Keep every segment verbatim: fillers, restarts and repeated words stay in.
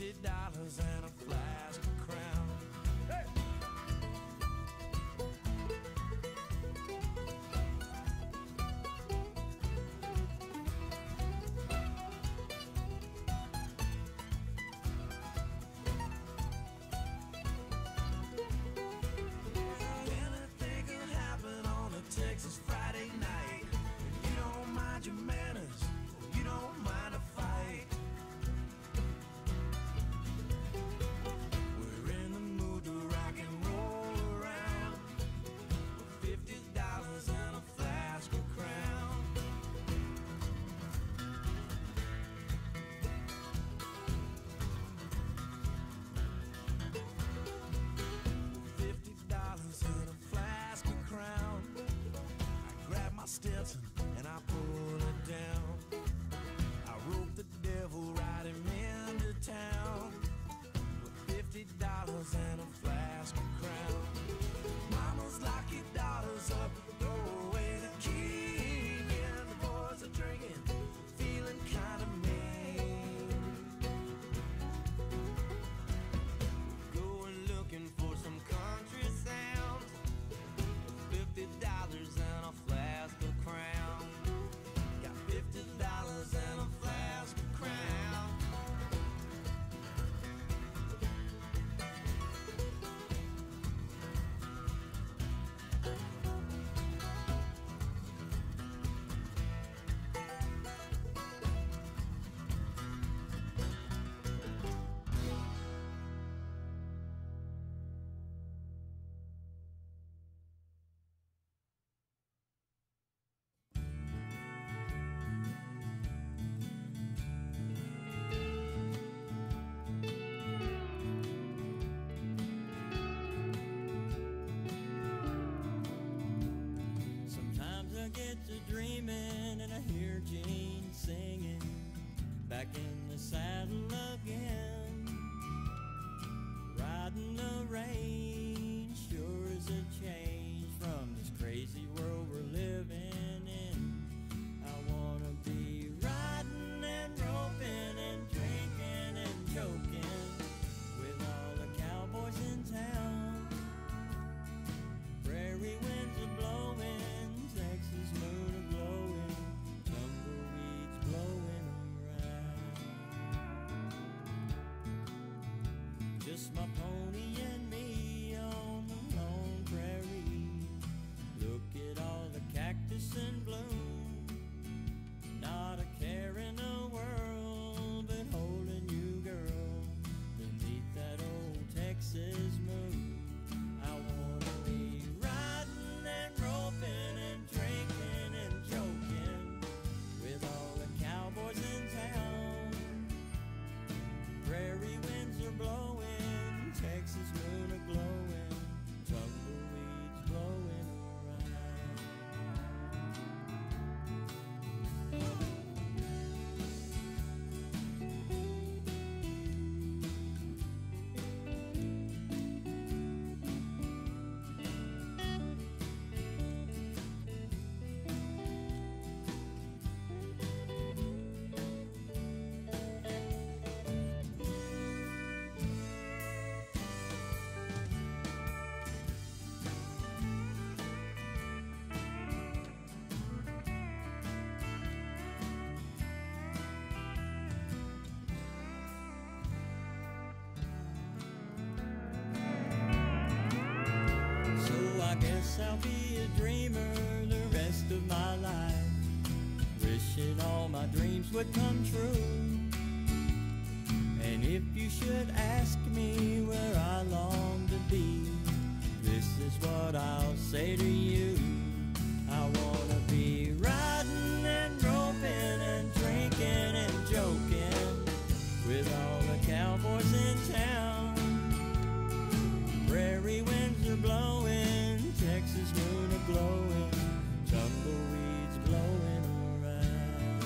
fifty dollars and a flask of Crown. Hey! Anything can happen on a Texas Friday night. If you don't mind your manners, you don't mind a fight. We're in the mood to rock and roll around with fifty dollars and a flask of Crown. Fifty dollars and a flask of Crown. I grab my Stetson and I pull it down. I rope the devil, ride him into town with fifty dollars and a flask of Crown. Mamas, lock your daughters up, throw away the key. And the boys are drinking, feeling kind of mean. Going looking for some country sounds, fifty dollars and a flask of Crown. Got fifty dollars and a flask of Crown. Sometimes I get to dreaming and I hear Jane singing, back in the saddle again. Riding the range sure is a change from this crazy world we're living in. I wanna be riding and roping and drinking and joking with all the cowboys in town. Prairie winds are blowing, Texas moon are glowing, tumbleweeds blowing around. Just my pony and me on the lone prairie. Look at all the cactus in bloom. Not a care in the world but holding you, girl, beneath that old Texas moon. I wanna be riding and roping and drinking and joking with all the cowboys in town. Prairie winds are blowing, Texas moon are glowing, tumbleweeds blowing around. So I guess I'll be a dreamer the rest of my life, wishing all my dreams would come true. And if you should ask me where I long to be, this is what I'll say to you. I wanna be riding and roping and drinking and joking with all the cowboys in town. Prairie winds are blowing, Texas moon are glowing, tumbleweeds blowing around,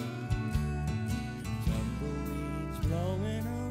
tumbleweeds blowing around.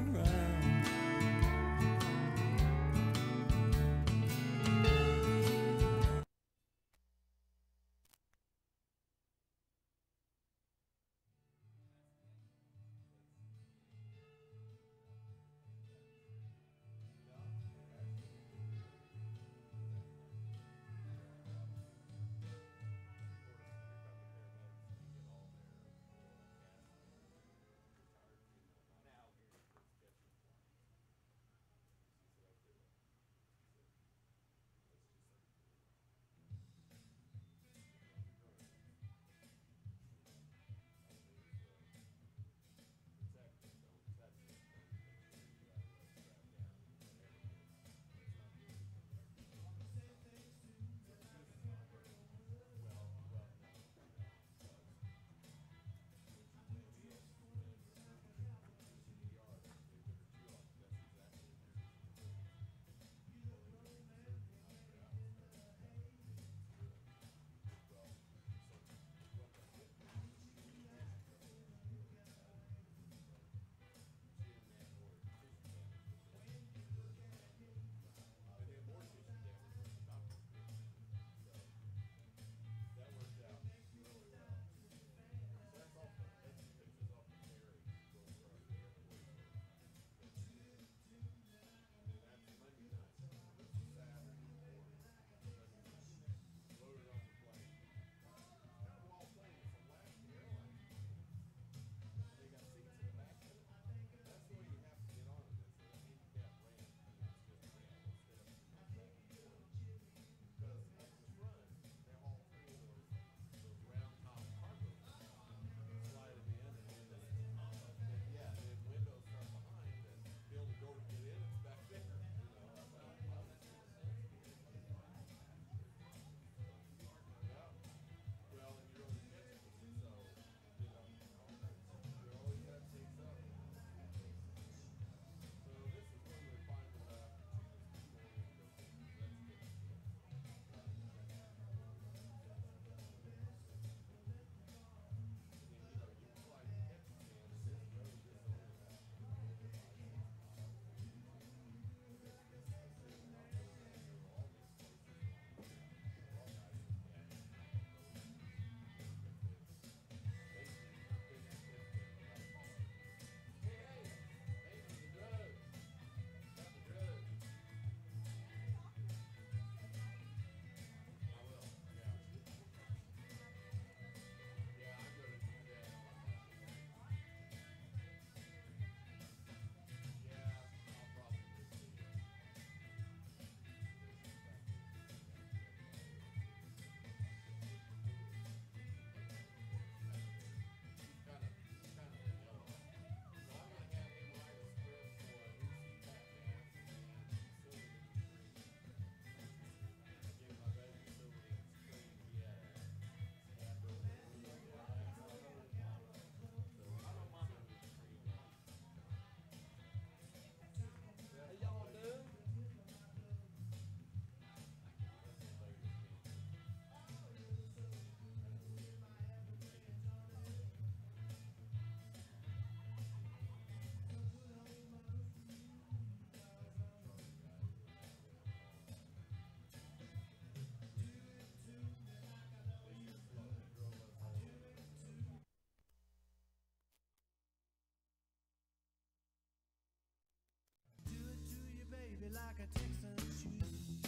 like a Texan shoe.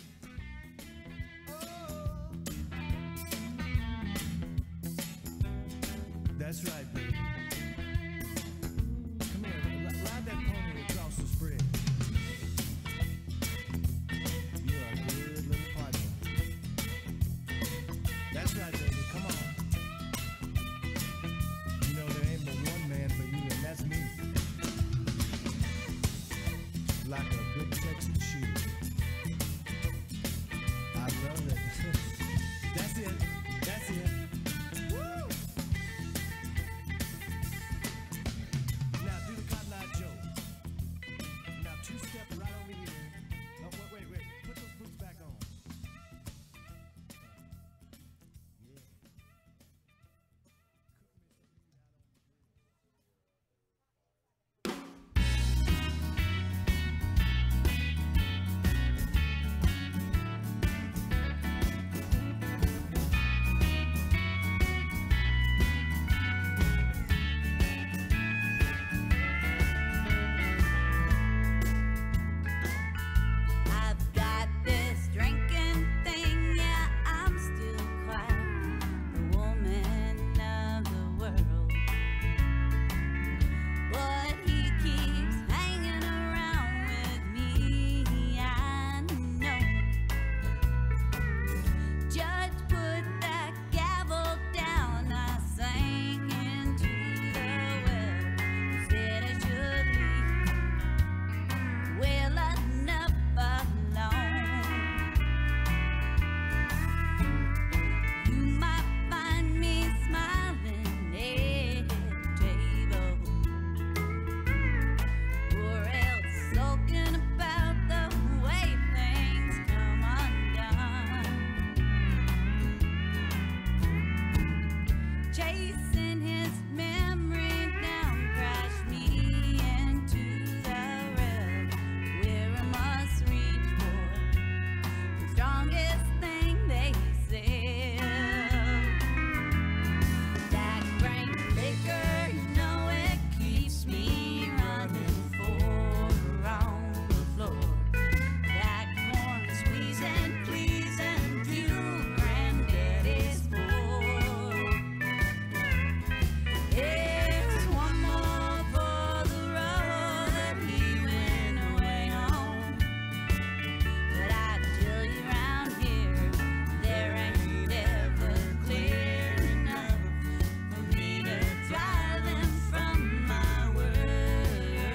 Oh, that's right, baby. Come here, ride that pony across the spread. You're a good little partner. That's right, baby. Come on. You know there ain't but one man for you, and that's me. Like a good Texan shoe. I love it. That's it. That's it. Woo! Now do the Cotton Eye Joe. Now two step right over here. Oh, wait, wait, wait. Put those boots back on. Yeah. I've got this drinking thing, yeah, I'm still quite the woman of the world. But he keeps hanging around with me, I know. Judge, put that gavel down, I sank into the well. Said I should leave. Well, enough alone. You might find me smiling at the table, or else sulking about the way things come undone. Chasing his memory down, crash me into the rail, where I must reach for the strongest thing they sell. That grain liquor, you know it keeps me running forward on the floor. That corn squeezing, pleasing view, granddaddy's for. Here's one more for the road that he went away home. But I tell you round here, there ain't ever clear enough for me to drive him from my world.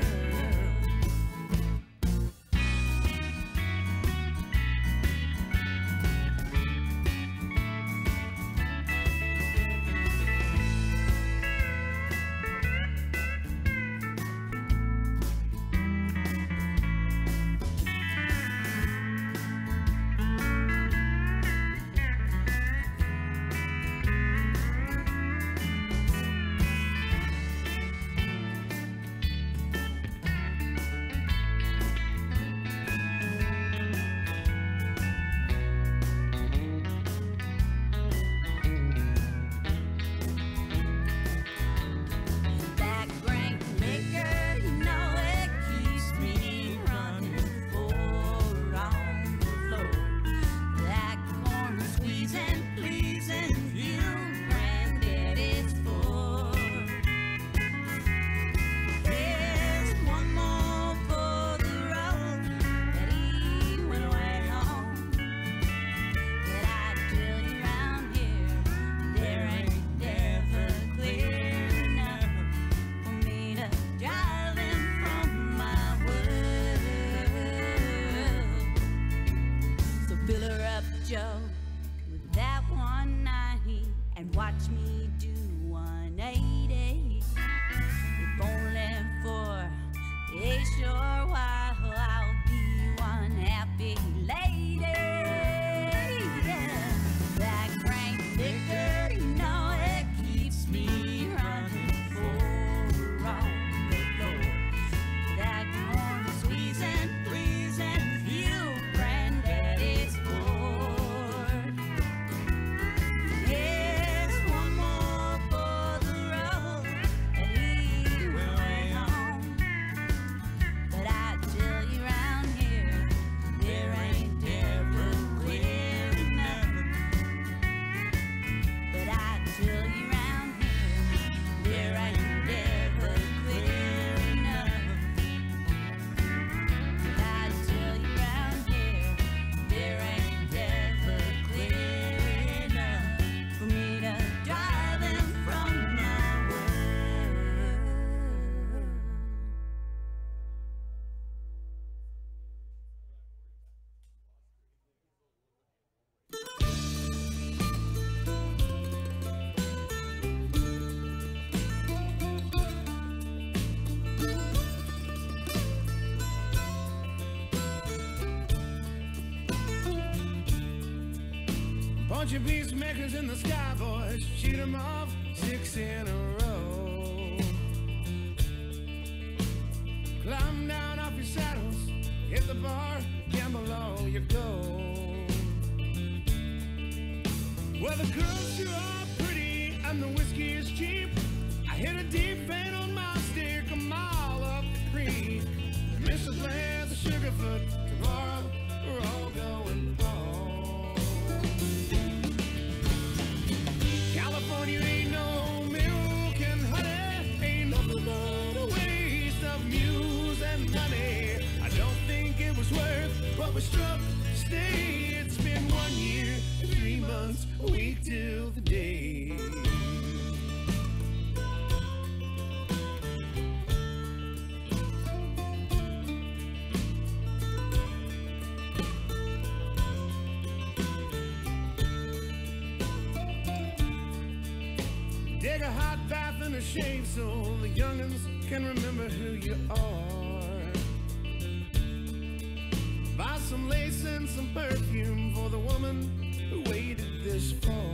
That grain liquor, you know it keeps me running forward on the floor. That corn squeezing, pleasing view, granddaddy's for. Here's one more for the road that he went away home. But I tell you round here, there ain't never clear enough for me to drive him from my world. So fill her up, Joe, with that one ninety and watch me do one eighty. If only for a short while, I'll be one happy lady. Yeah. That grain liquor, you know it keeps me running forward on the floor. That corn squeezing, pleasing view, granddaddy's for. bunch of peacemakers in the sky, boys. Shoot 'em off, six in a row. Climb down off your saddles, hit the bar, down below you go. Well, the girls sure are pretty and the whiskey is cheap. I hit a deep fade on my stick a mile up the creek. Mister Blair, the Sugarfoot, tomorrow we're all going home. California ain't no milk and honey, ain't nothing but a waste of muse and money. I don't think it was worth what we struck. Stay, it's been one year, three months, a week till the day. Take a hot bath and a shave so the young'uns can remember who you are. Buy some lace and some perfume for the woman who waited this far.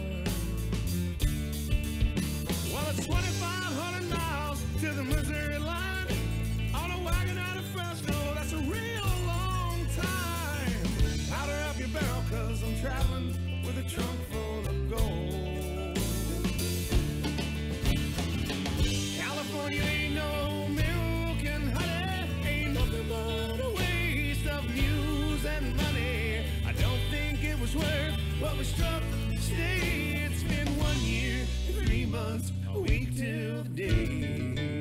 Well, it's twenty-five hundred miles to the Missouri line on a wagon out of Fresno. That's a real long time. Powder up your barrel, 'cause I'm traveling with a trunk full of gold. California ain't no milk and honey, ain't nothing but a waste of muse and money. I don't think it was worth what we struck. Stay, it's been one year, three months, a week till the day.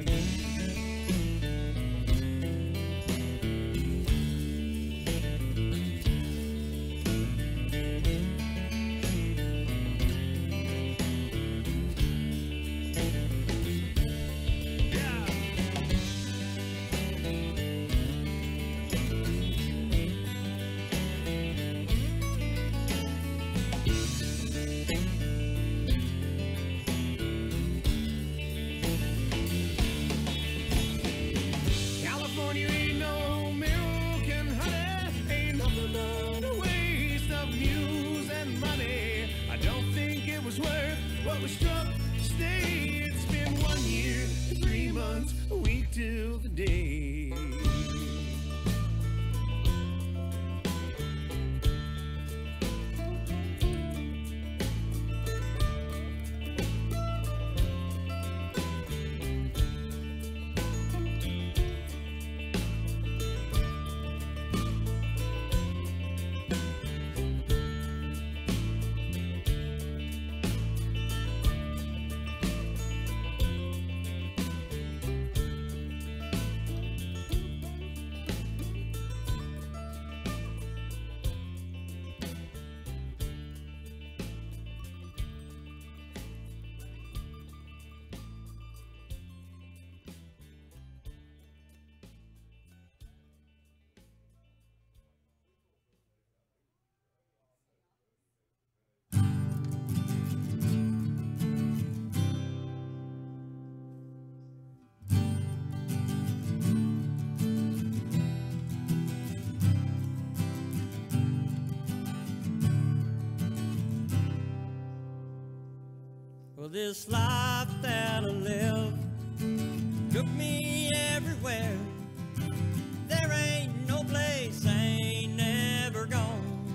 Till the day. Well, this life that I live took me everywhere. There ain't no place I ain't never gone.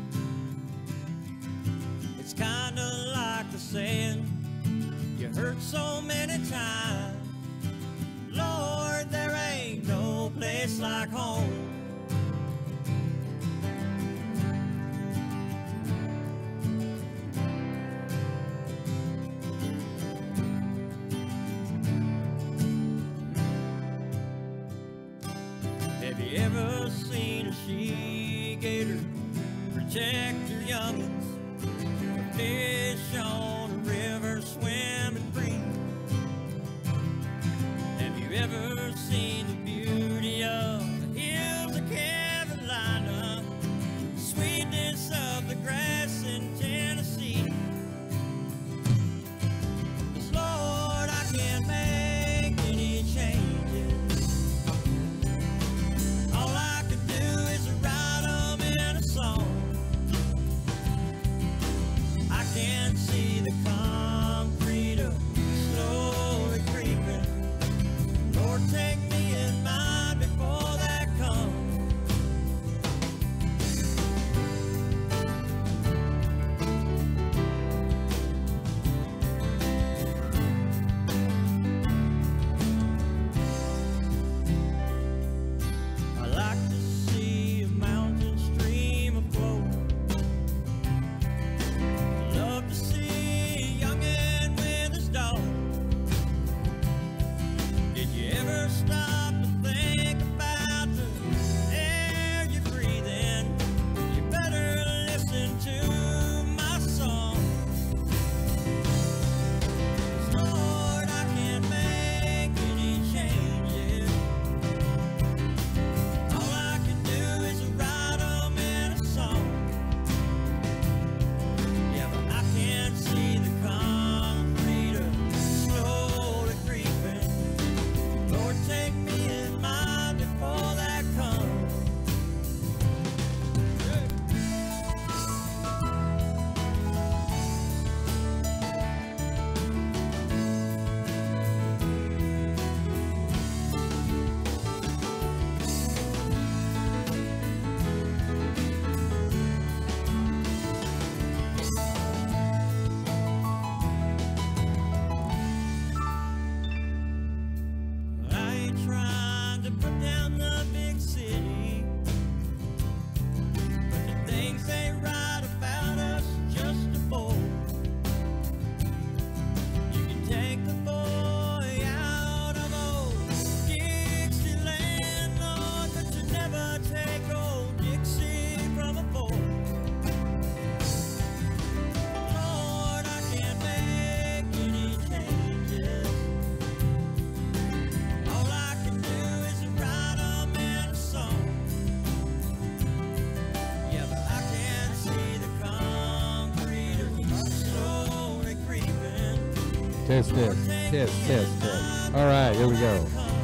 It's kinda like the saying, you heard so many times, Lord, there ain't no place like home. Have you ever seen a she-gator protect her young'uns? A fish on a river swimming free? Have you ever seen the beauty of the hills of Carolina? Sweetness of the grass in Tennessee? 'Cause Lord, I can't make any changes. All I could do is write them in a song. I Lord, take me in mind before that comes. I like to see a mountain stream afloat. Love to see a youngin' with his dog. Did you ever stop to think about the air you breathe in? You better listen to my song. 'Cause Lord, I can't make any changes. All I can do is write 'em in a song. Yeah, but I can't see the concrete slowly creeping. Lord, take me in mind before that comes. I ain't trying to put down the big city, but the things they write about us just a bore. You can take the boy out of old Dixieland, Lord, but you never take old Dixie from a boy. Lord, I can't make any changes. All I can do is write 'em in a song. Yeah, but I can't see the concrete slowly creeping. Test, test, test, test, test. All right, here we go.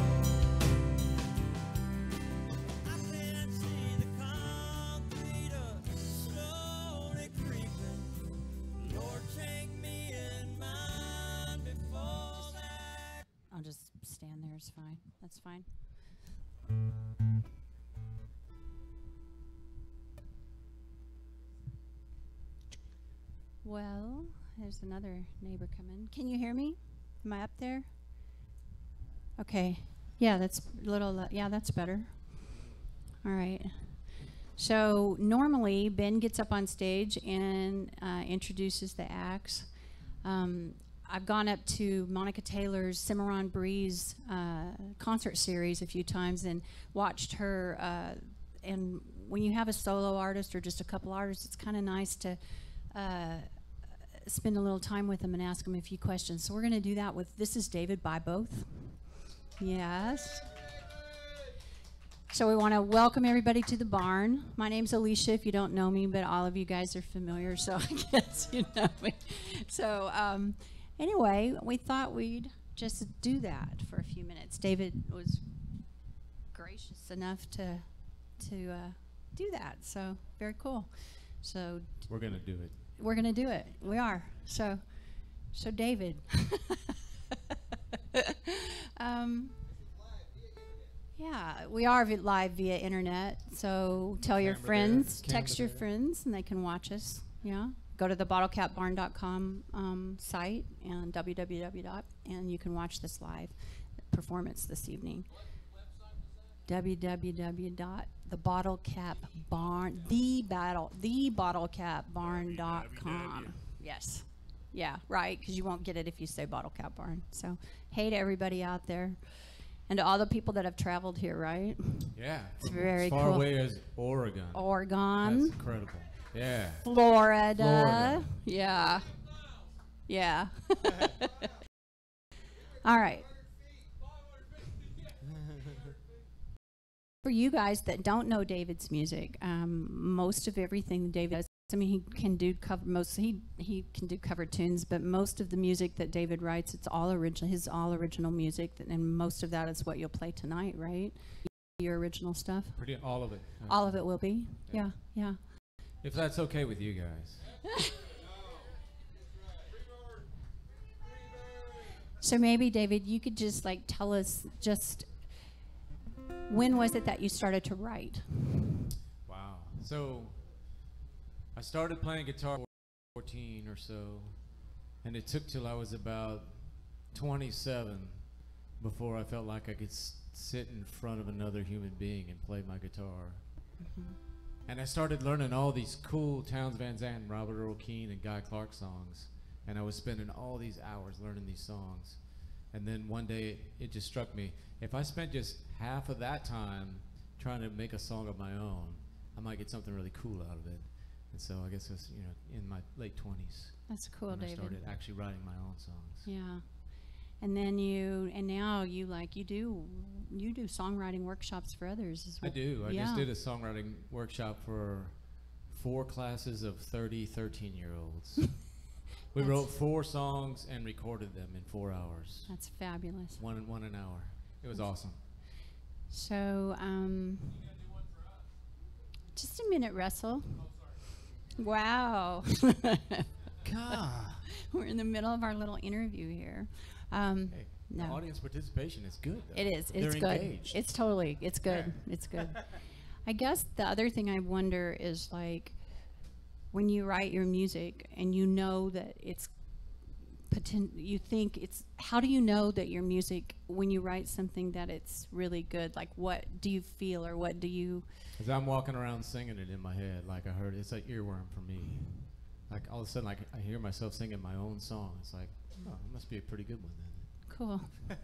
I can't see the concrete slowly creeping. Lord, take me in mind before that. I'll just stand there. It's fine. That's fine. Well, there's another neighbor coming. Can you hear me? Am I up there? Okay. Yeah, that's a little, uh, yeah, that's better. All right. So normally Ben gets up on stage and uh, introduces the acts. Um, I've gone up to Monica Taylor's Cimarron Breeze uh, concert series a few times and watched her. Uh, and when you have a solo artist or just a couple artists, it's kind of nice to uh, spend a little time with them and ask them a few questions. So we're going to do that with, this is David Byboth. Yes. So we want to welcome everybody to the barn. My name's Alicia, if you don't know me, but all of you guys are familiar, so I guess you know me. So um, anyway, we thought we'd just do that for a few minutes. David was gracious enough to to uh, do that, so very cool. So We're gonna do it. we're gonna do it. We are. So, so David. um, yeah, we are vi- live via internet. So tell your Camera friends, there, text your camera there. friends, and they can watch us. Yeah, go to the bottle cap barn dot com um, site and w w w dot and you can watch this live performance this evening. w w w dot the bottle cap barn the battle the bottle cap barn dot com. Yes, yeah, right, because you won't get it if you say bottle cap barn. So hey to everybody out there and to all the people that have traveled here, right? Yeah. It's very as far cool. away as Oregon. Oregon, That's incredible. Yeah. Florida. Florida. Yeah, yeah. All right. For you guys that don't know David's music, um, most of everything that David does, I mean, he can do cover most. He he can do cover tunes, but most of the music that David writes, it's all original. His all original music, that, and most of that is what you'll play tonight, right? Your original stuff. Pretty all of it. All of it will be. Yeah, yeah. If that's okay with you guys. So maybe, David, you could just like tell us just when was it that you started to write? Wow. So I started playing guitar at fourteen or so, and it took till I was about twenty-seven before I felt like I could s- sit in front of another human being and play my guitar. Mm-hmm. And I started learning all these cool Townes Van Zandt, Robert Earl Keen, and Guy Clark songs. And I was spending all these hours learning these songs. And then one day it, it just struck me, if I spent just half of that time trying to make a song of my own, I might get something really cool out of it. And so I guess it was, you know, in my late twenties. That's cool, when David. I started actually writing my own songs. Yeah. And then you, and now you like, you do, you do songwriting workshops for others as well. I do. I yeah. just did a songwriting workshop for four classes of thirty thirteen-year-olds. We That's wrote four songs and recorded them in four hours. That's fabulous. One one an hour. It was awesome. So, um, just a minute, Russell. Wow. God. We're in the middle of our little interview here. Um, Hey, no. audience participation is good, though. It is. They're It's good. engaged. It's totally. It's good. It's good. I guess the other thing I wonder is like when you write your music and you know that it's poten- you think it's how do you know that your music when you write something that it's really good? Like what do you feel or what do you? As I'm walking around singing it in my head, like I heard, it's like earworm for me. Like all of a sudden, like I hear myself singing my own song. It's like, oh, it must be a pretty good one then. Cool.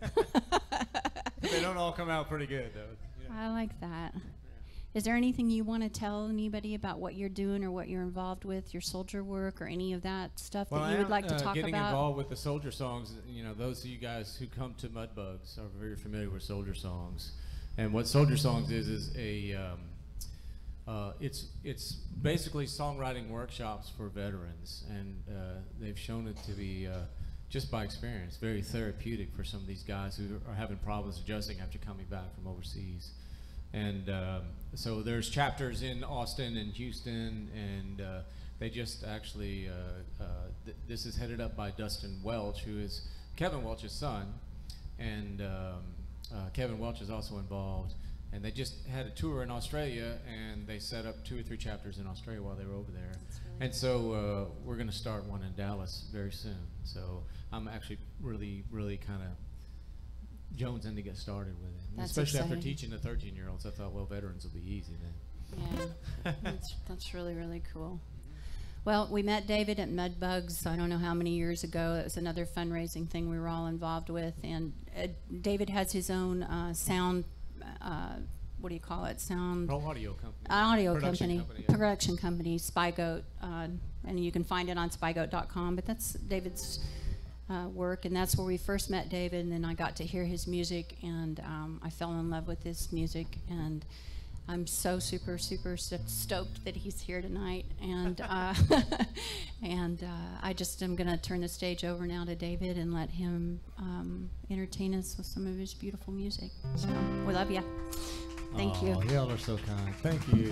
They don't all come out pretty good, though. You know. I like that. Is there anything you want to tell anybody about what you're doing or what you're involved with, your soldier work or any of that stuff Well, that I you would am, like to uh, talk getting about? involved with the soldier songs. You know, those of you guys who come to Mudbugs are very familiar with soldier songs. And what soldier songs is is a um, uh, it's it's basically songwriting workshops for veterans, and uh, they've shown it to be uh, just by experience very therapeutic for some of these guys who are having problems adjusting after coming back from overseas. And um, so there's chapters in Austin and Houston, and uh, they just actually, uh, uh, th this is headed up by Dustin Welch, who is Kevin Welch's son, and um, uh, Kevin Welch is also involved. And they just had a tour in Australia, and they set up two or three chapters in Australia while they were over there. Really and so uh, we're going to start one in Dallas very soon. So I'm actually really, really kind of jonesing to get started with it. That's Especially exciting. after teaching the thirteen-year-olds, I thought, well, veterans will be easy then. Yeah, that's, that's really, really cool. Well, we met David at Mudbugs, I don't know how many years ago. It was another fundraising thing we were all involved with. And uh, David has his own uh, sound, uh, what do you call it, sound? Pro audio company. An audio Production company, company, yeah. production company, Spygoat, uh, and you can find it on spygoat dot com, but that's David's uh, work, and that's where we first met David, and then I got to hear his music, and um, I fell in love with his music, and I'm so super, super st stoked that he's here tonight, and uh, and uh, I just am going to turn the stage over now to David and let him um, entertain us with some of his beautiful music. So, we love you. Thank you. Oh, y'all are so kind. Thank you.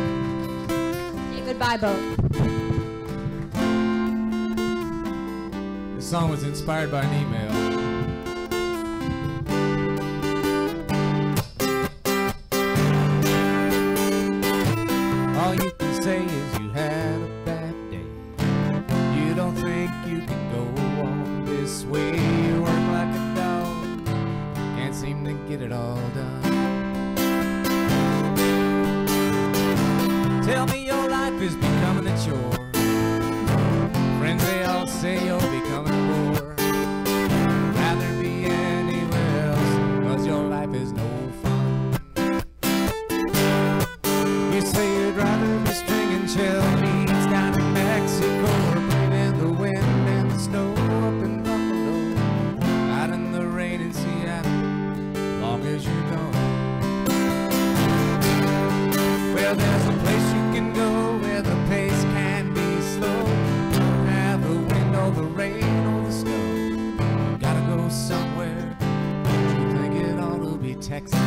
David Byboth. This song was inspired by an email. All you can say is you had a bad day. You don't think you can go on this way. You work like a dog, can't seem to get it all done. Tell me your life is becoming a chore. Friends, they all say you're becoming a bore. Rather be anywhere else, cause your life is no fun. You say you'd rather be stringing cherries down in Mexico, or playing in the wind and the snow up in Buffalo, out in the rain in Seattle, long as you know. Well, there's a place you can go where the pace can be slow. Don't have the wind or the rain or the snow. You gotta go somewhere. You think it ought to be Texas?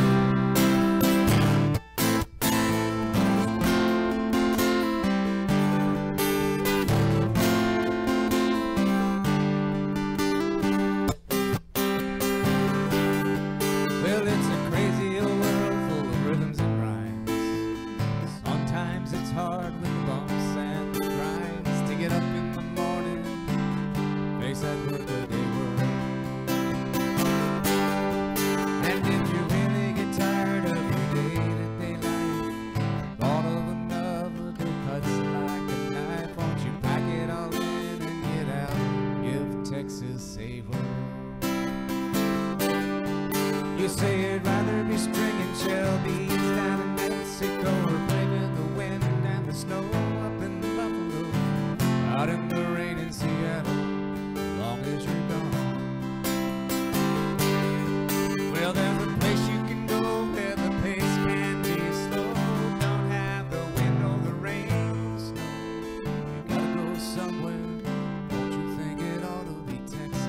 You say you'd rather be stringing Shelby's down in Mexico or braving the wind and the snow up in Buffalo, out in the rain in Seattle, as long as you're gone. Well, there's a place you can go where the pace can be slow. Don't have the wind or the rain or the snow. You gotta go somewhere. Don't you think it ought to be Texas?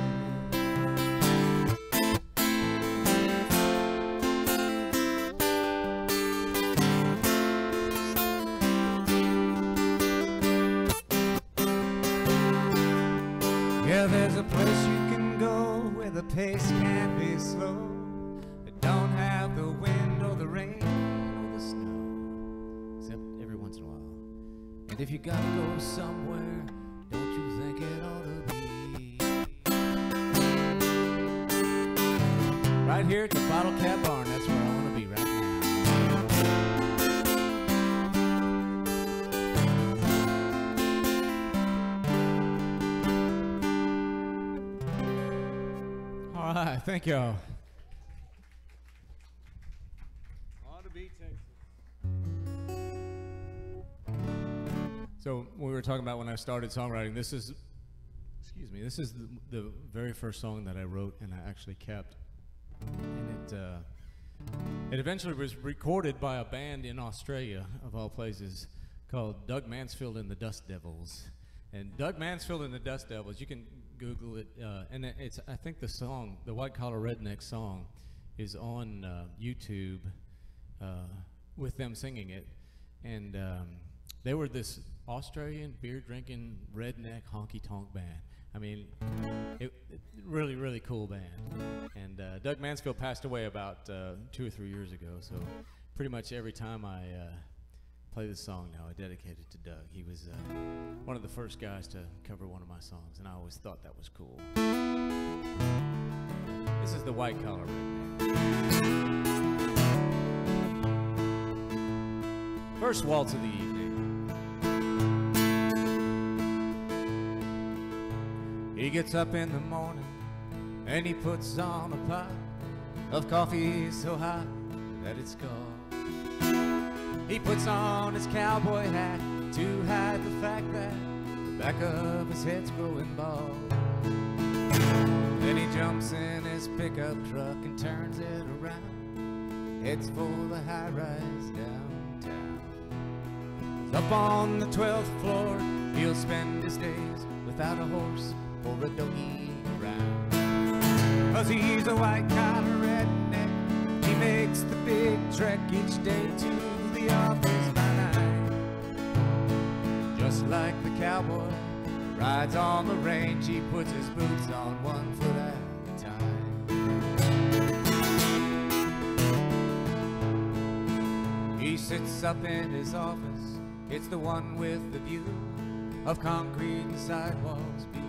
Yeah, there's a place you can go where the pace can be slow. It don't have the wind or the rain or the snow, except every once in a while. And if you gotta go somewhere, don't you think it ought to be right here at the Bottle Cap Barn? That's where I want to be right now. All right, thank y'all. Ought to be Texas. So we were talking about when I started songwriting. This is, excuse me, this is the, the very first song that I wrote and I actually kept. And it, uh, it eventually was recorded by a band in Australia, of all places, called Doug Mansfield and the Dust Devils. And Doug Mansfield and the Dust Devils, you can Google it, uh, and it's, I think the song, the White Collar Redneck song, is on uh, YouTube uh, with them singing it. And um, they were this Australian beer-drinking redneck honky-tonk band. I mean, it, it really, really cool band. And uh, Doug Mansfield passed away about uh, two or three years ago, so pretty much every time I uh, play this song now, I dedicate it to Doug. He was uh, one of the first guys to cover one of my songs, and I always thought that was cool. This is the White Collar Redneck. First waltz of the evening. He gets up in the morning and he puts on a pot of coffee so hot that it's gone. He puts on his cowboy hat to hide the fact that the back of his head's growing bald. Then he jumps in his pickup truck and turns it around, heads for the high-rise downtown. Up on the twelfth floor, he'll spend his days without a horse or a doggy around. 'Cause he's a white-collar redneck, he makes the big trek each day to the office by night. Just like the cowboy rides on the range, he puts his boots on one foot at a time. He sits up in his office, it's the one with the view of concrete and sidewalks below.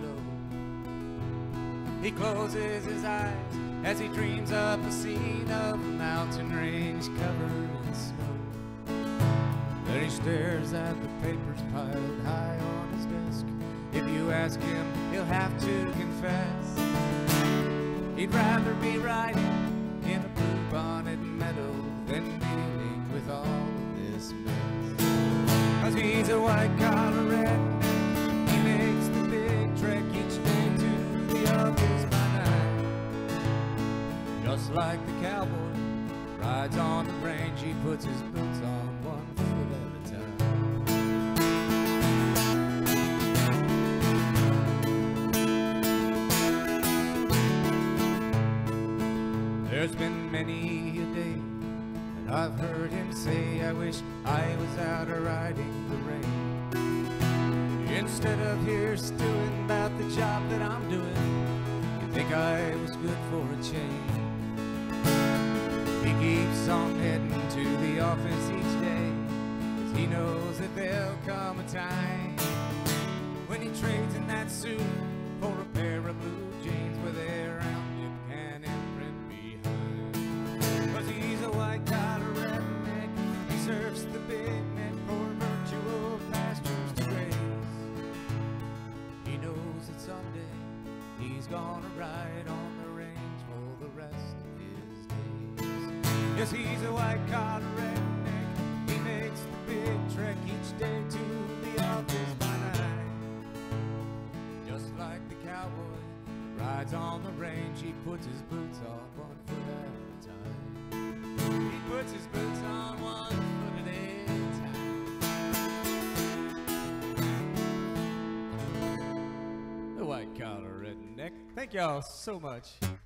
He closes his eyes as he dreams up a scene of a mountain range covered in snow. Then he stares at the papers piled high on his desk. If you ask him, he'll have to confess he'd rather be riding in a blue-bonnet meadow than dealing with all of this mess. 'Cause he's a white-collar redneck, he makes the big trek each day to the office by night. Just like the cowboy rides on the range, he puts his boots on one foot at a time. There's been many a day that I've heard him say, I wish I was out riding the range instead of here stewing about the job that I'm doing. You'd think I was good for a change. He keeps on heading to the office each day, 'cause he knows that there'll come a time when he trades in that suit for a pair of blue jeans with a rounded can imprint behind. 'Cause he's a white-collar redneck, he surfs the big net for virtual pastures to graze. He knows that someday he's gonna ride on the range for the rest of his days. Yes, he's a white-collar redneck. He makes the big trek each day to the office by night. Just like the cowboy rides on the range, he puts his boots on one foot at a time. He puts his boots on one foot at a time. The white-collar redneck. Thank y'all so much.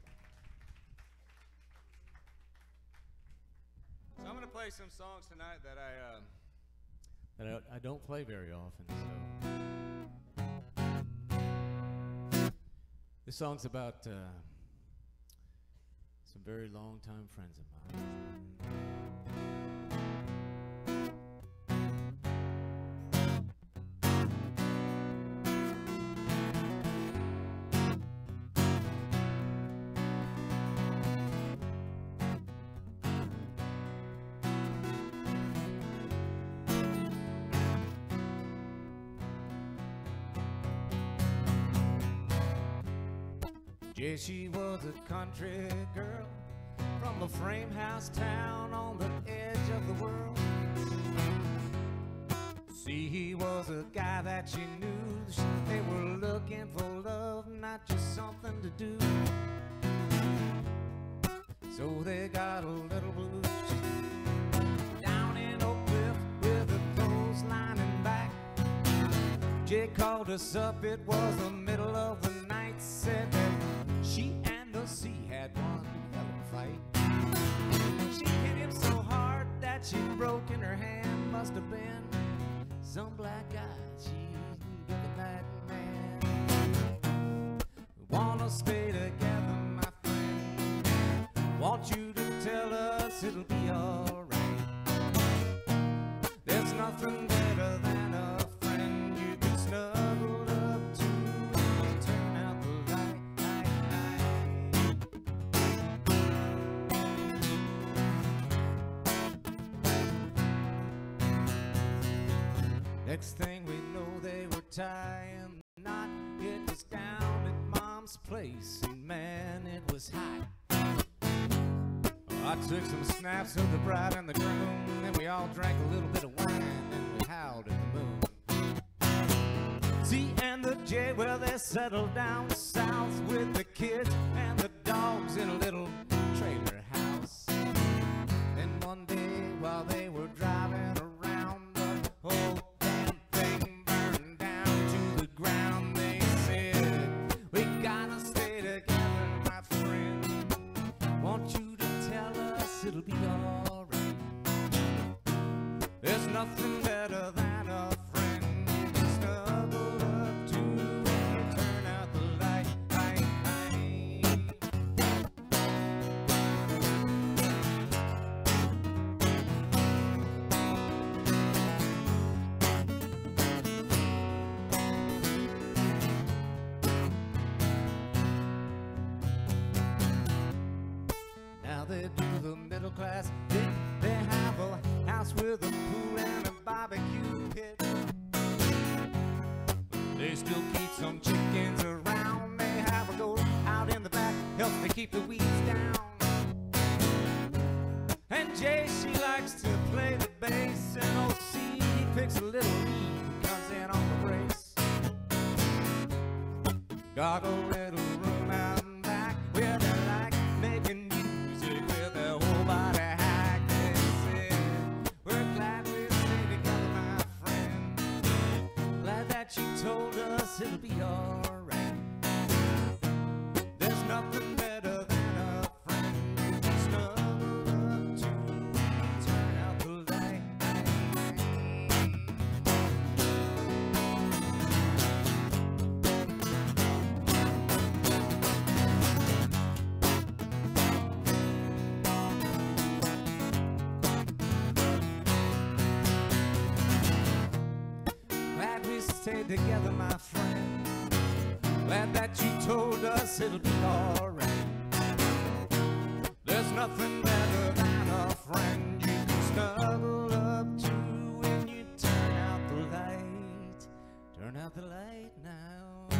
So I'm gonna play some songs tonight that I uh, That I, I don't play very often. So this song's about uh, some very long-time friends of mine. Yeah, she was a country girl from a frame house town on the edge of the world. See, he was a guy that she knew. They were looking for love, not just something to do. So they got a little blue down in Oak Cliff with the clothesline and back. Jay called us up, it was the middle of the night. Said that she and the sea had one hell of a fight. She hit him so hard that she'd broken her hand. Must have been some black guy she'd given that man. Wanna stay together, my friend. Want you to tell us it'll be alright. There's nothing better than a friend you can snuggle up to and turn out the light. Next thing we know, they were tying the knot. It was down at Mom's place, and man, it was hot. I took some snaps of the bride and the groom, then we all drank a little bit of wine, and we howled at the moon. C and the J, well, they settled down south with the kids and the dogs in a little trailer house. Then one day, while they were driving around, the whole damn thing burned down to the ground. They said, we gotta stay together, my friend. Want you to tell us it'll be alright. There's nothing better than a friend you can snuggle up to and turn out the light. Now they do the middle class. They, they have a house with a pool and a barbecue pit. They still keep some chickens around. They have a goat out in the back, helps to keep the weeds down. And Jay, she likes to play the bass, and O C, he picks a little E, comes in on the brace. Got a little room out in back where they like making music with their whole body hack. They said, we're glad we stay together, my friend. Glad that you told us it'll be alright. There's nothing better than a friend you can snuggle up to and turn out the light. Glad we stayed together, my friend. Glad that you told us it'll be alright. There's nothing better than a friend you can snuggle up to when you turn out the light. Turn out the light now.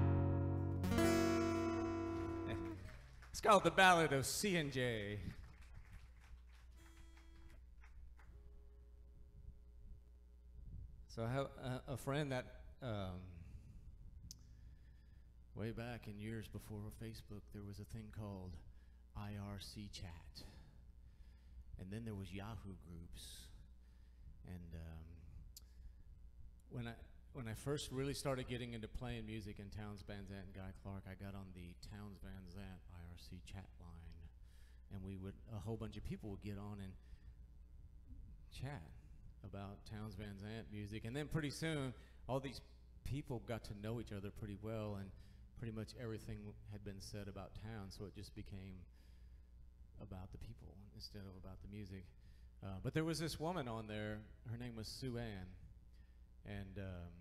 It's called the Ballad of C and J. So I have a, a friend that um, way back in years before Facebook, there was a thing called I R C chat. And then there was Yahoo groups. And um, when I when I first really started getting into playing music in Towns Van Zandt and Guy Clark, I got on the Towns Van Zandt I R C chat line. And we would, a whole bunch of people would get on and chat about Towns Van Zandt music. And then pretty soon, all these people got to know each other pretty well, and pretty much everything had been said about town, so it just became about the people instead of about the music. Uh, but there was this woman on there, her name was Sue Ann, and um,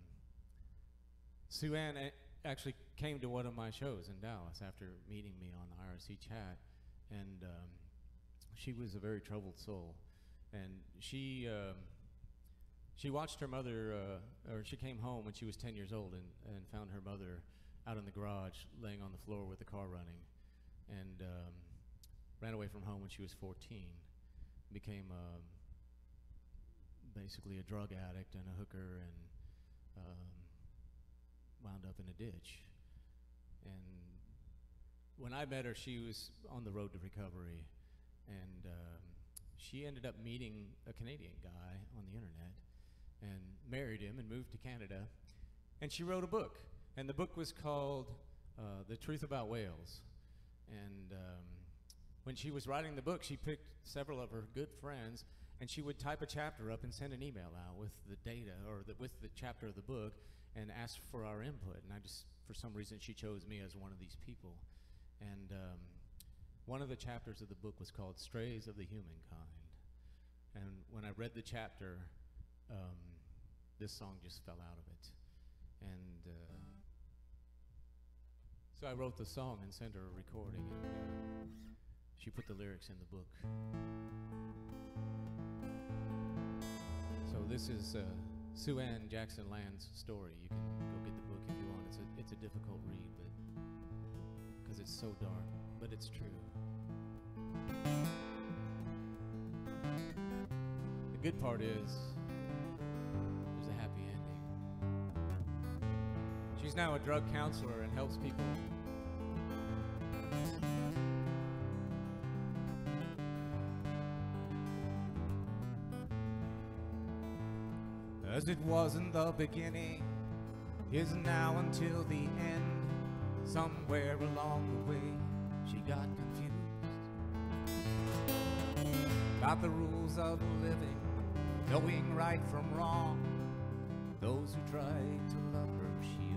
Sue Ann a- actually came to one of my shows in Dallas after meeting me on the I R C chat, and um, she was a very troubled soul, and she um, she watched her mother, uh, or she came home when she was ten years old and, and found her mother out in the garage laying on the floor with the car running, and um, ran away from home when she was fourteen, became um, basically a drug addict and a hooker, and um, wound up in a ditch. And when I met her, she was on the road to recovery, and um, she ended up meeting a Canadian guy on the internet and married him and moved to Canada, and she wrote a book, and the book was called uh, The Truth About Whales. And um, when she was writing the book, she picked several of her good friends, and she would type a chapter up and send an email out with the data, or the, with the chapter of the book, and ask for our input. And I just, for some reason, she chose me as one of these people. And um, one of the chapters of the book was called Strays of the Humankind. And when I read the chapter, um, this song just fell out of it. And uh, so I wrote the song and sent her a recording, and uh, she put the lyrics in the book. So this is uh, Sue Ann Jackson Land's story. You can go get the book if you want. It's a, it's a difficult read, but because it's so dark, but it's true. The good part is there's a happy ending. She's now a drug counselor and helps people. As it was in the beginning, is now until the end. Somewhere along the way, she got confused about the rules of living, knowing right from wrong. Those who tried to love her, she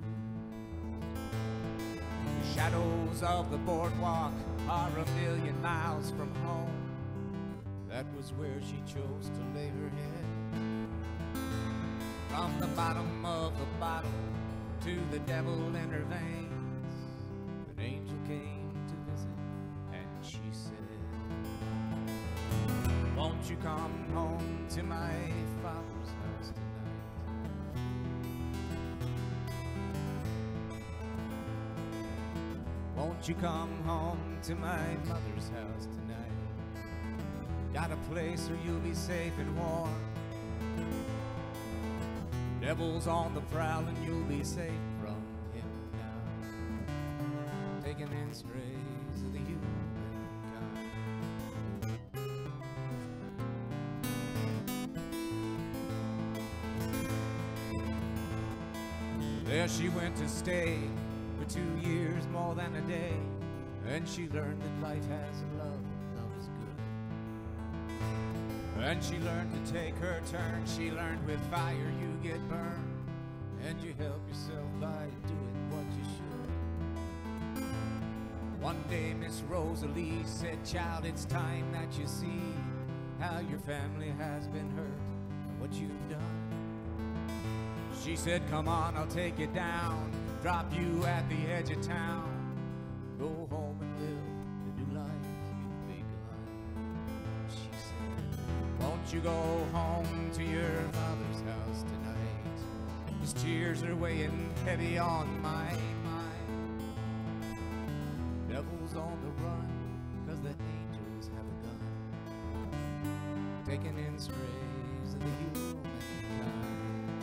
abused. The shadows of the boardwalk are a million miles from home. That was where she chose to lay her head. From the bottom of the bottle to the devil in her veins, an angel came to visit, and she said, won't you come home to my father's house tonight? Won't you come home to my mother's house tonight? Got a place where you'll be safe and warm. Devil's on the prowl and you'll be safe from him now. Taking in strays of the humankind. There she went to stay for two years, more than a day, and she learned that life has a love, and love is good. And she learned to take her turn. She learned with fire you get burned, and you help yourself by doing what you should. One day Miss Rosalie said, child, it's time that you see how your family has been hurt and what you've done. She said, come on, I'll take you down, drop you at the edge of town, go home and live the new life you've begun. She said, won't you go home to your mother's house tonight? His tears are weighing heavy on my mind. Devil's on the run, cause the angels have a gun, taking in strays of the humankind.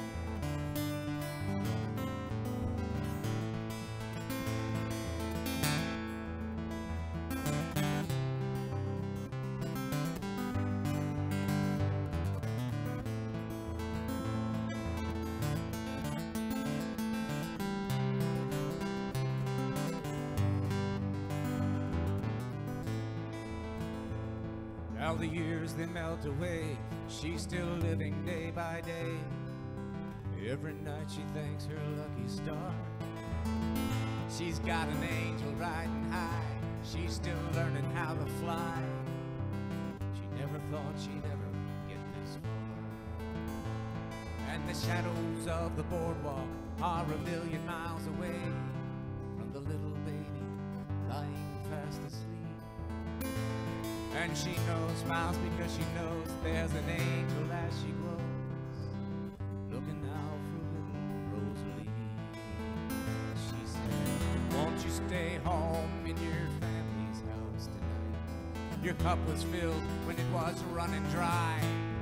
How the years they melt away, she's still living day by day. Every night she thanks her lucky star. She's got an angel riding high, she's still learning how to fly. She never thought she'd ever get this far. And the shadows of the boardwalk are a million miles away from the little baby lying fast asleep. And she knows, smiles because she knows there's an angel as she grows, looking out for little Rosalie. She said, won't you stay home in your family's house tonight? Your cup was filled when it was running dry.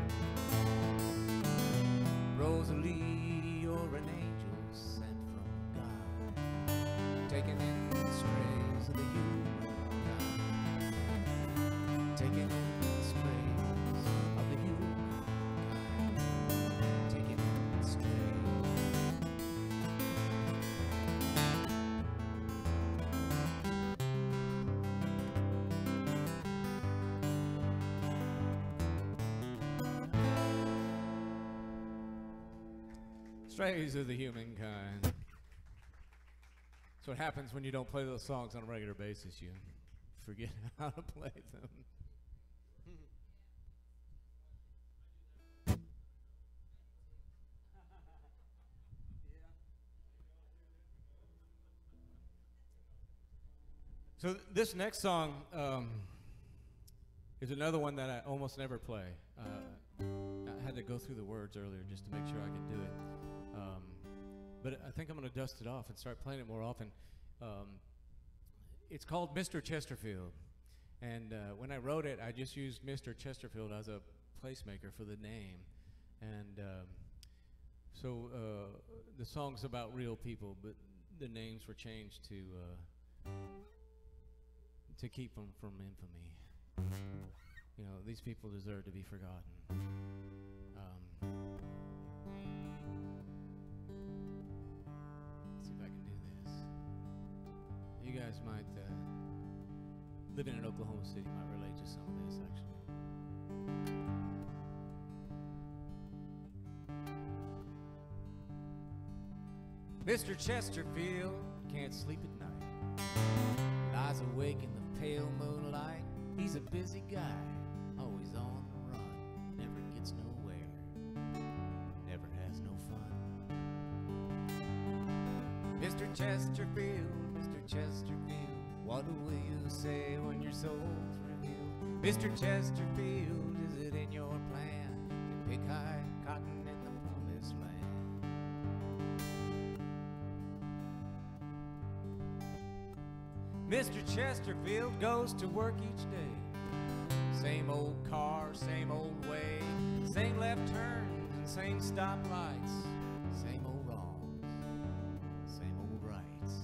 Rosalie, you're an angel sent from God, taking in the strays of the humankind, taking in the strays of the humankind, taking in the strays. Strays of the humankind. That's what happens when you don't play those songs on a regular basis. You forget how to play them. So th- this next song um, is another one that I almost never play. Uh, I had to go through the words earlier just to make sure I could do it. Um, but I think I'm going to dust it off and start playing it more often. Um, it's called Mister Chesterfield. And uh, when I wrote it, I just used Mister Chesterfield as a placemaker for the name. And um, so uh, the song's about real people, but the names were changed to uh, to keep them from infamy. You know, these people deserve to be forgotten. Um, let's see if I can do this. You guys might, uh, living in Oklahoma City, might relate to some of this, actually. Mister Chesterfield can't sleep at night. Lies awake in the pale moonlight. He's a busy guy, always on the run. Never gets nowhere, never has no fun. Mister Chesterfield, Mister Chesterfield, what will you say when your soul's revealed? Mister Chesterfield, is it in your plan to pick high cotton in the promised land? Mister Chesterfield goes to work each day. Same old car, same old way, same left turns and same stoplights, same old wrongs, same old rights.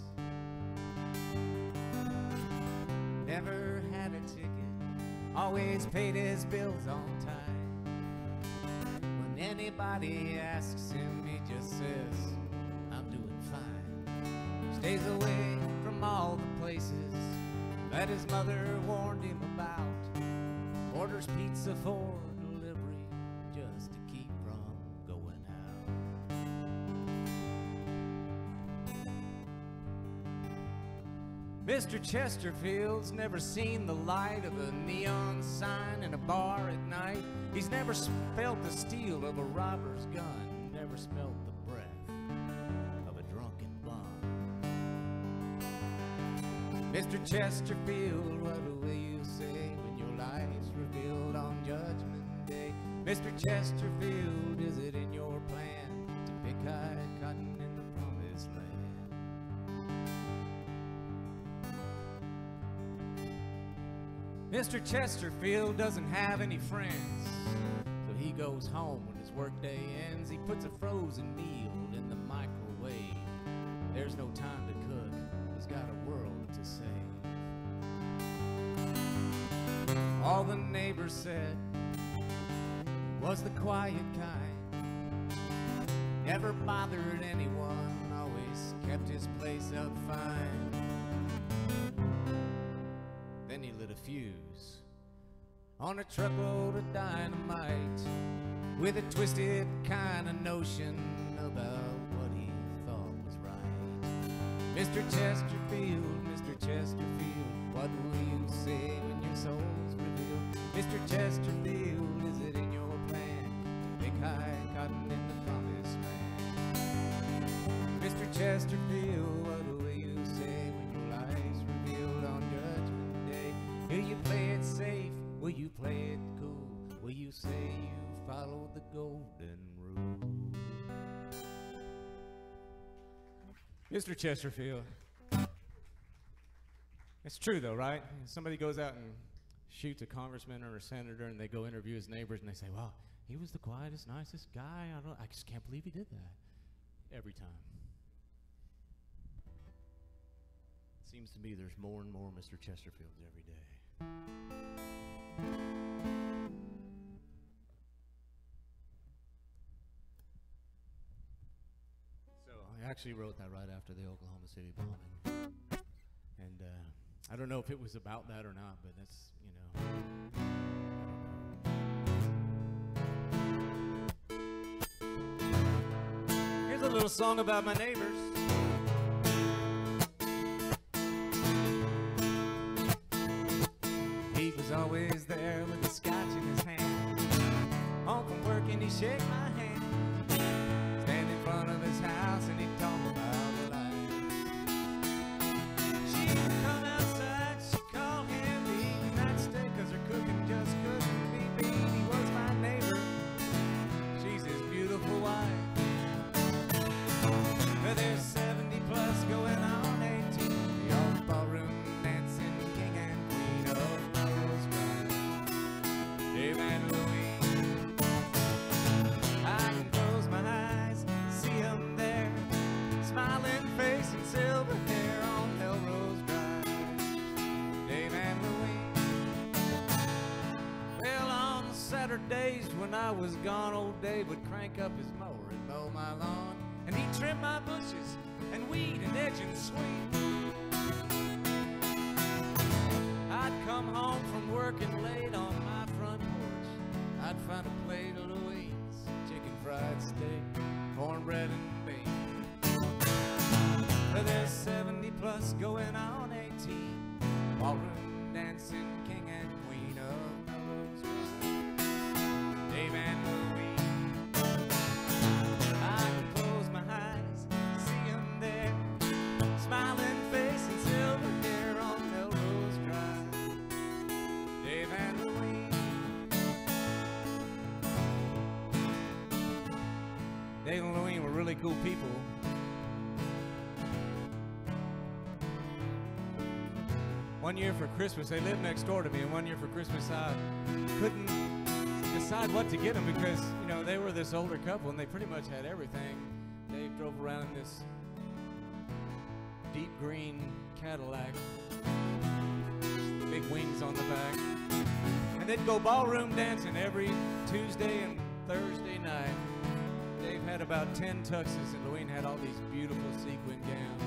Never had a ticket, always paid his bills on time. When anybody asks him, he just says, I'm doing fine. Stays away from all the places that his mother warned him about. Orders pizza for delivery just to keep from going out. Mister Chesterfield's never seen the light of a neon sign in a bar at night. He's never felt the steel of a robber's gun, never smelt the breath of a drunken bum. Mister Chesterfield, what will you say when your life's revealed on Judgment Day? Mister Chesterfield, is it in your plan to pick high cotton in the promised land? Mister Chesterfield doesn't have any friends, so he goes home when his workday ends. He puts a frozen meal in the microwave. There's no time to cook, he's got a world to save. All the neighbors said he was the quiet kind, never bothered anyone, always kept his place up fine. Then he lit a fuse on a truckload of dynamite with a twisted kind of notion about what he thought was right. Mister Chesterfield, Mister Chesterfield, what will you say when your soul's revealed? Mister Chesterfield, is it in your plan to make high cotton in the promised land? Mister Chesterfield, what will you say when your life's revealed on Judgment Day? Will you play it safe? Will you play it cool? Will you say you followed the golden rule? Mister Chesterfield, it's true though, right? Somebody goes out and shoots a congressman or a senator and they go interview his neighbors and they say, wow, he was the quietest, nicest guy. I don't, I just can't believe he did that. Every time. Seems to me there's more and more Mister Chesterfields every day. So I actually wrote that right after the Oklahoma City bombing. And uh, I don't know if it was about that or not, but that's, you know. Here's a little song about my neighbors. He was always there with a scotch in his hand. Home from work and he'd shake my hand. Stand in front of his house and he'd talk about the life. She'd come outside, she'd call him to eat the night steak, cause her cooking just couldn't be beat. He was my neighbor, she's his beautiful wife. But there's seventy plus going on eighteen. The old ballroom dancing king and queen of Melrose Drive, Dave and Louise. I can close my eyes, see them there, smiling face and silver hair on Melrose Drive, Dave and Louise. Well, on Saturdays when I was gone, old Dave would crank up his mower and mow my lawn. And he'd trim my bushes and weed and edge and sweep. I'd come home from work and laid on my front porch. I'd find a plate of Louise, chicken fried steak, cornbread and bacon. But there's seventy plus going on eighteen. Ballroom dancing king and queen of Melrose Drive, Dave and Louise. Smiling face and silver hair on Melrose Drive, Dave and Louise. Dave and Louise were really cool people. One year for Christmas, they lived next door to me, and one year for Christmas I couldn't decide what to get them because, you know, they were this older couple and they pretty much had everything. Dave drove around in this deep green Cadillac, big wings on the back, and they'd go ballroom dancing every Tuesday and Thursday night. Dave had about ten tuxes and Louine had all these beautiful sequin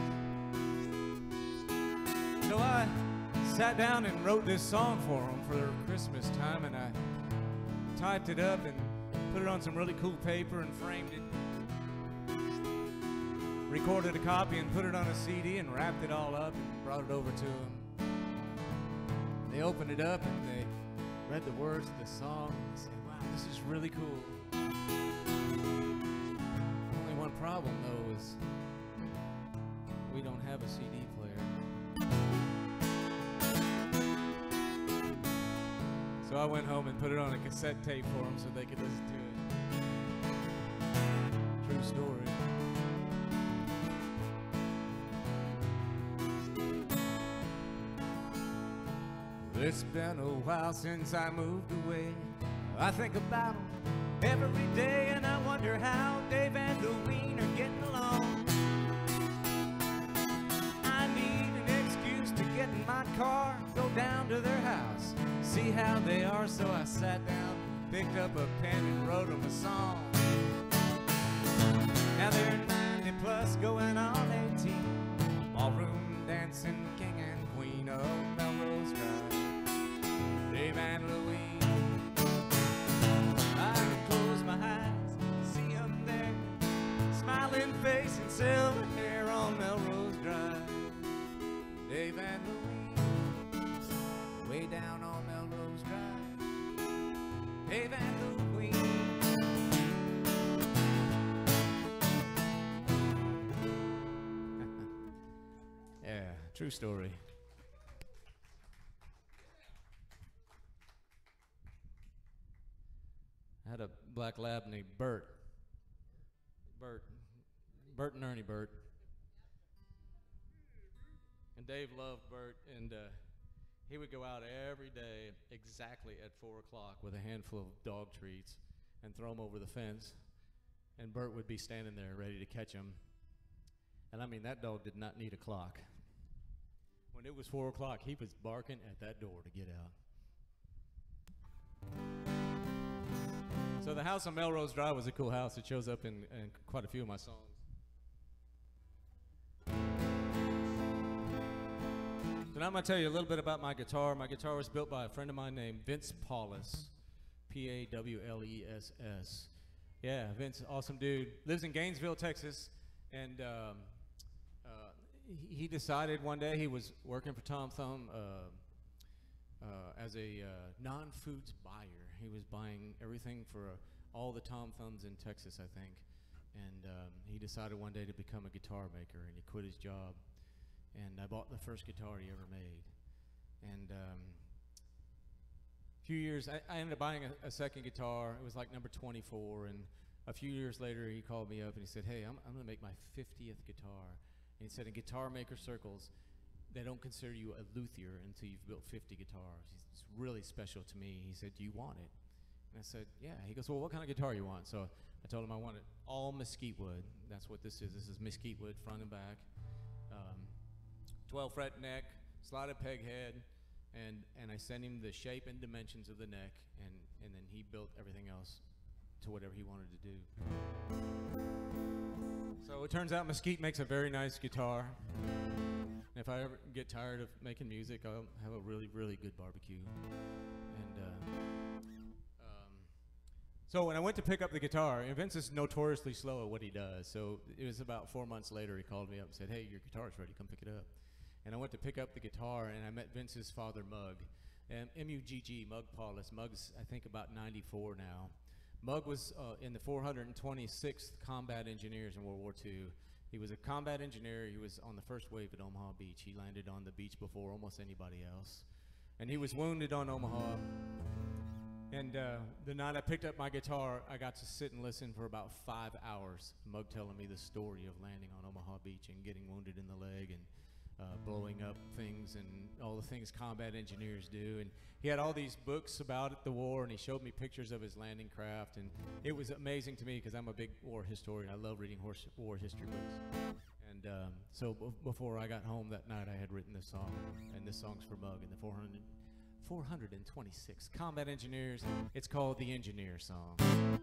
gowns. So I sat down and wrote this song for them for their Christmas time, and I typed it up and put it on some really cool paper and framed it. Recorded a copy and put it on a C D and wrapped it all up and brought it over to them. They opened it up and they read the words of the song and said, wow, this is really cool. Only one problem though is we don't have a C D player. So I went home and put it on a cassette tape for them so they could listen to it. True story. It's been a while since I moved away. I think about them every day and I wonder how Dave and Louine are getting along. I need an excuse to get in my car, go down to their house, see how they are. So I sat down, picked up a pen and wrote them a song. Now they're ninety plus going on eighteen. Ballroom dancing king and queen of Melrose Drive, Dave and Louine. silver hair on Melrose Drive. Dave and Louise, way down on Melrose Drive. Dave and Louise. Yeah, true story. I had a black lab named Bert. Bert. Bert and Ernie Bert. And Dave loved Bert, and uh, he would go out every day exactly at four o'clock with a handful of dog treats and throw them over the fence. And Bert would be standing there ready to catch them. And I mean, that dog did not need a clock. When it was four o'clock, he was barking at that door to get out. So the house on Melrose Drive was a cool house. It shows up in, in quite a few of my songs. So now I'm going to tell you a little bit about my guitar. My guitar was built by a friend of mine named Vince Paulus, P A W L E S S. Yeah, Vince, awesome dude. Lives in Gainesville, Texas. And um, uh, he, he decided one day, he was working for Tom Thumb uh, uh, as a uh, non-foods buyer. He was buying everything for uh, all the Tom Thumbs in Texas, I think. And um, he decided one day to become a guitar maker, and he quit his job. And I bought the first guitar he ever made. And um, a few years, I, I ended up buying a, a second guitar. It was like number twenty-four. And a few years later, he called me up and he said, hey, I'm, I'm going to make my fiftieth guitar. And he said, in guitar maker circles, they don't consider you a luthier until you've built fifty guitars. It's really special to me. He said, do you want it? And I said, yeah. He goes, well, what kind of guitar you want? So I told him I wanted all mesquite wood. That's what this is. This is mesquite wood, front and back. Um, twelve fret neck, slotted peg head, and, and I sent him the shape and dimensions of the neck, and, and then he built everything else to whatever he wanted to do. So it turns out mesquite makes a very nice guitar. And if I ever get tired of making music, I'll have a really, really good barbecue. And uh, um, so when I went to pick up the guitar, and Vince is notoriously slow at what he does. So it was about four months later, he called me up and said, hey, your guitar's ready, come pick it up. And I went to pick up the guitar, and I met Vince's father, Mug, and M U G G, Mug Paulus. Mug's, I think, about ninety-four now. Mug was uh, in the four hundred twenty-sixth Combat Engineers in World War Two. He was a combat engineer. He was on the first wave at Omaha Beach. He landed on the beach before almost anybody else. And he was wounded on Omaha. And uh, the night I picked up my guitar, I got to sit and listen for about five hours. Mug telling me the story of landing on Omaha Beach and getting wounded in the leg and uh, blowing up things and all the things combat engineers do. And he had all these books about the war, and he showed me pictures of his landing craft. And it was amazing to me because I'm a big war historian. I love reading horse, war history books. And um, so b before I got home that night, I had written this song. And this song's for Mug in the four hundred, four hundred twenty-six Combat Engineers. It's called the Engineer Song.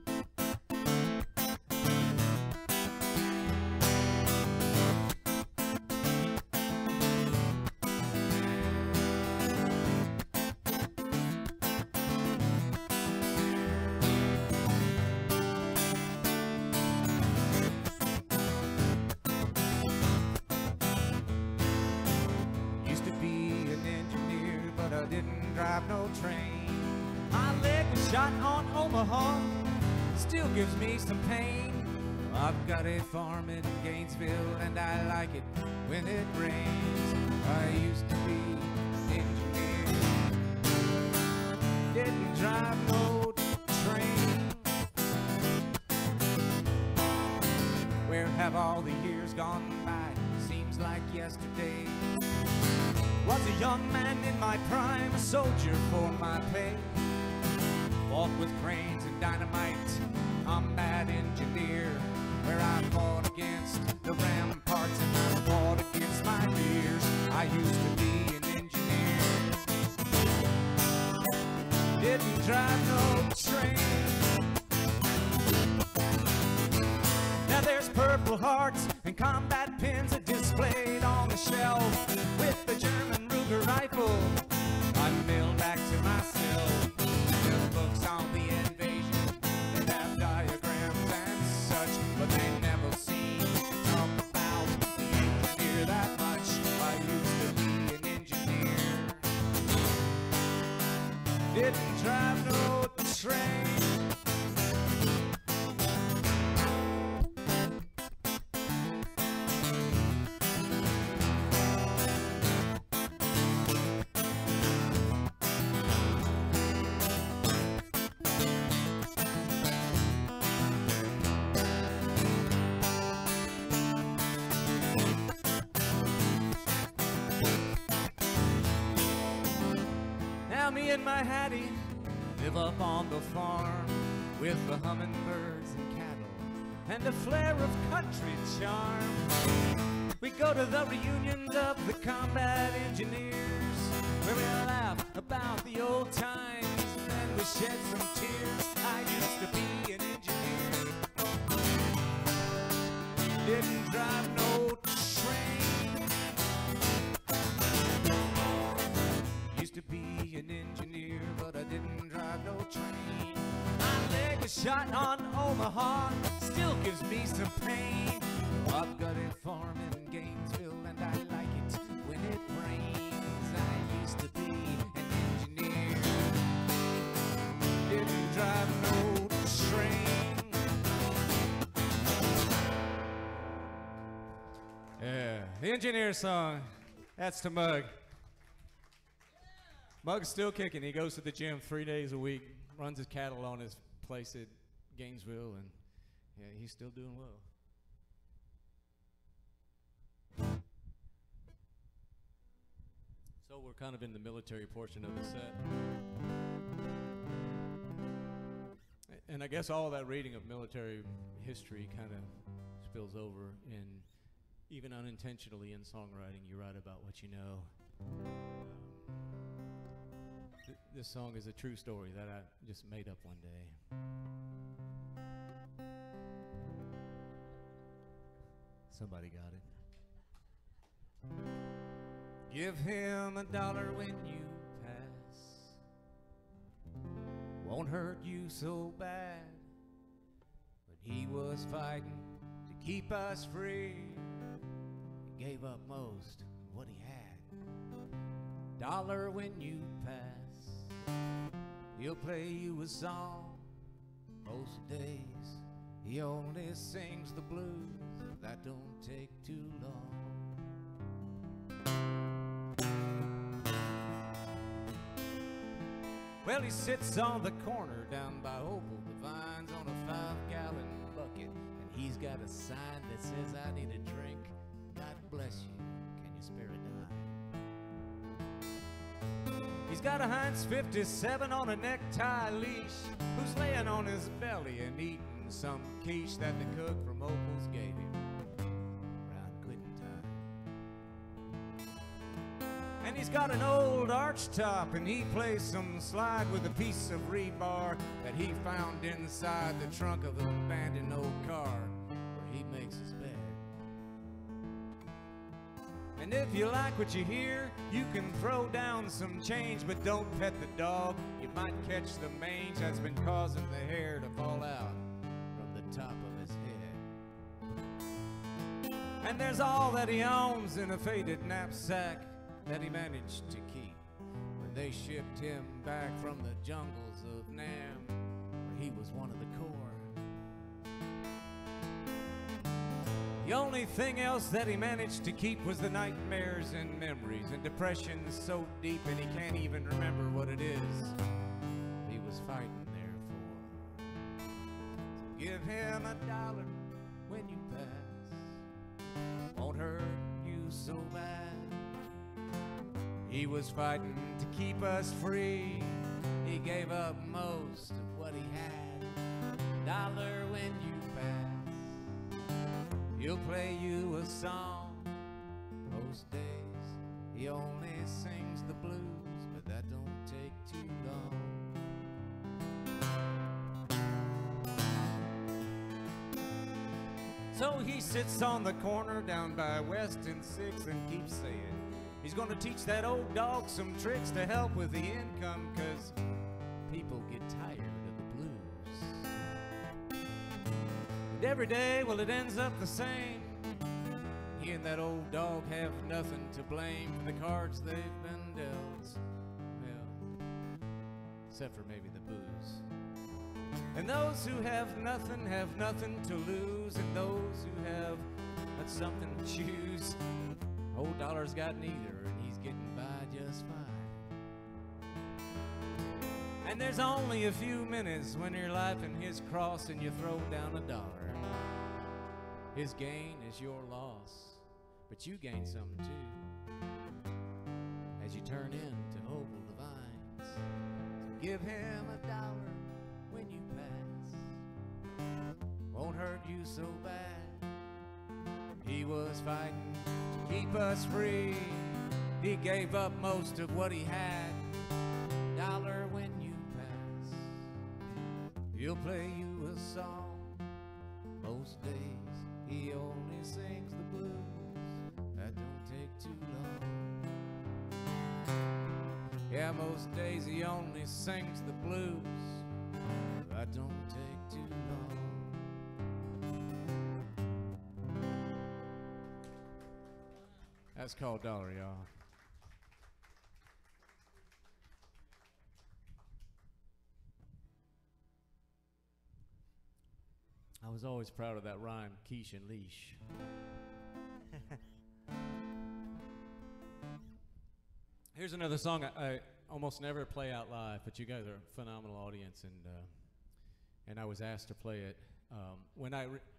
Still gives me some pain. I've got a farm in Gainesville and I like it when it rains. I used to be an engineer, didn't drive no train. Where have all the years gone by? Seems like yesterday. Was a young man in my prime, a soldier for my pay. Walked with cranes and dynamite, combat engineer, where I fought against the ramparts and I fought against my fears. I used to be an engineer, didn't drive no train. Now there's Purple Hearts and combat pins are displayed on the shelf with the German Ruger rifle. I mailed back to myself. Books on the invasion that have diagrams and such, but they never seem to talk didn't drive no train. Now me and my Hattie live up on the farm with the hummingbirds and cattle and a flare of country charm. We go to the reunions of the combat engineers where we laugh about the old times and we shed some tears. I used to be an engineer, didn't drive no train. Used to be an engineer, but I didn't drive no train. My leg is shot on Omaha, still gives me some pain. I've got a farm in Gainesville and I like it when it rains. I used to be an engineer, didn't drive no train. Yeah, the engineer song, that's to Mug. Mug's still kicking. He goes to the gym three days a week, runs his cattle on his place at Gainesville, and yeah, he's still doing well. So we're kind of in the military portion of the set. And I guess all that reading of military history kind of spills over, and even unintentionally in songwriting, you write about what you know. This song is a true story that I just made up one day. Somebody got it. Give him a dollar when you pass, won't hurt you so bad. But he was fighting to keep us free. He gave up most of what he had. Dollar when you pass, he'll play you a song. Most days he only sings the blues. That don't take too long. Well, he sits on the corner down by Opal Divine's on a five-gallon bucket, and he's got a sign that says, I need a drink. God bless you. Can you spare a dime? He's got a Heinz fifty-seven on a necktie leash, who's laying on his belly and eating some quiche that the cook from Opal's gave him around quitting time. And he's got an old arch top, and he plays some slide with a piece of rebar that he found inside the trunk of an abandoned old car where he makes his bed. And if you like what you hear, you can throw down some change, but don't pet the dog. You might catch the mange that's been causing the hair to fall out from the top of his head. And there's all that he owns in a faded knapsack that he managed to keep when they shipped him back from the jungles of Nam, where he was one of the Corps. The only thing else that he managed to keep was the nightmares and memories and depression so deep and he can't even remember what it is he was fighting there for. So give him a dollar when you pass, won't hurt you so bad. He was fighting to keep us free. He gave up most of what he had. Dollar when you pass, he'll play you a song. Most days he only sings the blues, but that don't take too long. So he sits on the corner down by West and Sixth and keeps saying he's gonna teach that old dog some tricks to help with the income, 'cause people get tired of the blues. And every day, well, it ends up the same. He and that old dog have nothing to blame for the cards they've been dealt. Well, except for maybe the booze. And those who have nothing have nothing to lose, and those who have got something to choose, old Dollar's got neither, and he's getting by just fine. And there's only a few minutes when your life and his cross, and you throw down a dollar. His gain is your loss, but you gain something too, as you turn into oval divines. So give him a dollar when you pass, won't hurt you so bad. He was fighting to keep us free, he gave up most of what he had. Dollar when you pass, he'll play you a song. Most days he only sings the blues, that don't take too long. Yeah, most days he only sings the blues, that don't take too long. That's called Dollar, y'all. I was always proud of that rhyme, quiche and leash. Here's another song I, I almost never play out live, but you guys are a phenomenal audience, and uh, and I was asked to play it. Um, when I re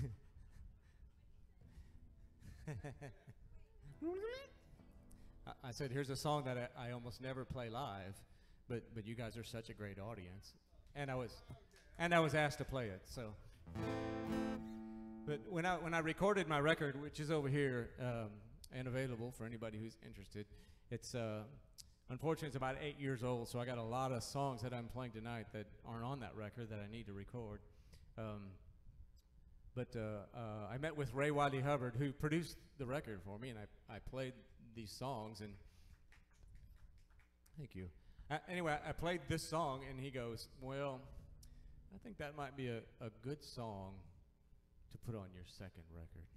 I, I said, here's a song that I, I almost never play live, but but you guys are such a great audience, and I was and I was asked to play it. So, but when I when I recorded my record, which is over here um, and available for anybody who's interested, it's uh, unfortunately it's about eight years old. So I got a lot of songs that I'm playing tonight that aren't on that record that I need to record. Um, But uh, uh, I met with Ray Wiley Hubbard, who produced the record for me, and I, I played these songs, and thank you. Uh, anyway, I played this song, and he goes, well, I think that might be a, a good song to put on your second record.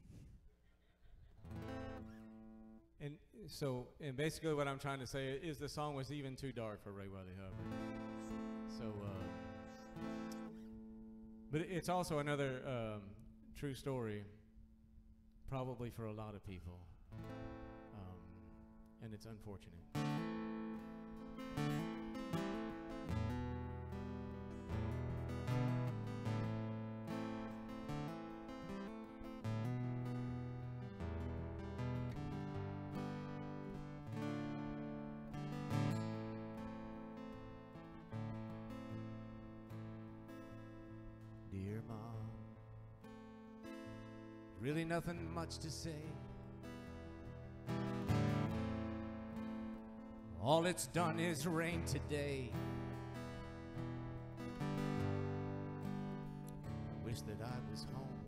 And so, and basically what I'm trying to say is the song was even too dark for Ray Wiley Hubbard. So, uh, but it's also another um, true story, probably for a lot of people, um, and it's unfortunate. Dear Mom, really nothing much to say. All it's done is rain today. I wish that I was home.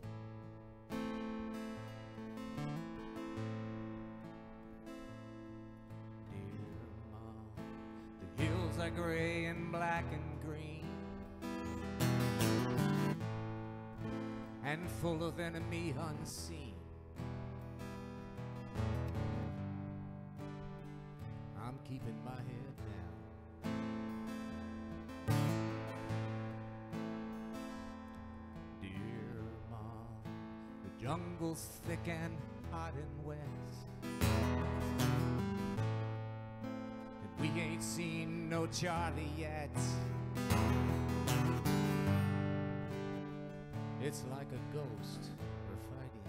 Dear Mom, the hills are gray and black and green, and full of enemy unseen. I'm keeping my head down. Dear Mom, the jungle's thick and hot and wet, and we ain't seen no Charlie yet. It's like a ghost we're fighting.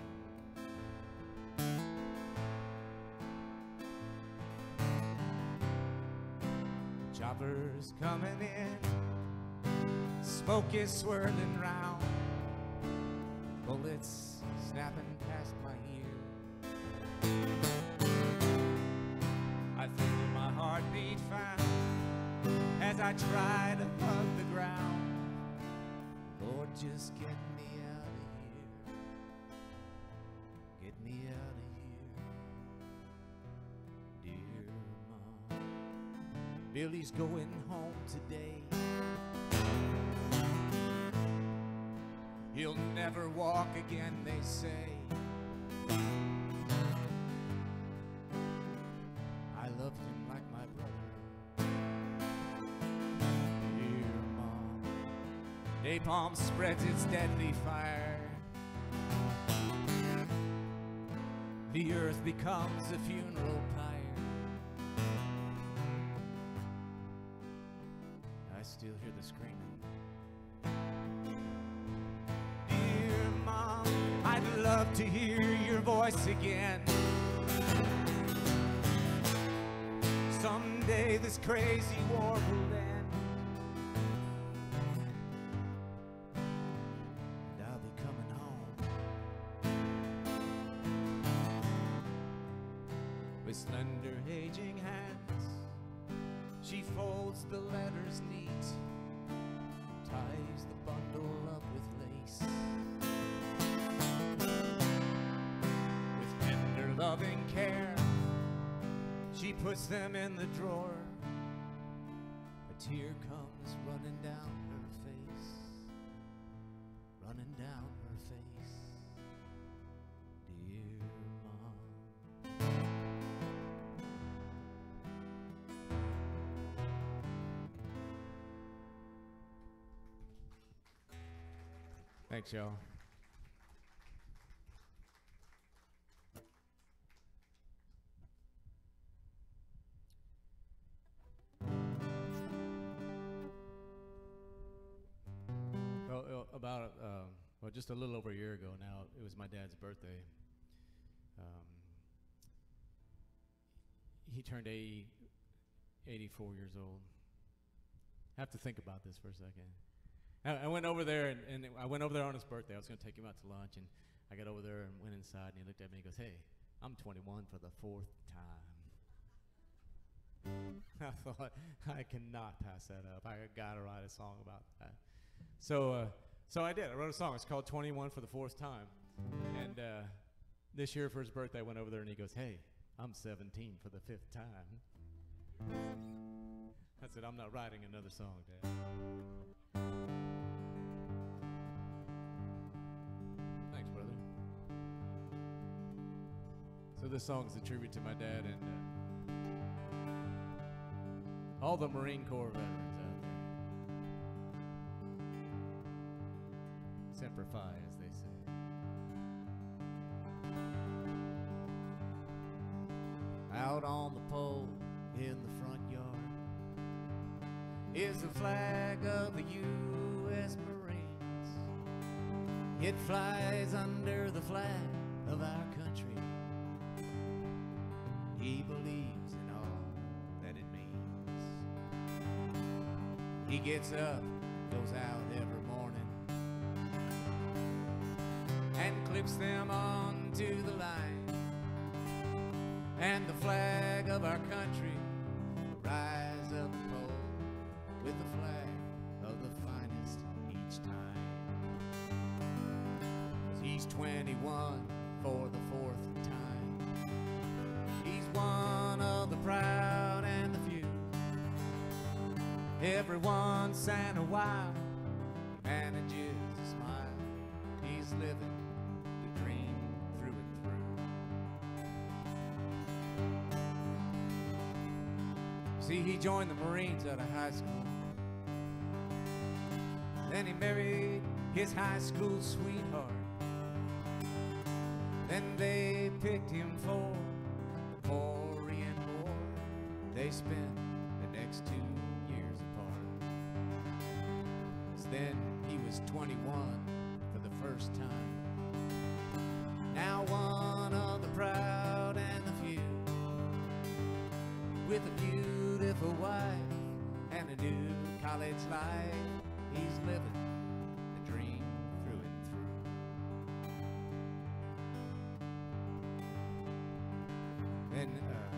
The chopper's coming in, smoke is swirling round, bullets snapping past my ear. I feel my heartbeat fast as I try to hug the ground. Lord, just get me out of here. Get me out of here. Dear Mom, Billy's going home today. He'll never walk again, they say. I loved him like my brother. Napalm spreads its deadly fire. The earth becomes a funeral pyre. I still hear the screaming. Dear Mom, I'd love to hear your voice again. Someday this crazy war will end, and I'll be coming home with slender aging hands. She folds the letters neat, ties the bundle up with lace. With tender loving care, she puts them in the drawer. A tear comes running down her face, running down her face. Dear Mom. Thanks, y'all. Well, about uh, well, just a little over a year ago now, it was my dad's birthday. Um, he turned eighty, eighty-four years old. I have to think about this for a second. I, I went over there, and, and I went over there on his birthday. I was going to take him out to lunch, and I got over there and went inside, and he looked at me and goes, "Hey, I'm twenty-one for the fourth time." I thought, I cannot pass that up. I got to write a song about that. So, uh, so I did. I wrote a song. It's called twenty-one for the fourth time. And uh, this year for his birthday, I went over there, and he goes, "Hey, I'm seventeen for the fifth time." I said, "I'm not writing another song, Dad." Thanks, brother. So this song is a tribute to my dad and uh, all the Marine Corps veterans out there. Semper Fi, as they say. Out on the pole in the front yard is the flag of the U S Marines. It flies under the flag of our country. He believes in all that it means. He gets up, goes out every morning, and clips them onto the line. And the flag of our country rise up the pole with the flag of the finest each time. 'Cause he's twenty-one for the fourth time. He's one of the proud and the few. Every once in a while he manages to smile. He's living the dream through and through. See, he joined the Marines out of high school. Then he married his high school sweetheart. Then they picked him for the Korean War. They spent the next two years apart. 'Cause then he was twenty-one for the first time. Now one of the proud and the few, with a beautiful wife and a new college life. He's living the dream through and through. Then uh,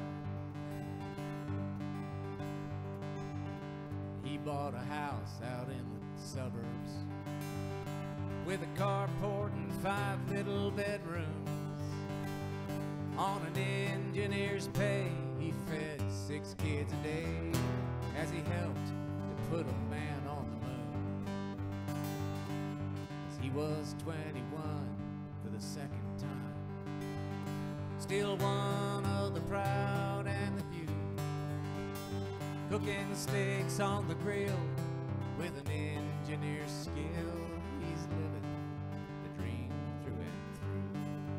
he bought a house out in the suburbs with a carport and five little bedrooms. On an engineer's pay, he fed six kids a day as he helped to put a man on the moon. 'Cause he was twenty-one for the second time. Still one of the proud and the few, cooking steaks on the grill with an engineer your skill. He's living the dream through and through.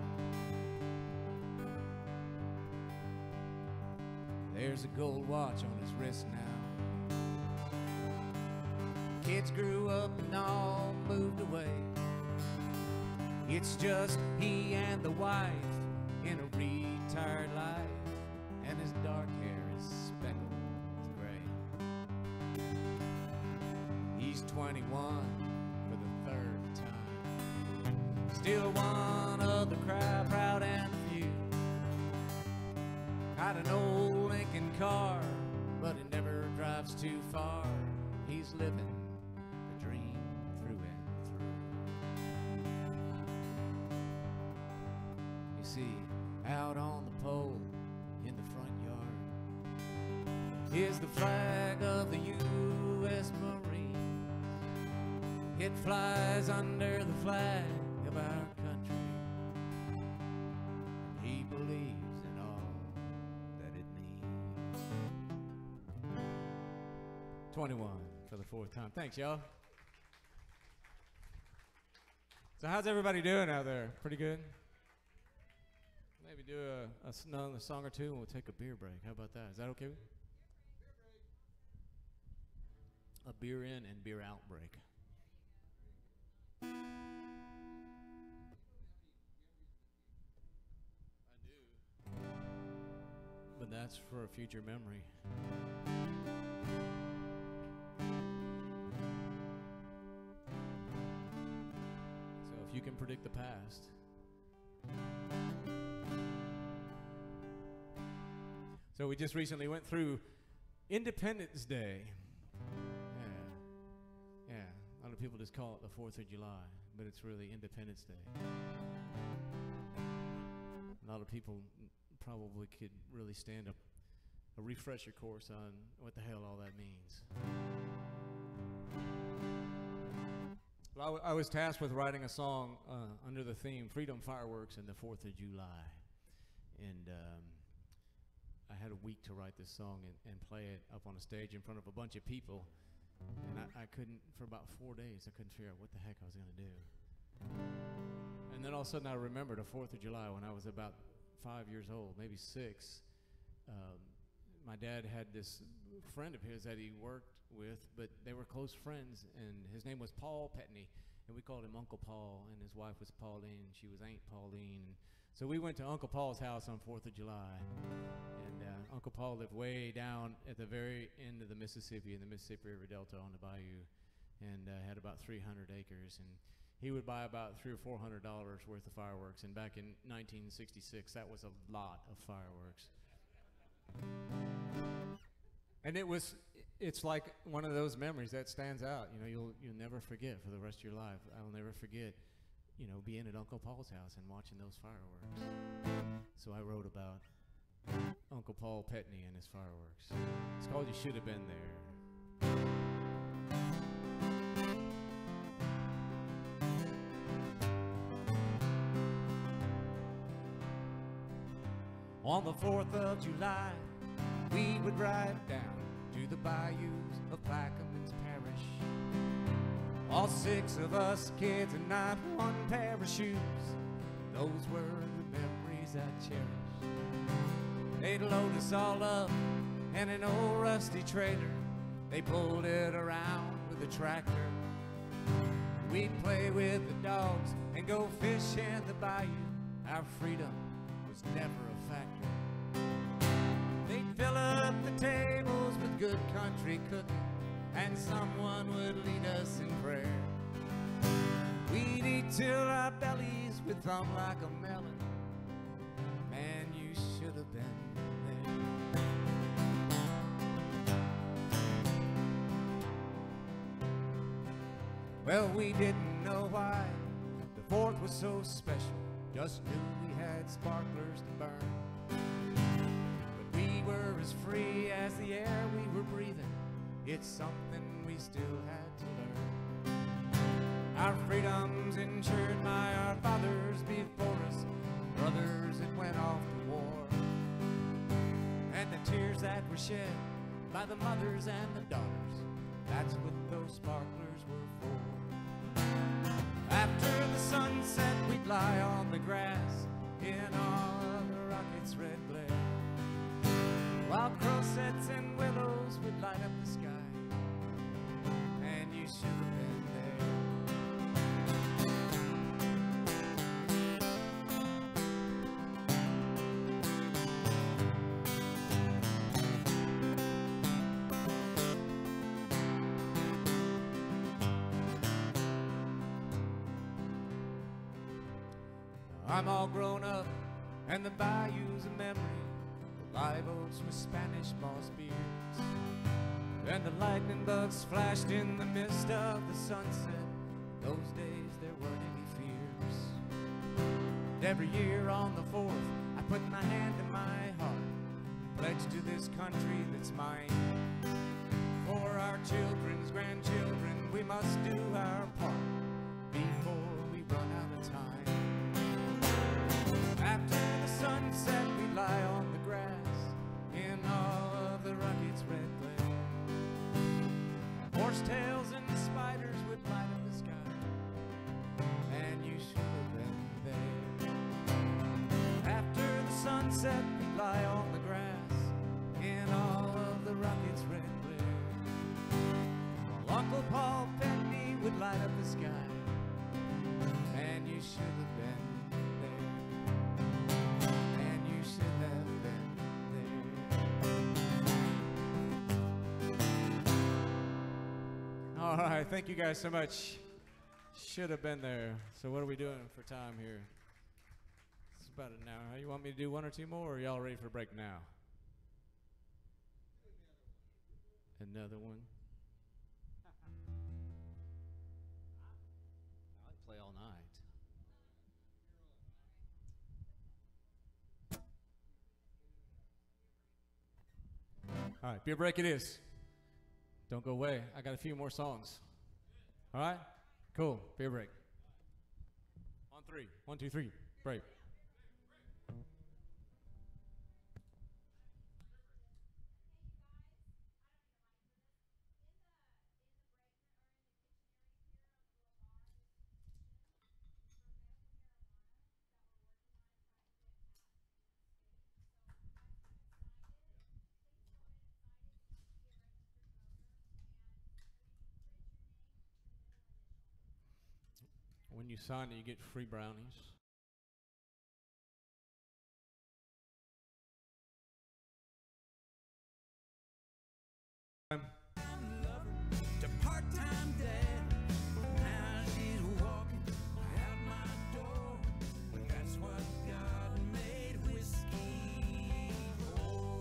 There's a gold watch on his wrist now. Kids grew up and all moved away. It's just he and the wife in a retired life, and his dark hair is speckled with gray. He's twenty-one for the third time, still one of the crowd, proud and few. Got an old Lincoln car, but it never drives too far. He's living the dream through and through. You see, out on the pole in the front yard is the flag of the U S Marines. It flies under the flag of our country. He believes in all that it means. twenty-one for the fourth time. Thanks, y'all. So how's everybody doing out there? Pretty good? Maybe do a, a, s- another song or two and we'll take a beer break. How about that? Is that okay? A beer in and beer out break. I do. But that's for a future memory. So if you can predict the past. So we just recently went through Independence Day. Yeah. Yeah. A lot of people just call it the fourth of July, but it's really Independence Day. A lot of people probably could really stand a, a refresher course on what the hell all that means. Well, I, w- I was tasked with writing a song uh, under the theme Freedom Fireworks and the fourth of July. And um, I had a week to write this song and, and play it up on a stage in front of a bunch of people. And I, I couldn't, for about four days, I couldn't figure out what the heck I was going to do. And then all of a sudden I remembered a fourth of July when I was about five years old, maybe six. Um, my dad had this friend of his that he worked with, but they were close friends, and his name was Paul Petney, and we called him Uncle Paul, and his wife was Pauline, and she was Aunt Pauline. And so we went to Uncle Paul's house on fourth of July, and uh, Uncle Paul lived way down at the very end of the Mississippi, in the Mississippi River Delta on the bayou, and uh, had about three hundred acres. And he would buy about three or four hundred dollars worth of fireworks, and back in nineteen sixty-six, that was a lot of fireworks. And it was, it's like one of those memories that stands out. You know, you'll you'll never forget for the rest of your life. I'll never forget, you know, being at Uncle Paul's house and watching those fireworks. So I wrote about Uncle Paul Petney and his fireworks. It's called You Should Have Been There. On the fourth of July, we would ride down to the bayous of Plaquemines Parish. All six of us kids and not one pair of shoes. Those were the memories I cherish. They'd load us all up in an old rusty trailer. They pulled it around with a tractor. We'd play with the dogs and go fish in the bayou. Our freedom was never a factor. They'd fill up the tables with good country cooking, and someone would lead us in prayer. We'd eat till our bellies would thump like a melon. Man, you should have been there. Well, we didn't know why the fourth was so special. Just knew we had sparklers to burn. But we were as free as the air we were breathing. It's something we still had to learn. Our freedoms ensured by our fathers before us, brothers that went off to war. And the tears that were shed by the mothers and the daughters, that's what those sparklers were for. I'm all grown up, and the bayou's a memory. The live oaks with Spanish moss beers, and the lightning bugs flashed in the mist of the sunset. Those days there weren't any fears. And every year on the fourth, I put my hand in my heart, pledge to this country that's mine. For our children's grandchildren, we must do our part before we run out of time. After the sunset, we lie on the grass in all of the rocket's red glare. Horsetails and spiders would light up the sky, and you should have been there. After the sunset, we lie on the grass in all of the rocket's red glare. While Uncle Paul Penny would light up the sky, and you should have been there. And you should have been there. All right, thank you guys so much. Should have been there. So what are we doing for time here? It's about an hour. You want me to do one or two more, or are y'all ready for a break now? Another one. I'd play all night. All right, beer break it is. Don't go away. I got a few more songs. All right? Cool. Beer break. On three. One, two, three. Break. When you sign it, you get free brownies. Um, To part-time dad, now she's walking out my door. That's what God made whiskey for.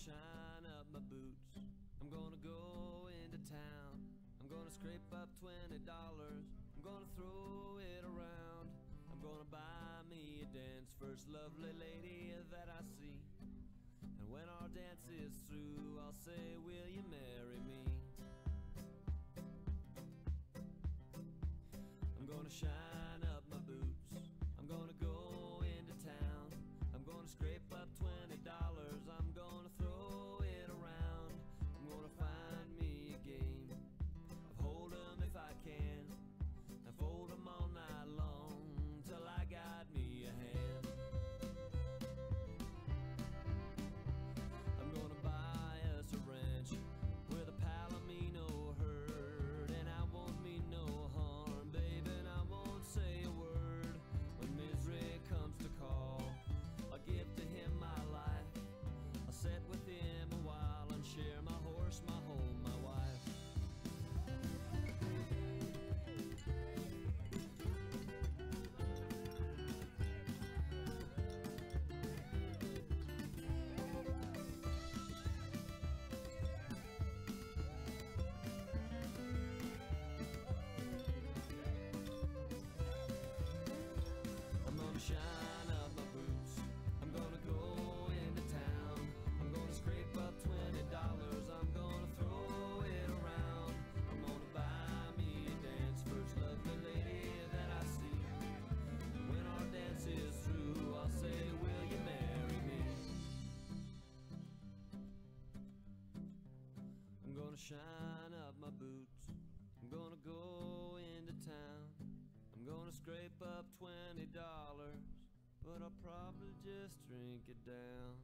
shine up my boots. I'm gonna go into town. I'm gonna scrape up twenty dollars. I'm gonna throw it around. I'm gonna buy me a dance, first lovely lady that I see. And when our dance is through, I'll say, will you marry me? I'm gonna shine up my boots. I'm gonna go into town. I'm gonna scrape up twenty dollars. I'm gonna throw it around. I'm gonna find me a game of hold 'em if I can, and fold 'em all night long till I got me a hand. I'm gonna buy us a ranch with a palomino herd, and I won't mean no harm, baby, and I won't say a word. When misery comes to call, I'll give to him my life. I'll sit with him a while and share my horse, my home, my wife. I'm gonna shine up my boots. I'm gonna go into town. I'm gonna scrape up twenty dollars. I'm gonna throw it around. I'm gonna buy me a dance, first lovely lady that I see. And when our dance is through, I'll say, will you marry me? I'm gonna shine up my boots. I'm gonna go into town. I'm gonna scrape up twenty dollars, but I'll probably just drink it down.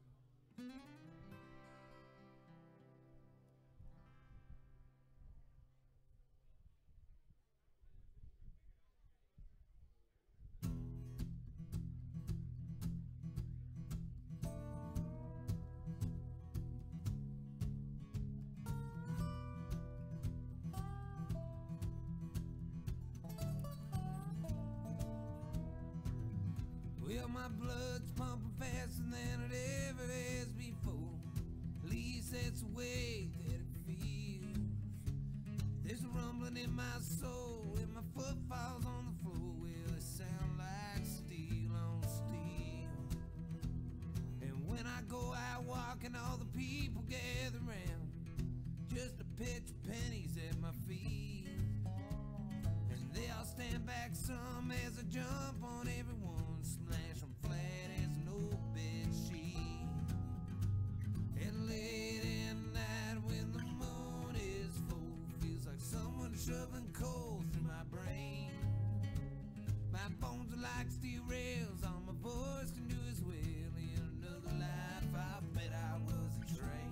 Well, my blood's pumping faster than it ever has before. At least that's the way that it feels. There's a rumbling in my soul, and my foot falls on the floor. Well, it sounds like steel on steel. And when I go out walking, all the people gather round just to pitch pennies at my feet. And they all stand back some as I jump on everyone, smash them flat as an old bed sheet. And late at night when the moon is full, feels like someone shoving coal through my brain. My bones are like steel rails, all my voice can do is wail. In another life, I bet I was a train.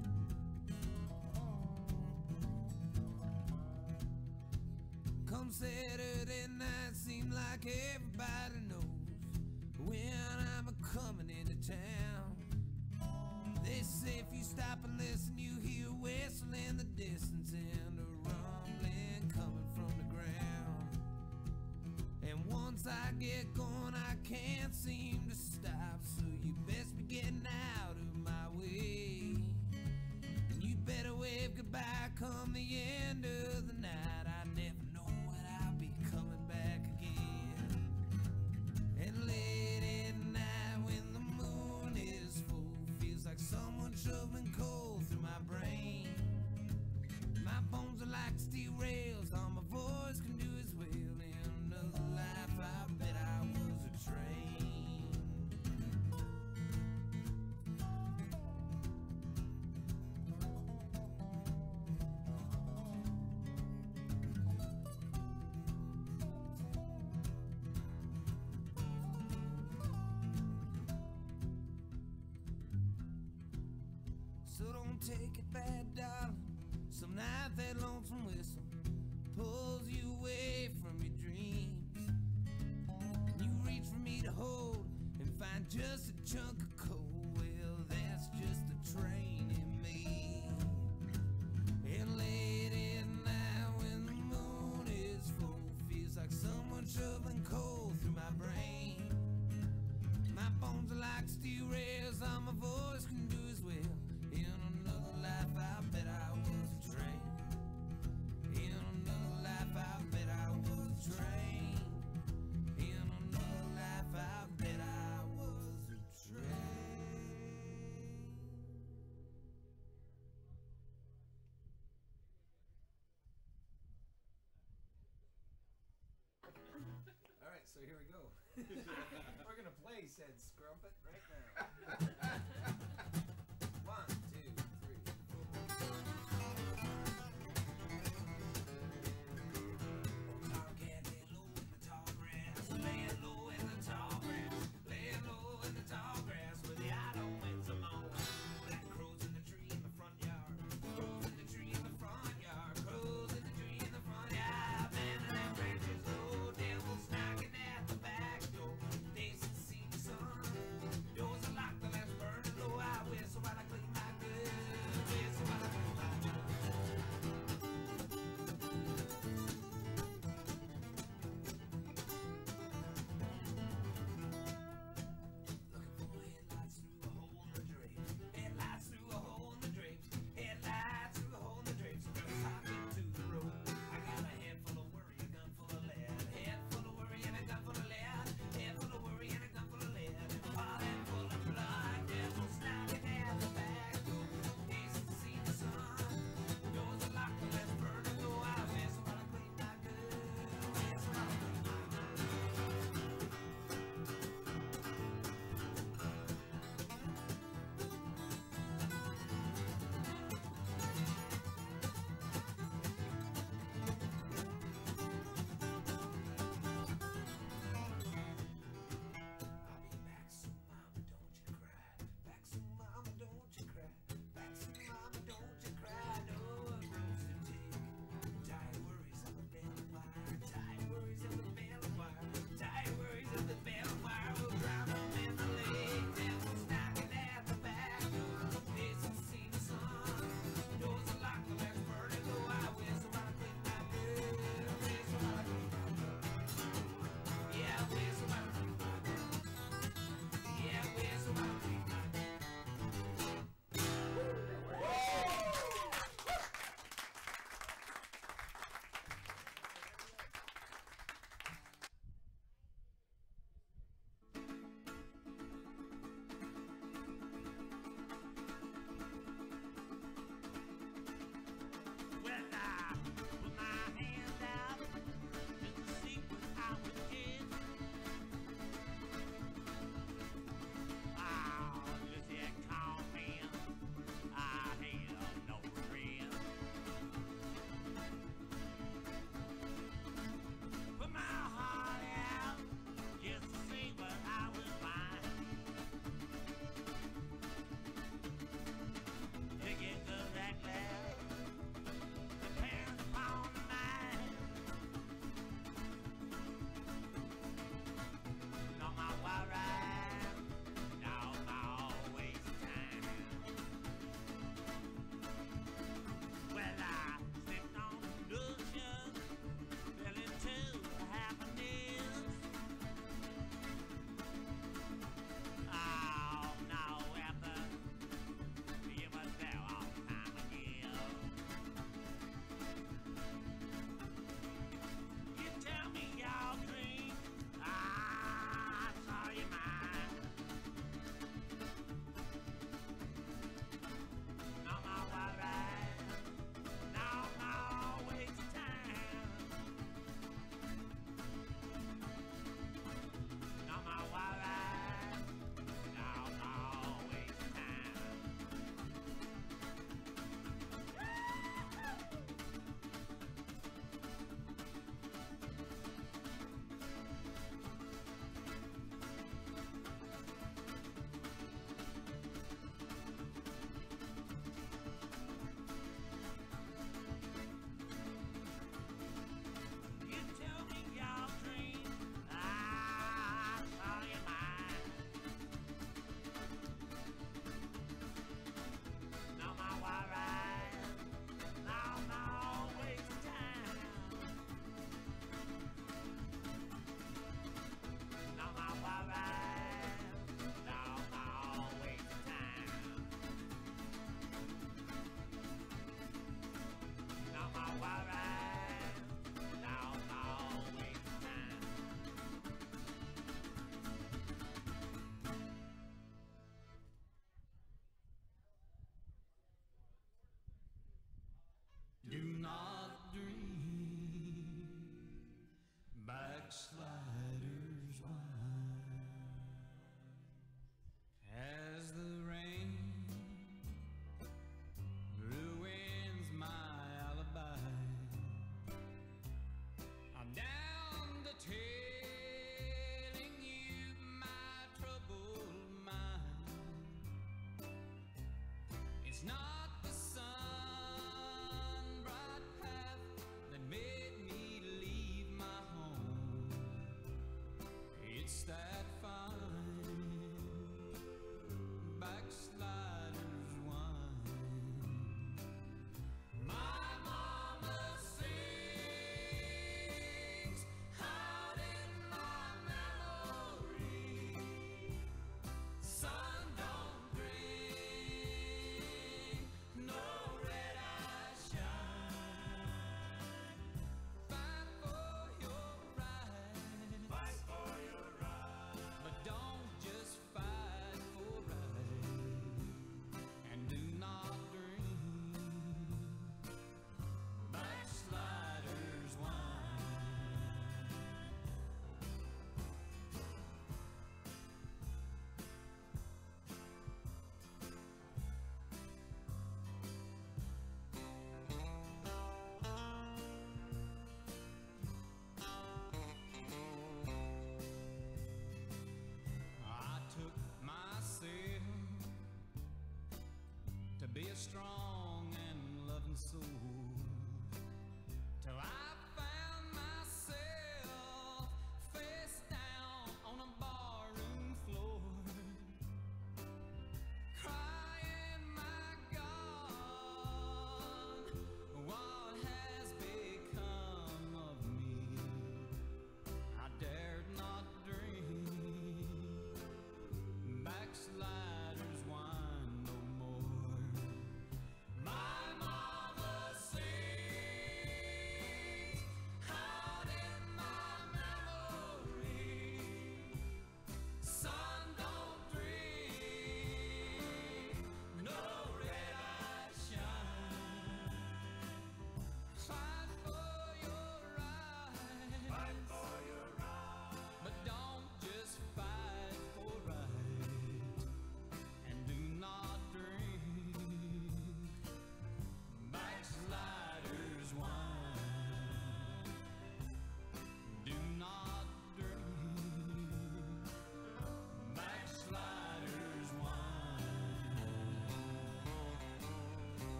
Come Saturday night, seem like everybody knows when I'm a-coming into town. They say if you stop and listen, you hear a whistle in the distance and a rumbling coming from the ground. And once I get going, I can't seem to stop, so you best be getting out of my way. And you better wave goodbye come the end of the night. I never know when I'll be coming back again. And late at night when the moon is full, feels like someone shoving coal through my brain. My bones are like steel rails, all my voice can do is wail. In another life, I bet I was a train. So don't take it bad, darling. Some night that lonesome whistle pulls you away from your dreams. You reach for me to hold and find just a chunk of coal. Well, that's just a train in me. And late at night when the moon is full, feels like someone shoveling coal through my brain. My bones are like steel rails, all my voice can do is wail. here we go. We're gonna play said Scrumpet right now. One, two, three, four. Tomcat lay low in the tall grass, laying low in the tall grass, laying low in the tall grass with the autumn winds along. Black crows in the tree in the front yard, crows in the tree in the front yard, crows in the tree in the front yard, bending their branches low, devils knocking at the back door. They see the sun, doors are locked, the lamps burning low. I whistle while I clean my good, whistle while I clean my good. Looking for headlights through a hole in the drapes, headlights through a hole in the drapes, headlights through a hole in the drapes. Girls hopping to the road. I got a head full of worry, a gun full of lead, head full of worry and a gun full of lead, head full of worry and a gun full of lead, and a wallet full of blood. Devils knocking at the back door. Days to see the sun. Doors are locked, the lamps burning low. I whistle while I clean my good, whistle while I clean my good. I'll be back soon, mama, don't you cry. Back soon, mama, don't you cry. Back soon, mama, don't you cry. No one knows to take. Tired worries of the bell wire. Tired worries of the bell wire. Tired worries of the bell wire. We'll drown them in the lake. Devils knocking at the back door. Days to see the sun. Doors are locked, the lamps burning low. I whistle while I clean my good. Whistle while I clean my good. Yeah, whistle while I clean my good. Yeah, whistle while I clean my good. Well, I put my hand out just to see what I would get. Oh, just yeah, call me. I have no regret. Put my heart out just to see what I would find. To get to that glass. Depends upon the mind. On my wild ride, no, no waste of time. Well, I slipped on production, fell into happiness. Oh, no, after you was there all the time again. You tell me your dream, I saw you mine. No more wild ride, no more waste of time. No more wild ride, no more waste of time. You tell me your dream, I saw you mine. No more wild ride, no more waste of time. No more wild ride, no more waste of time. No more wild ride, no more waste of time. Do not dream, backslider.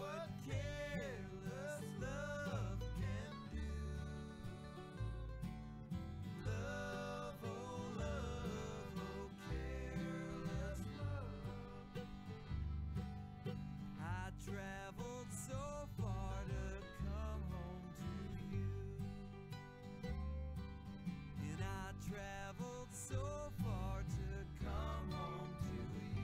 what careless love can do. Love, oh love, oh careless love. I traveled so far to come home to you, and I traveled so far to come home to you.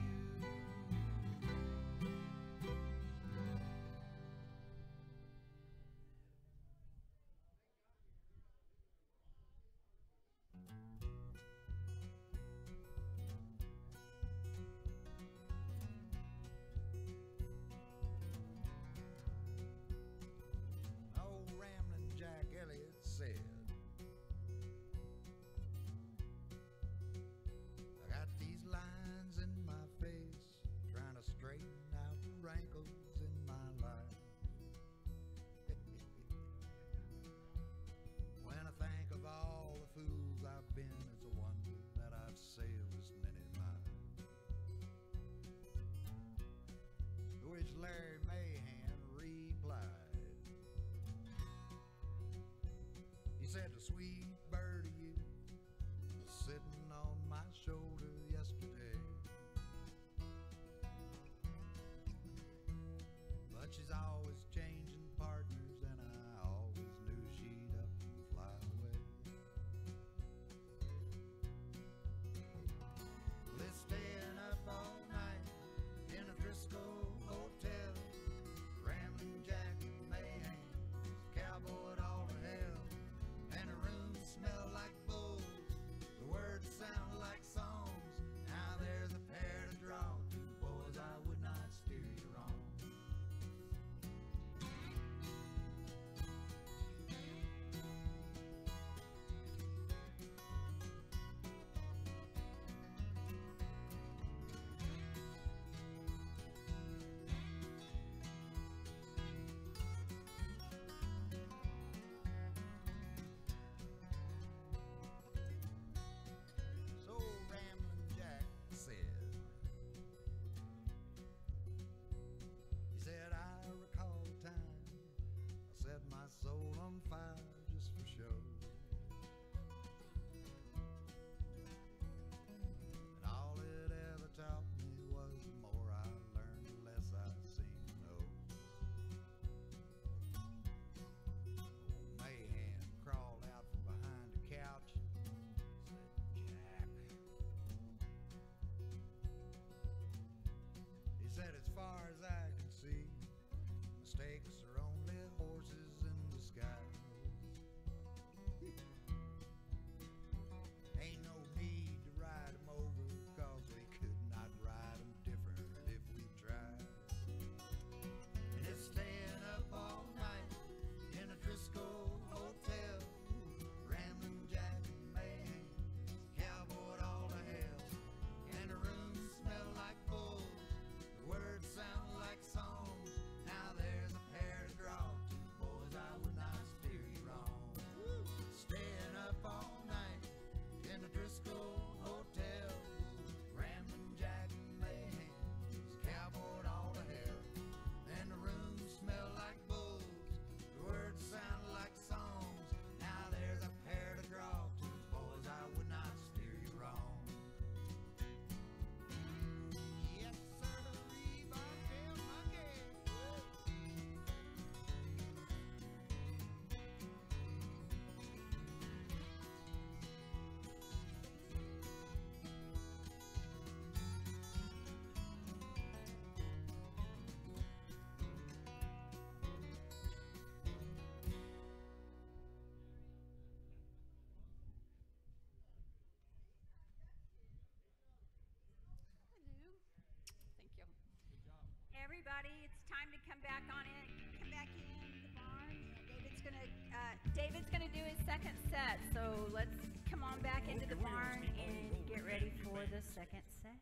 Old Ramblin' Jack Elliott said, I got these lines in my face, trying to straighten out the wrinkles in my life. When I think of all the fools I've been, it's a wonder that I've sailed as many miles. To which Larry Mahan replied, he said, the sweet bird of you was sitting on my shoulder yesterday, but she's always changing partners, and I always knew she'd up and fly away. Well, it's staying up all night in a Driscoll hotel, Ramblin' Jack and Mayhem, cowboy all to hell, and the room smell like bowls, the words sound like songs. Now there's a pair to draw to, boys, I would not steer you wrong. So Ramblin' Jack said, he said, I recall a time I set my soul on fire just for show. And all it ever taught me was the more I learned, the less I seemed to know. Old Mayhem crawled out from behind the couch, said, Jack. He said, as far as I can see, mistakes are only horses in disguise. Ain't no need to ride 'em over, cause we could not ride 'em different if we tried. And it's staying up all night in a Driscoll hotel, Ramblin' Jack and Mayhem, cowboy all to hell, and the room smell like bulls, the words sound like songs. Now there's a pair to draw to, boys, I would not steer you wrong. Staying up all night in the Driscoll hotel, Ramblin' Jack and Mayhem, cowboy all to hell, and the room smell like bulls, the words sound like songs. Now there's a pair to draw to, boys, I would not steer you wrong. Yes, sir, Bobtail Monkey. Hello. Thank you. Everybody, it's time to come back on in. Come back in the barn. David's gonna uh, David's gonna do his second set. So let's come on back into the barn and get ready for the second set.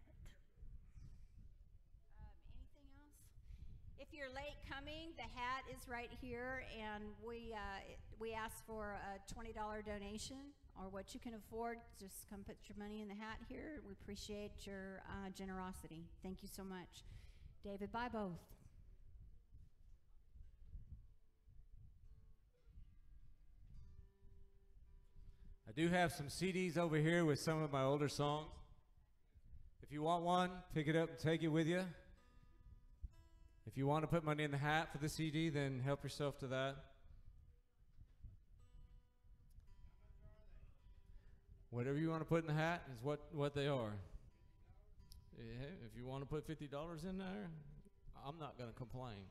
Um, anything else? If you're late coming, the hat is right here, and we uh, we ask for a twenty dollar donation, or what you can afford. Just come put your money in the hat here. We appreciate your uh, generosity. Thank you so much. David Byboth. I do have some C Ds over here with some of my older songs. If you want one, pick it up and take it with you. If you want to put money in the hat for the C D, then help yourself to that. Whatever you want to put in the hat is what, what they are. Yeah, if you want to put fifty dollars in there, I'm not going to complain.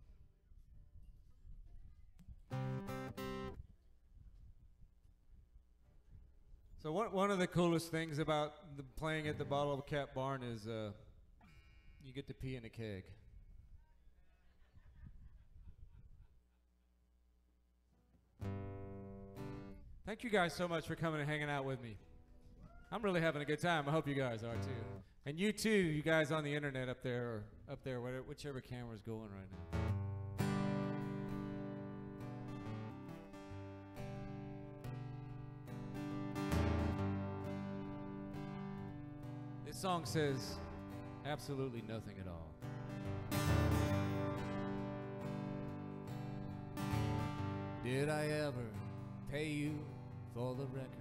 So one, one of the coolest things about the playing at the Bottle Cap Barn is uh, you get to pee in a keg. Thank you guys so much for coming and hanging out with me. I'm really having a good time. I hope you guys are too. And you too, you guys on the internet up there, or up there, whatever, whichever camera's going right now. This song says absolutely nothing at all. Did I ever pay you for the record?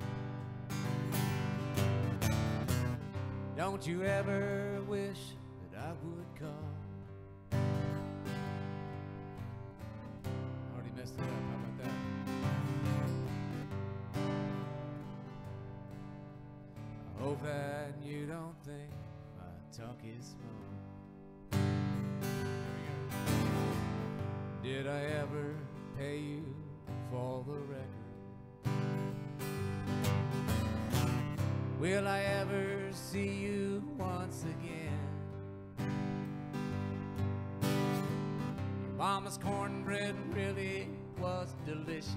Don't you ever wish that I would call? Already messed it up, how about that? I hope that you don't think my talk is small. Did I ever pay you for the record? Will I ever see you once again? Your mama's cornbread really was delicious.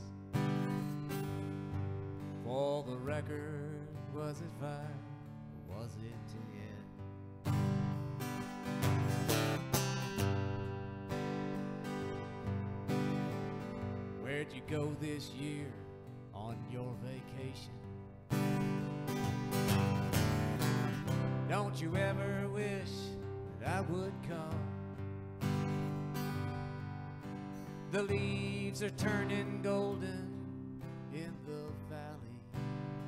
For the record, was it fire or was it tin? Where'd you go this year on your vacation? Don't you ever wish that I would come? The leaves are turning golden in the valley.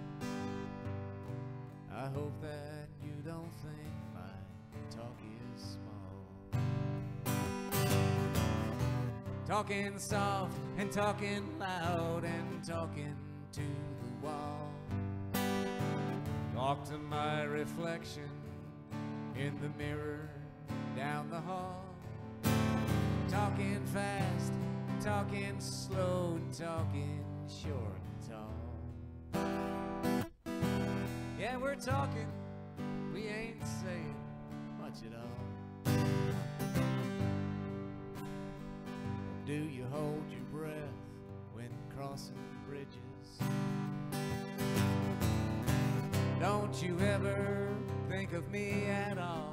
I hope that you don't think my talk is small. Talking soft and talking loud and talking to the wall. Talk to my reflection in the mirror down the hall. Talking fast, talking slow, and talking short and tall. Yeah, we're talking, we ain't saying much at all. Do you hold your breath when crossing bridges? Don't you ever think of me at all?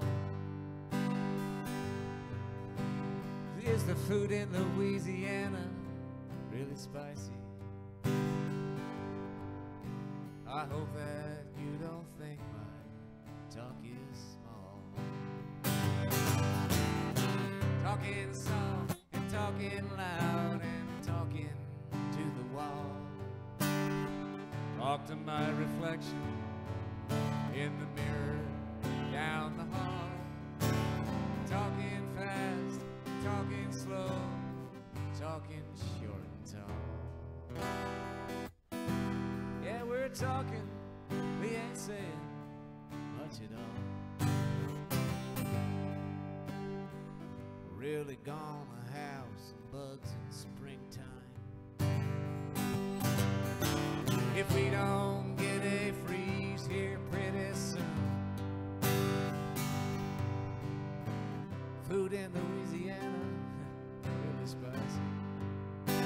Is the food in Louisiana really spicy? I hope that you don't think my talk is small. Talking soft and talking loud and talking to the wall. Talk to my reflection in the mirror down the hall. Talking fast, talking slow, talking short and tall. Yeah, we're talking, we ain't saying much at all. Really gonna have some bugs in springtime. If we don't get a freeze here pretty soon. Food in Louisiana, really spicy.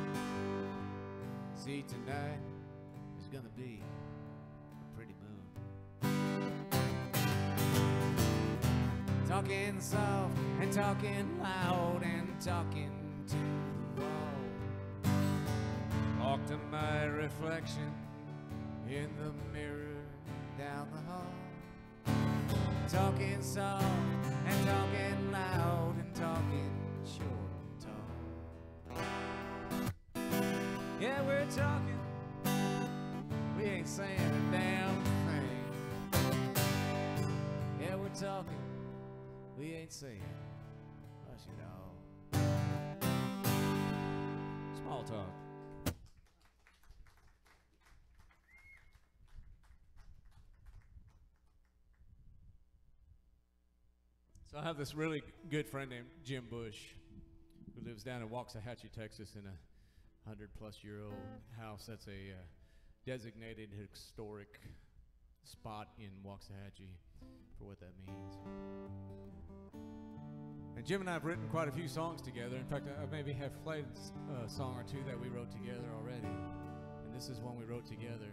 See, tonight is gonna be a pretty moon. Talking soft and talking loud and talking to the wall. Talk to my reflection in the mirror down the hall. Talking soft and talking loud and talking short and tall. Yeah, we're talking, ain't saying a damn thing. Yeah, we're talking, we ain't saying much at all. Small talk. So I have this really good friend named Jim Bush, who lives down in Waxahachie, Texas, in a hundred plus year old house. That's a uh, designated historic spot in Waxahachie, for what that means. And Jim and I have written quite a few songs together. In fact, I maybe have played a song or two that we wrote together already. And this is one we wrote together.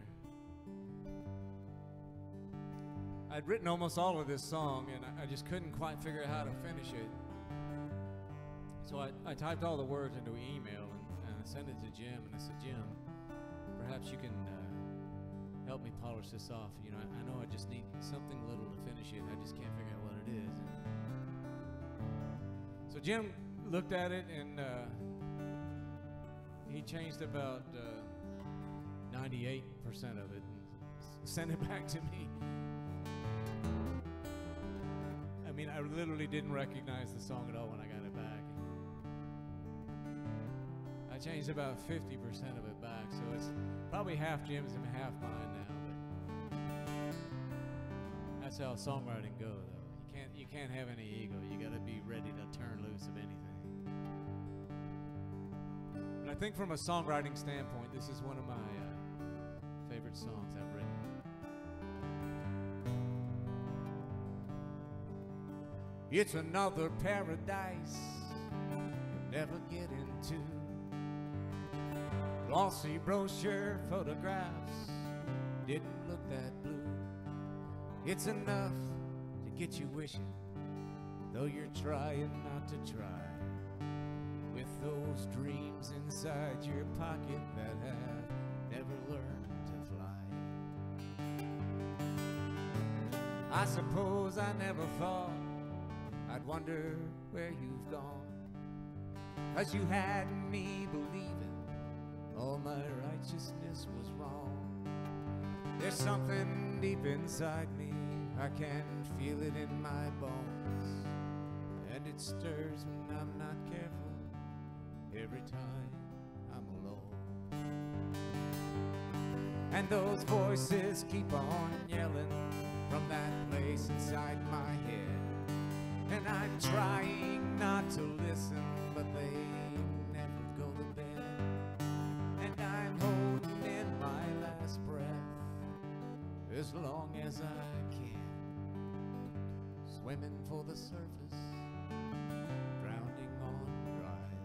I'd written almost all of this song, and I, I just couldn't quite figure out how to finish it. So I, I typed all the words into an email, and, and I sent it to Jim, and I said, Jim, perhaps you can uh, help me polish this off. You know, I, I know I just need something little to finish it, and I just can't figure out what it is. So Jim looked at it, and uh, he changed about uh, ninety-eight percent of it and s- sent it back to me. I mean, I literally didn't recognize the song at all when I got it back. I changed about fifty percent of it back, so it's probably half Jim's and half mine now. But that's how songwriting goes, though. You can't, you can't have any ego. You got to be ready to turn loose of anything. But I think from a songwriting standpoint, this is one of my uh, favorite songs I've written. It's another paradise you'll never get into. Glossy brochure photographs didn't look that blue. It's enough to get you wishing, though you're trying not to try, with those dreams inside your pocket that have never learned to fly. I suppose I never thought I'd wonder where you've gone, 'cause you had me believing all my righteousness was wrong. There's something deep inside me, I can feel it in my bones, and it stirs when I'm not careful every time I'm alone. And those voices keep on yelling from that place inside my head, and I'm trying not to listen, but they never go to bed. And I'm holding in my last breath as long as I can, swimming for the surface, drowning on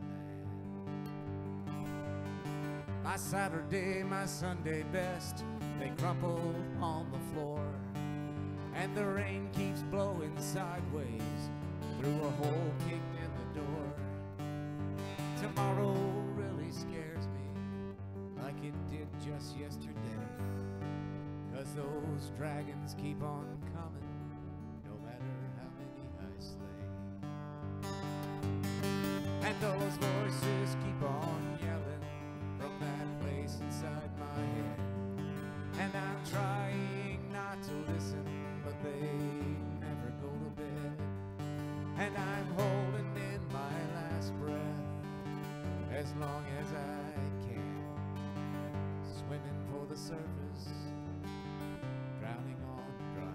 dry land. My Saturday, my Sunday best, they crumple on the floor, and the rain keeps blowing sideways through a hole kicked in the door. Tomorrow really scares me like it did just yesterday, 'cause those dragons keep on coming no matter how many I slay. And those voices keep on yelling from that place inside my head, and I'm trying not to listen, but they never go to bed. And I'm holding in my last breath as long as I can, swimming for the surface, drowning on dry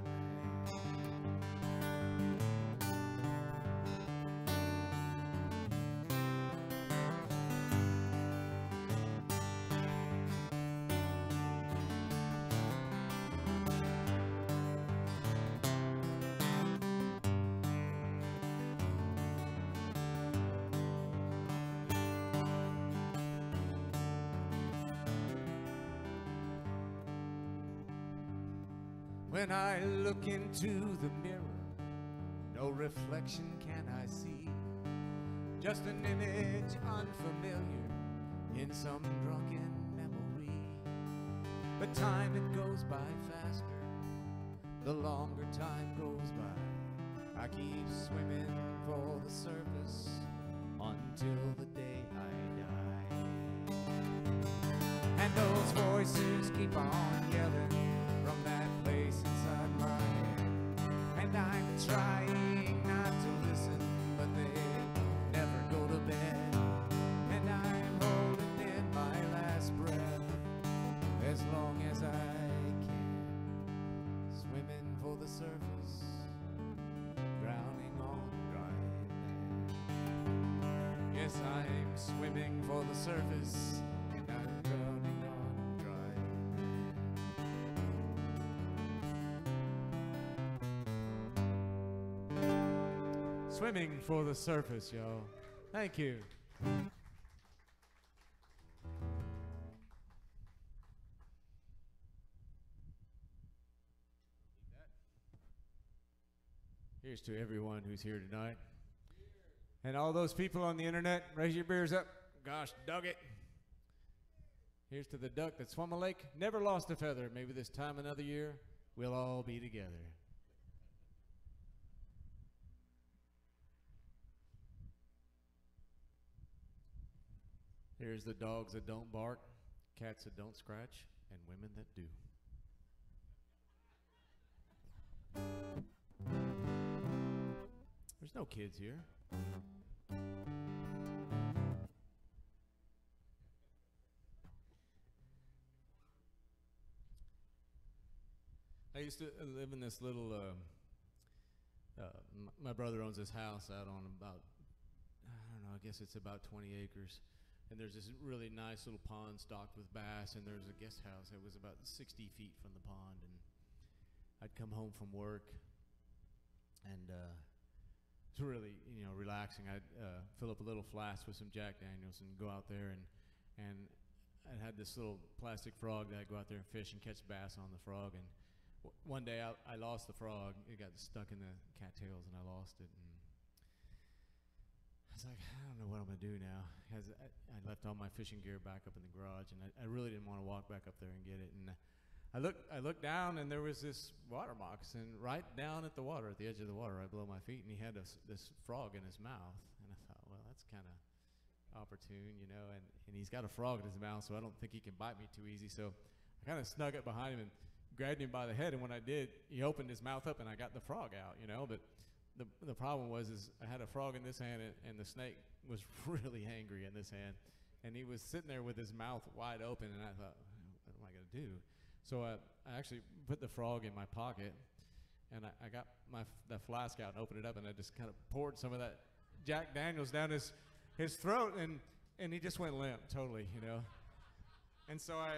When I look into the mirror, no reflection can I see, just an image unfamiliar in some drunken memory. But time, it goes by faster, the longer time goes by. I keep swimming for the surface until the day I die. And those voices voices keep on yelling from that place inside my head. And I'm trying not to listen, but they never go to bed. And I'm holding in my last breath as long as I can, swimming for the surface, drowning on dry land. Yes, I'm swimming for the surface, and I'm drowning on dry land. Swimming for the surface, y'all. Thank you. Here's to everyone who's here tonight. And all those people on the internet, raise your beers up. Gosh, dug it. Here's to the duck that swum a lake, never lost a feather. Maybe this time another year, we'll all be together. Here's the dogs that don't bark, cats that don't scratch, and women that do. There's no kids here. I used to live in this little, uh, uh, m my brother owns this house out on about, I don't know, I guess it's about twenty acres. And there's this really nice little pond stocked with bass, and there's a guest house that was about sixty feet from the pond. And I'd come home from work, and uh, it's really, you know, relaxing. I'd uh, fill up a little flask with some Jack Daniels and go out there, and and I had this little plastic frog that I'd go out there and fish and catch bass on the frog. And w one day I, I lost the frog. It got stuck in the cattails, and I lost it. And I was like, I don't know what I'm gonna do now. Cause I, I left all my fishing gear back up in the garage, and I, I really didn't want to walk back up there and get it. And I looked, I looked down, and there was this water moccasin right down at the water, at the edge of the water, right below my feet, and he had this, this frog in his mouth. And I thought, well, that's kind of opportune, you know. And, and he's got a frog in his mouth, so I don't think he can bite me too easy. So I kind of snuck up behind him and grabbed him by the head. And when I did, he opened his mouth up, and I got the frog out, you know. But the the problem was, is I had a frog in this hand, and, and the snake was really angry in this hand, and he was sitting there with his mouth wide open. And I thought, what am I gonna do? So I, I actually put the frog in my pocket, and I, I got my f the flask out and opened it up, and I just kind of poured some of that Jack Daniels down his his throat, and and he just went limp totally, you know. And so I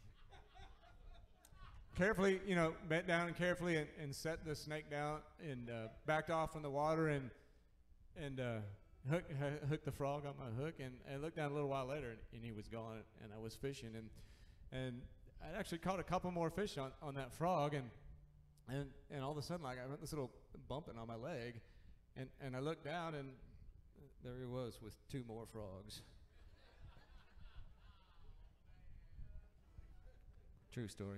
carefully, you know, bent down and carefully and, and set the snake down and uh, backed off from the water and and uh, hook, hooked the frog on my hook, and I looked down a little while later, and, and he was gone, and I was fishing, and and I actually caught a couple more fish on, on that frog, and and and all of a sudden, like, I got this little bumping on my leg, and and I looked down, and there he was with two more frogs. True story.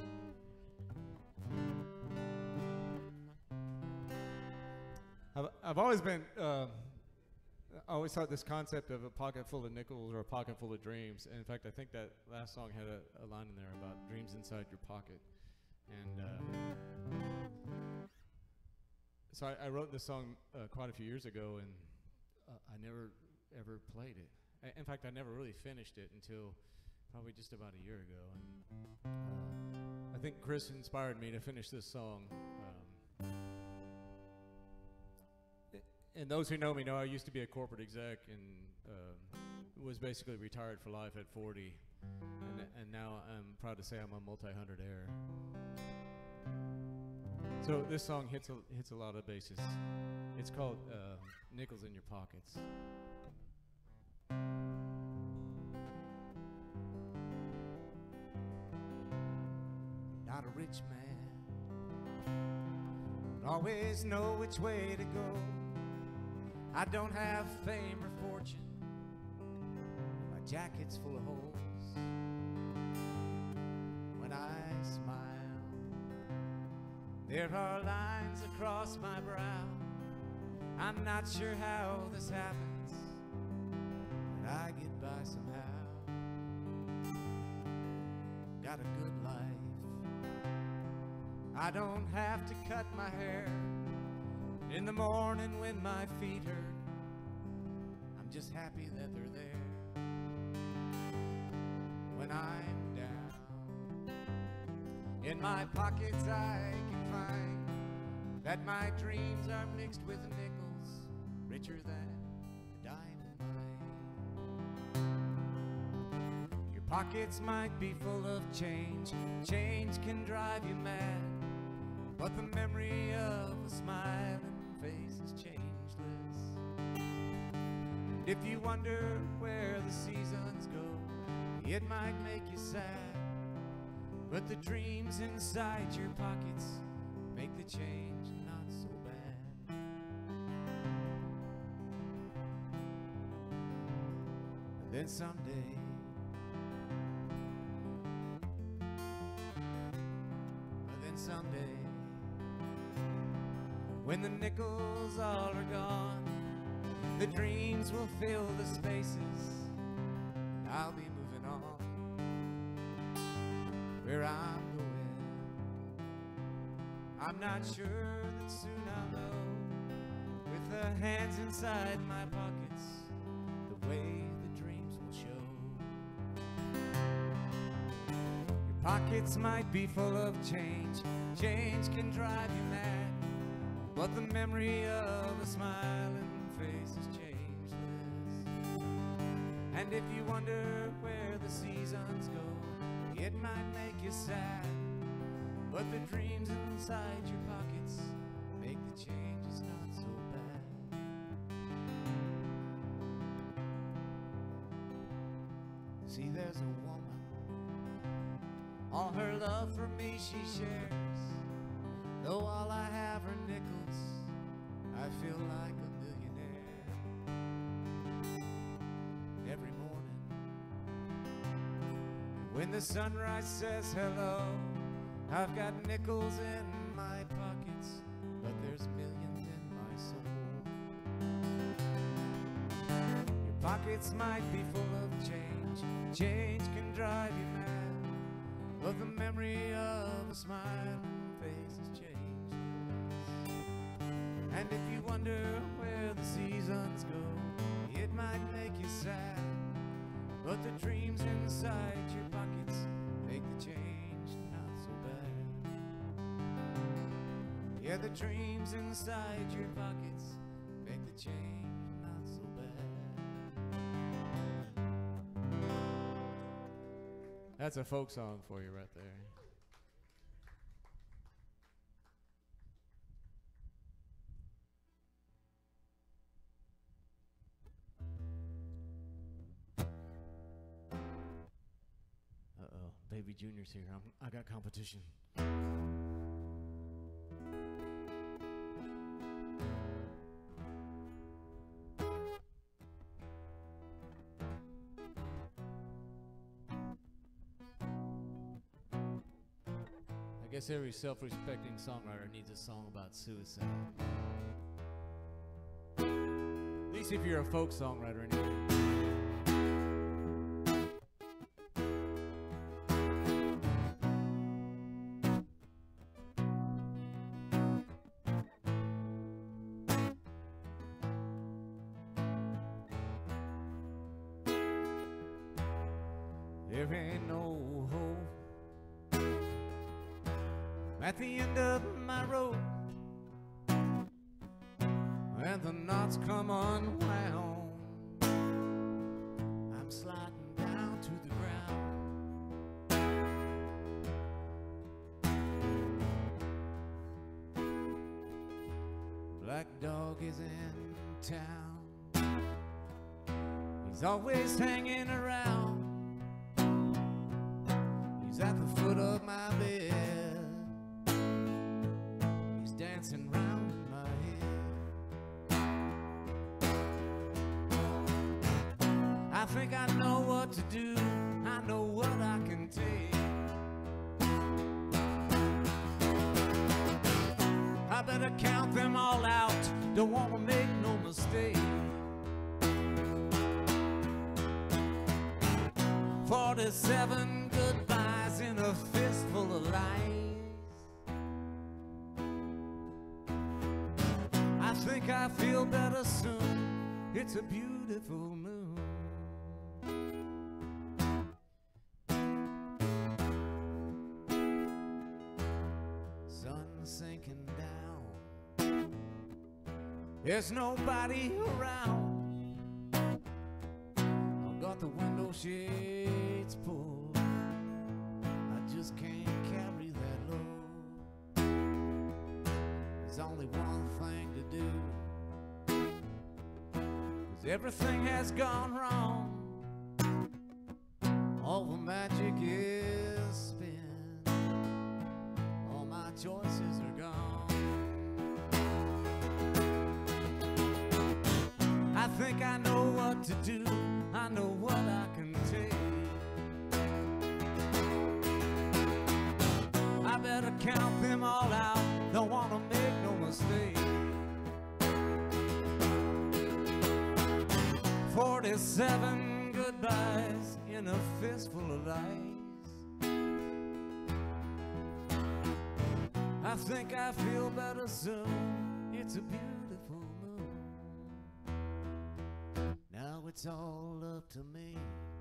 I've, I've always been, uh, I always thought this concept of a pocket full of nickels or a pocket full of dreams. And in fact, I think that last song had a, a line in there about dreams inside your pocket. And uh, so I, I wrote this song uh, quite a few years ago, and uh, I never ever played it. I, in fact, I never really finished it until probably just about a year ago. And uh, I think Chris inspired me to finish this song. Um, and those who know me know I used to be a corporate exec, and uh, was basically retired for life at forty. And, and now I'm proud to say I'm a multi-hundred heir. So this song hits a, hits a lot of bases. It's called uh, Nickels in Your Pockets. Not a rich man, don't always know which way to go. I don't have fame or fortune, my jacket's full of holes. When I smile, there are lines across my brow. I'm not sure how this happens, but I get by somehow. got a good life. I don't have to cut my hair in the morning when my feet hurt. I'm just happy that they're there when I'm down. In my pockets I can find that my dreams are mixed with nickels, richer than a diamond mine. Your pockets might be full of change, change can drive you mad, but the memory of a smiling face is changeless. And if you wonder where the seasons go, it might make you sad, but the dreams inside your pockets make the change not so bad. And then someday, and then someday, when the nickels all are gone, the dreams will fill the spaces. I'll be moving on where I'm going. I'm not sure that soon I'll know, with the hands inside my pockets, the way the dreams will show. Your pockets might be full of change, change can drive you mad, but the memory of a smiling face is changeless. And if you wonder where the seasons go, it might make you sad, but the dreams inside your pockets make the changes not so bad. See, there's a woman, all her love for me she shares. Though all I have are nickels, I feel like a millionaire. Every morning, when the sunrise says hello, I've got nickels in my pockets, but there's millions in my soul. Your pockets might be full of change, change can drive you mad, but the memory of a smiling face is changeless. And if you wonder where the seasons go, it might make you sad, but the dreams inside your pockets make the change not so bad. Yeah, the dreams inside your pockets make the change not so bad. That's a folk song for you right there. Uh-oh, Baby Junior's here. I'm, I got competition. I guess every self-respecting songwriter needs a song about suicide. At least if you're a folk songwriter anyway. There ain't no hope at the end of my road, and the knots come unwound. I'm sliding down to the ground. Black Dog is in town. He's always hanging around. He's at the foot of my bed. He's dancing round in my head. I think I know what to do. I know what I can take. I better count them all out. Don't want to make no mistake. Forty-seven goodbyes in full of lies. I think I feel better soon. It's a beautiful moon. Sun sinking down. There's nobody around. I've got the window shades pulled. I just can't carry that load. There's only one thing to do, 'cause everything has gone wrong. All the magic is spent. All my choices are gone. I think I know what to do. I know what I can take. I better count them all out. Don't want to make no mistake. Forty-seven goodbyes in a fistful of lies. I think I feel better soon. It's a beautiful moon. Now it's all up to me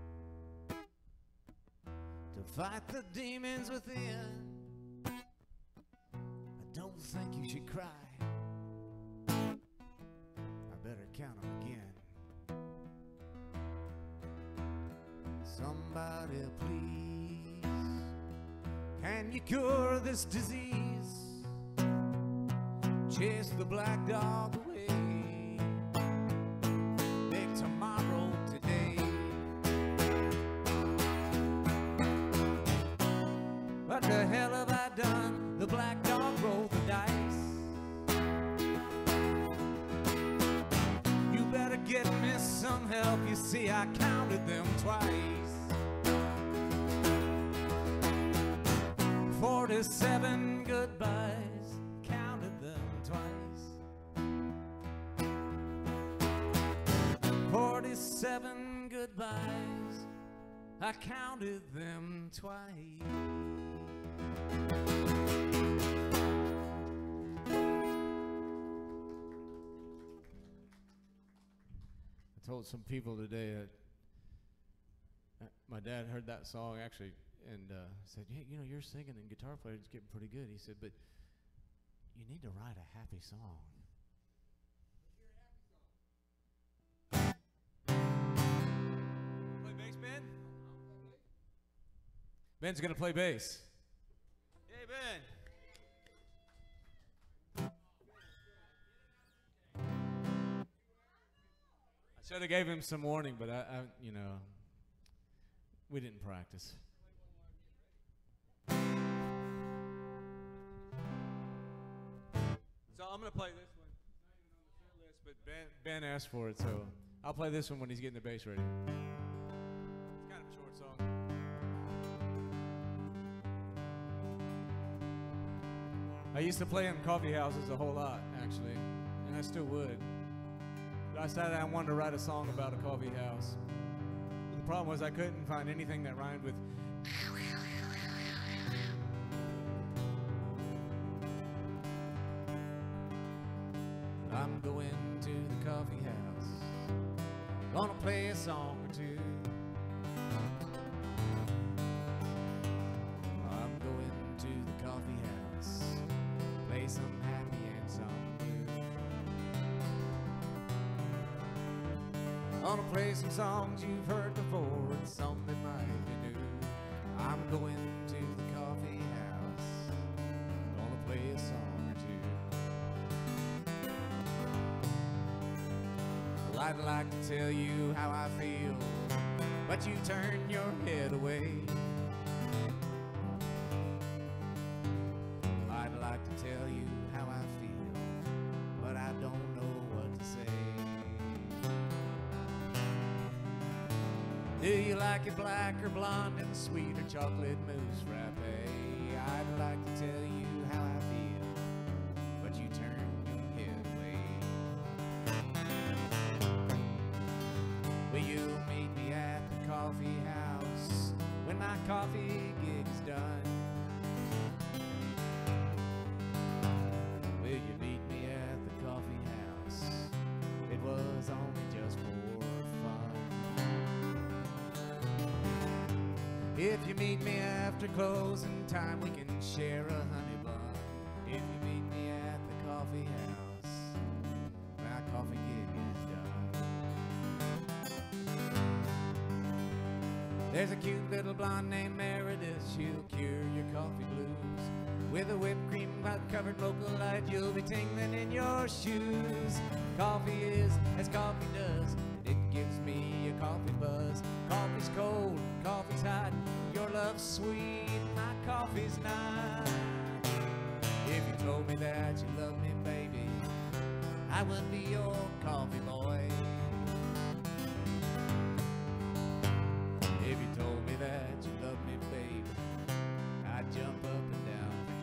to fight the demons within. I don't think you should cry. I better count them again. Somebody please, can you cure this disease? Chase the black dog away. Make tomorrow today. What the hell have I done? The black dog rolled the dice. You better get me some help. You see, I counted them twice. Forty-seven goodbyes, counted them twice. Forty-seven goodbyes, I counted them twice. I told some people today that uh, my dad heard that song actually and uh, said, "Hey, you know, your singing and guitar playing is getting pretty good." He said, "But you need to write a happy song." Play bass, Ben? Ben's gonna play bass. Hey, Ben. I should have gave him some warning, but I, I, you know, we didn't practice. So I'm gonna play this one. It's not even on the set list, but Ben, Ben asked for it, so I'll play this one when he's getting the bass ready. It's kind of a short song. I used to play in coffee houses a whole lot, actually, and I still would. But I decided I wanted to write a song about a coffee house. But the problem was I couldn't find anything that rhymed with. I'm going to the coffee house, gonna play a song or two. I'm going to the coffee house, play some happy and some blue. Gonna play some songs you've heard before and some that might be new. I'm going to the coffee house, gonna play a song or two. Well, I'd like to tell you how I feel, but you turn your head away. I'd like to tell you how I feel, but I don't know what to say. Do you like it black or blonde and sweet or chocolate mousse frappe? I'd like to tell you how I feel, but you turn your head away. Will you meet me at the coffee house when my coffee gig is done? If you meet me after closing time, we can share a honey bun. If you meet me at the coffee house, my coffee gig is done. There's a cute little blonde named Meredith. She'll cure your coffee blues. With a whipped cream covered local light, you'll be tingling in your shoes. Coffee is as coffee does. It gives me a coffee buzz. Coffee's cold, coffee's hot. Your love's sweet, my coffee's not. If you told me that you love me, baby, I would be your coffee boy. If you told me that you love me, baby, I'd jump up and down for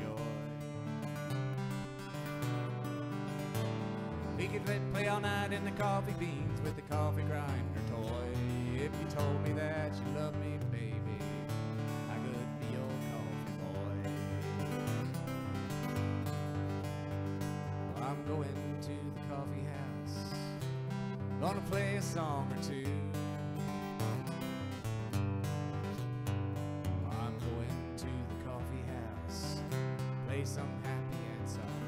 joy. We could play, play all night in the coffee beans with the coffee grinder toy. If you told me that you love me, baby, I could be your coffee boy. I'm going to the coffee house, gonna play a song or two. I'm going to the coffee house, play some happy and some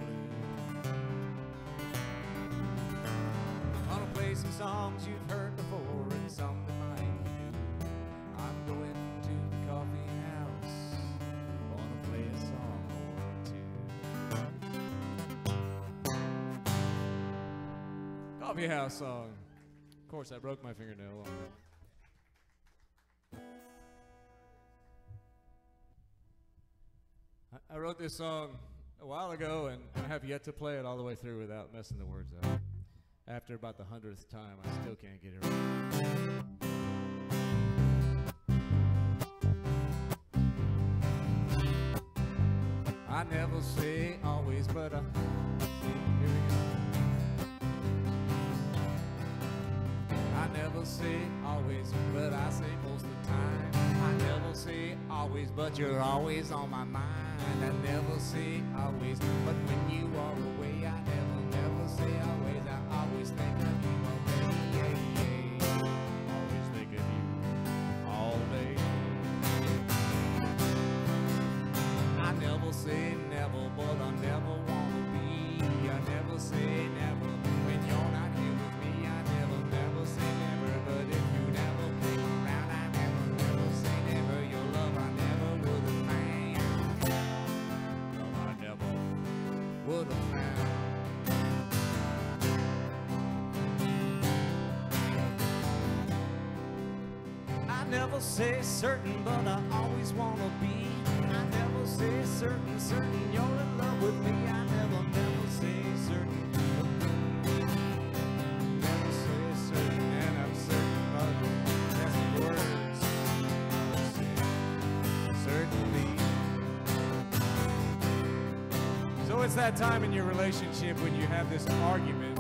blue. Gonna play some songs you've heard before and some that might be new. I'm going to the coffee house, gonna play a song or two. Coffee house song. Of course, I broke my fingernail on it. I wrote this song a while ago, and I have yet to play it all the way through without messing the words up. After about the hundredth time, I still can't get it right. I never say always, but I see, here we go. I never say always, but I say most of the time. I never say always, but you're always on my mind. I never say always, but when you are away, I never, never say always. I always think of you all day, yeah, yeah. Always think of you all day. I never say never, but I never wanna be. I never say never when you're not here with me. I never, never say never, but if you never came around, I never, never say never. Your love I never would have found. Love I never would have found. I never say certain, but I always wanna be. I never say certain, certain you're in love with me. I never, never say certain, but never say certain, and I'm certain of the best words. Never say certainly. So it's that time in your relationship when you have this argument.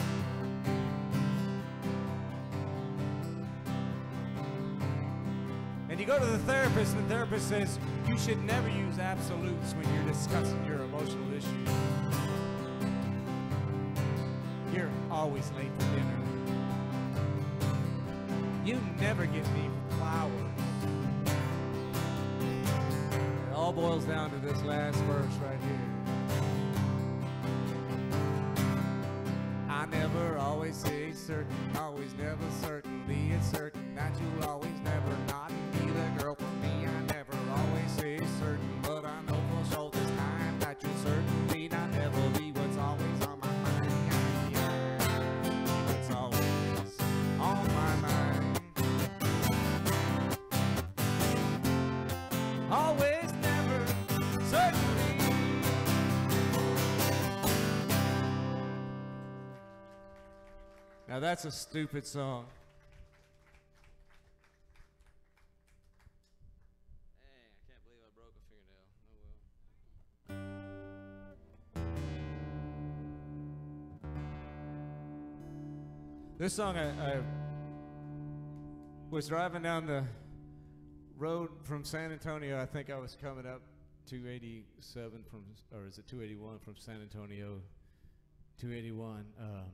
And you go to the therapist, and the therapist says you should never use absolutes when you're discussing your emotional issues. You're always late for dinner. You never give me flowers. It all boils down to this last verse right here. I never always say certain, always never certainly. It's certain that you'll always never not be the girl for me. I never always say certain, but I know for sure this time that you'll certainly not ever be what's always on my mind. What's always on my mind. Always, never, certainly. Now that's a stupid song. Dang, I can't believe I broke a fingernail. Oh well. This song, I, I was driving down the road from San Antonio. I think I was coming up two eighty-seven from, or is it two eighty-one from San Antonio, two eighty-one. Um,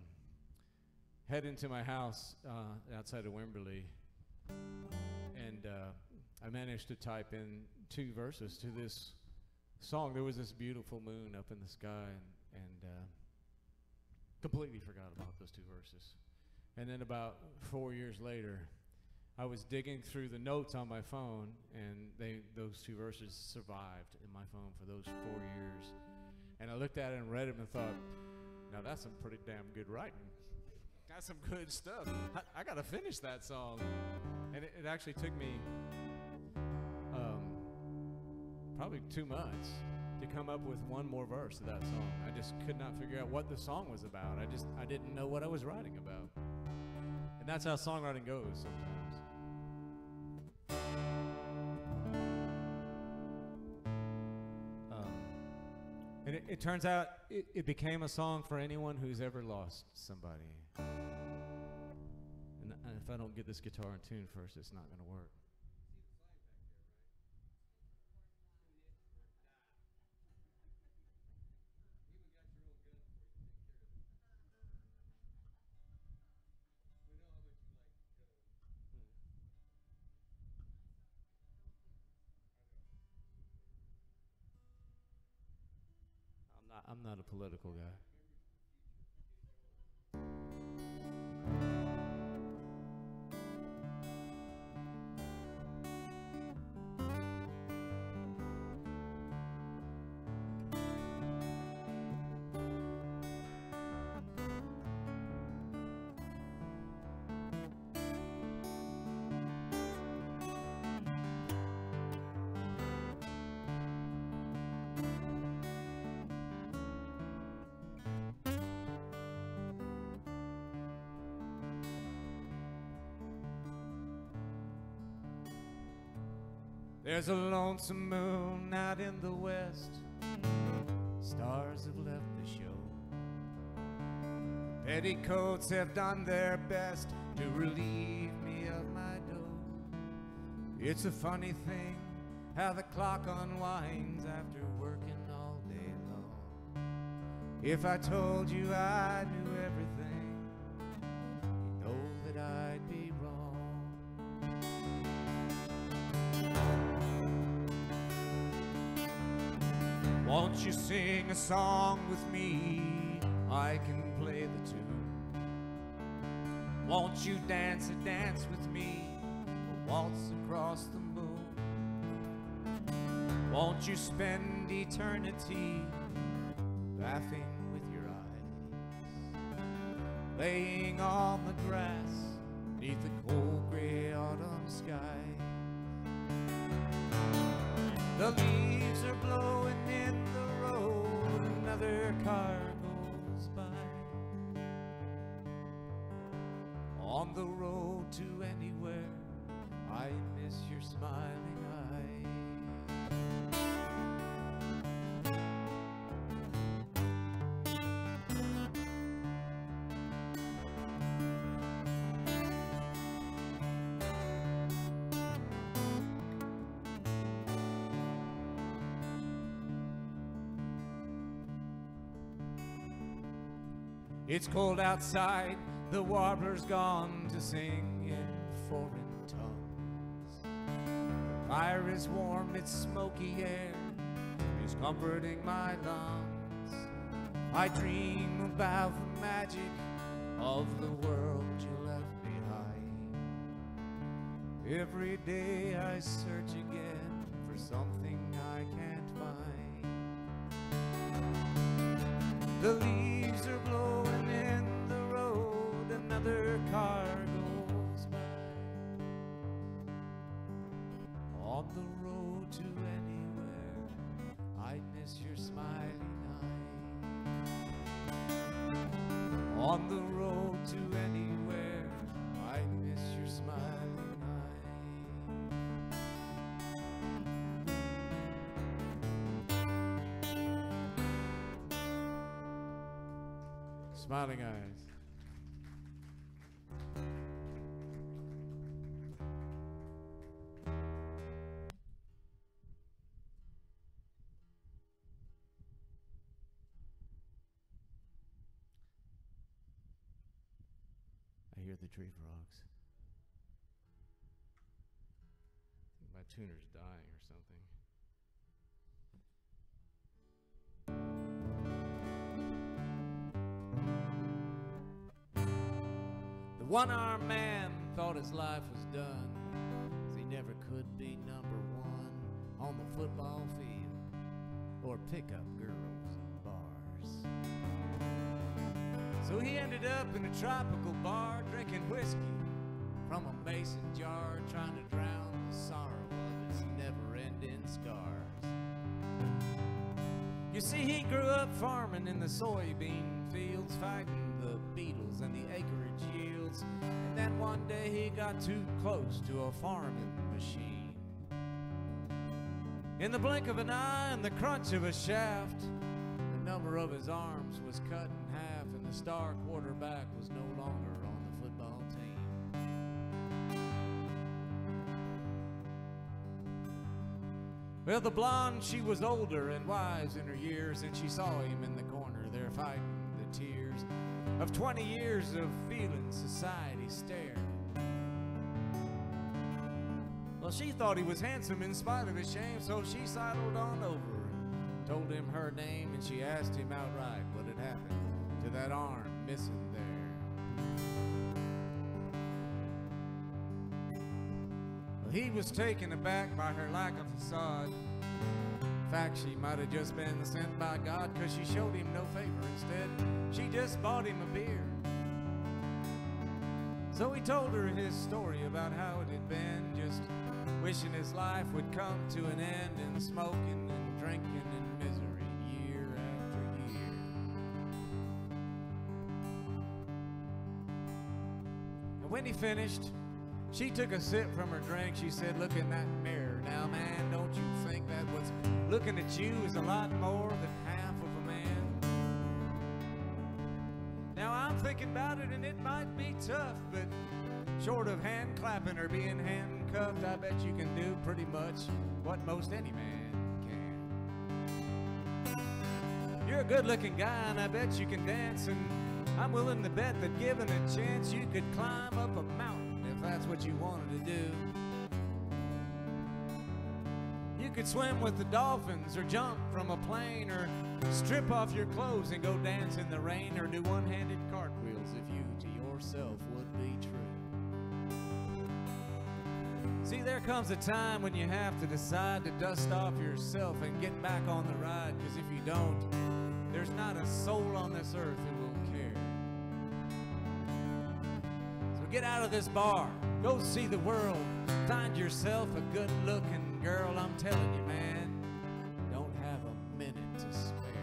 heading to my house uh, outside of Wimberley, and uh, I managed to type in two verses to this song. There was this beautiful moon up in the sky, and, and uh, completely forgot about those two verses. And then about four years later, I was digging through the notes on my phone, and they those two verses survived in my phone for those four years. And I looked at it and read it and thought, now that's some pretty damn good writing. That's some good stuff. I, I got to finish that song. And it, it actually took me um, probably two months to come up with one more verse of that song. I just could not figure out what the song was about. I just, I didn't know what I was writing about. And that's how songwriting goes sometimes. Um, and it, it turns out it, it became a song for anyone who's ever lost somebody. And, and if I don't get this guitar in tune first, it's not going to work. I'm not, I'm not a political guy. There's a lonesome moon out in the west. Stars have left the show. Petticoats have done their best to relieve me of my dough. It's a funny thing how the clock unwinds after working all day long. If I told you I knew everything, you know that I'd be wrong. Won't you sing a song with me? I can play the tune. Won't you dance a dance with me? A waltz across the moon. Won't you spend eternity laughing with your eyes, laying on the grass neath the cold gray autumn sky? The leaves are blowing in the road, another car goes by. On the road to anywhere, I miss your smiling eye. It's cold outside, the warbler's gone to sing in foreign tongues. The fire is warm, its smoky air is comforting my lungs. I dream about the magic of the world you left behind. Every day I search again for something I can't find. The leaves are blowing in the road, another car goes by. On the road to anywhere, I miss your smiling eye. On the road to anywhere, I miss your smiling eye. Smiling eyes. I hear the tree frogs. My My tuner's dying or something. The one-armed man thought his life was done, 'cause he never could be number one on the football field or pick up girls in bars. So he ended up in a tropical bar drinking whiskey from a mason jar, trying to drown the sorrow of his never-ending scars. You see, he grew up farming in the soybean fields, fighting the beetles and the acreage yields, and then one day he got too close to a farming machine. In the blink of an eye and the crunch of a shaft, the number of his arms was cut in half, and the star quarterback was no longer on the football team. Well, the blonde, she was older and wise in her years, and she saw him in the corner there fighting the tears of twenty years of feeling society stare. Well, she thought he was handsome in spite of his shame, so she sidled on over and told him her name, and she asked him outright what had happened to that arm missing there. Well, he was taken aback by her lack of facade. In fact, she might have just been sent by God, 'cause she showed him no favor. Instead, she just bought him a beer. So he told her his story about how it had been, just wishing his life would come to an end, and smoking and drinking in misery year after year. And when he finished, she took a sip from her drink. She said, "Look in that mirror. Now, man, don't you think that what's looking at you is a lot more than half of a man?" Now, I'm thinking about it, and it might be tough, but short of hand clapping or being handcuffed, I bet you can do pretty much what most any man can. You're a good-looking guy, and I bet you can dance, and I'm willing to bet that given a chance, you could climb up a mountain if that's what you wanted to do. You could swim with the dolphins, or jump from a plane, or strip off your clothes and go dance in the rain, or do one-handed cartwheels if you to yourself would be true. See, there comes a time when you have to decide to dust off yourself and get back on the ride, 'cause if you don't, there's not a soul on this earth who will care. So get out of this bar, go see the world, find yourself a good-looking girl. I'm telling you, man, don't have a minute to spare.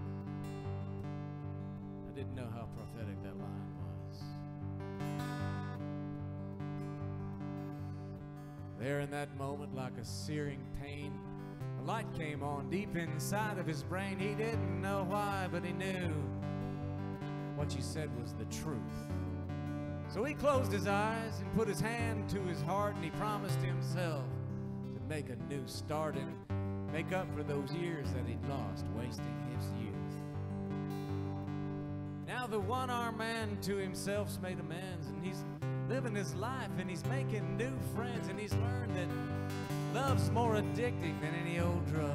I didn't know how prophetic that line was. There in that moment, like a searing pain, a light came on deep inside of his brain. He didn't know why, but he knew what she said was the truth. So he closed his eyes and put his hand to his heart, and he promised himself to make a new start and make up for those years that he'd lost wasting his youth. Now the one-armed man to himself's made amends, and he's living his life, and he's making new friends, and he's learned that love's more addicting than any old drug.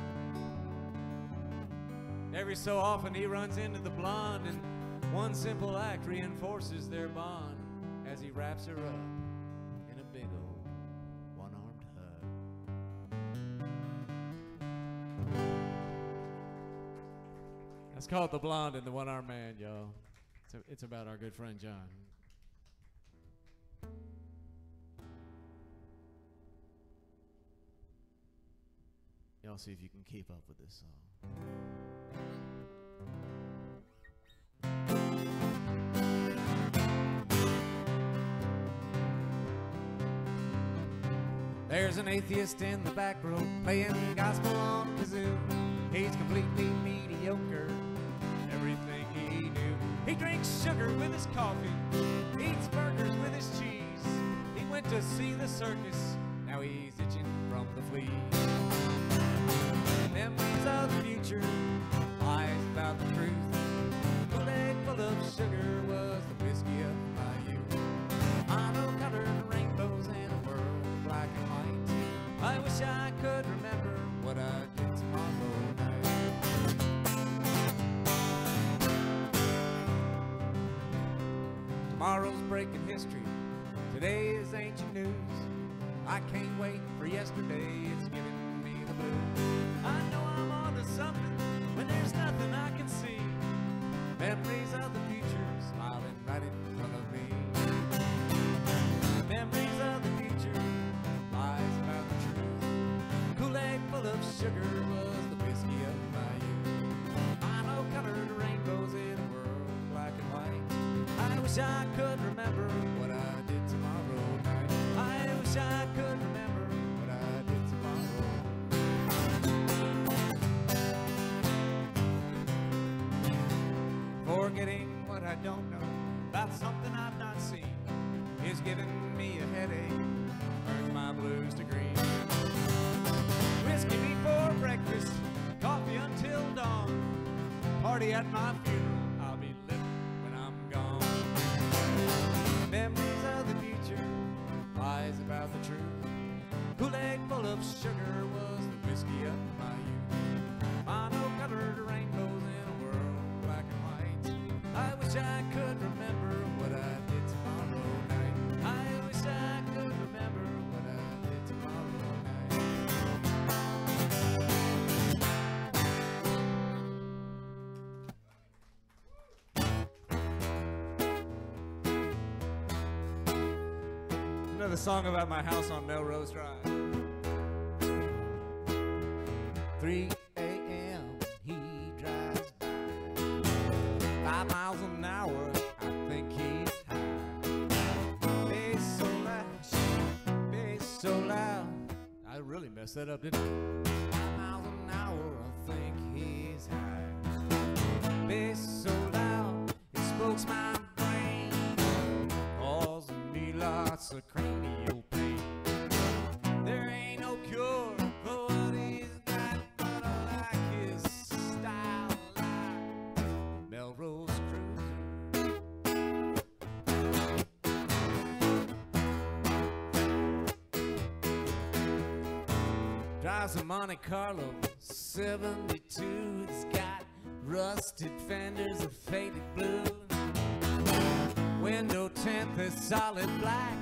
Every so often he runs into the blonde, and one simple act reinforces their bond as he wraps her up in a big old one-armed hug. That's called The Blonde and the One-Armed Man, y'all. It's, a, it's about our good friend John. Y'all see if you can keep up with this song. There's an atheist in the back row playing gospel on kazoo. He's completely mediocre, everything he knew. He drinks sugar with his coffee, eats burgers with his cheese. He went to see the circus, now he's itching from the fleas. Memories of the future, lies about the truth. Kool-Aid full of sugar was the whiskey of my youth. I know colored rainbows and a world of black and white. Tomorrow's breaking history, today is ancient news. I can't wait for yesterday, it's giving me the blues. I know I'm onto something when there's nothing I can see. Memories of the future smiling right in front of me. Memories of the future, lies about the truth. Kool-Aid full of sugar was the whiskey of my youth. Mono-colored rainbows in a world black and white. I wish I could remember what I did tomorrow night. I wish I could remember what I did tomorrow. Forgetting what I don't know about something I've not seen is giving me a headache, turns my blues to green. Whiskey before breakfast, coffee until dawn. Party at my funeral, I'll be living when I'm gone. Memories of the future, lies about the truth. Kool-Aid full of sugar was the whiskey of my youth. Mono-colored rainbows in a world black and white. I wish I could remember what I did tomorrow night. I wish I could remember what I did tomorrow night. Another song about my house on Melrose Drive. three a m he drives by. Five miles an hour, I think he's high. Bass so loud, bass so loud. I really messed that up, didn't I? Five miles an hour, I think he's high. Bass so loud, it smokes my brain, causing me lots of cranial pain. There ain't no cure for what he's got, but I like his style like Melrose Cruiser. Drives a Monte Carlo seventy-two. It's got rusted fenders of faded blue. Window tint is solid black.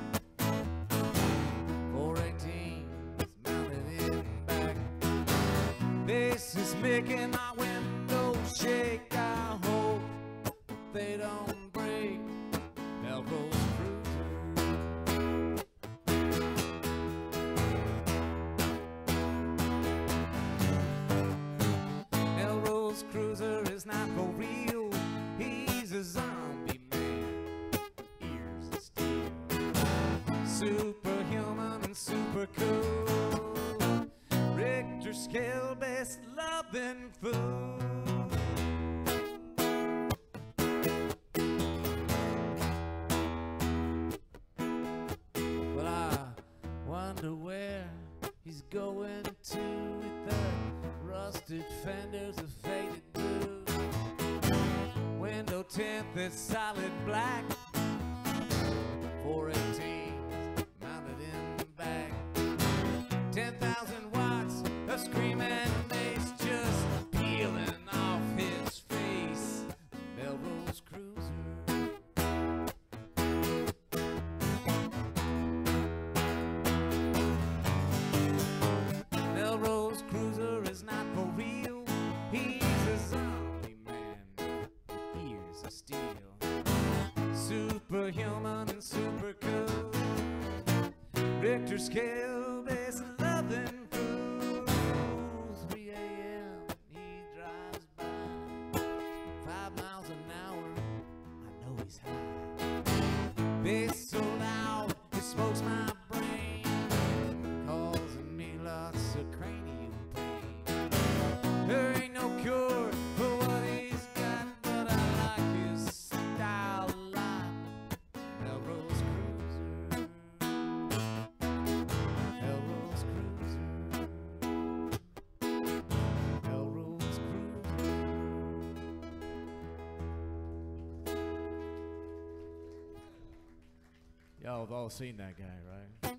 four eighteen is mounted in back. This is making my windows shake. I hope they don't break. Melrose Cruiser. Melrose Cruiser is not for real. He's a zombie man, ears of steel, superhuman and super cool. Richter scale best loving fool. Well, I wonder where he's going to with the rusted fenders of faded blue. Window tint that's solid black. four eighteen mounted in back. ten thousand watts of screaming bass just peeling off his face. Melrose Cruiser. Melrose Cruiser is not for real. He's a zombie man, ears of steel, superhuman and super cool. Richter scale base loving fools. three a m he drives by. Five miles an hour, I know he's high. Bass so loud, it smokes my brain, causing me lots of cranial pain. There ain't no cure for what he's got, but I like his style like Melrose Cruiser. Melrose Cruiser. Melrose Cruiser. Y'all have all seen that guy, right?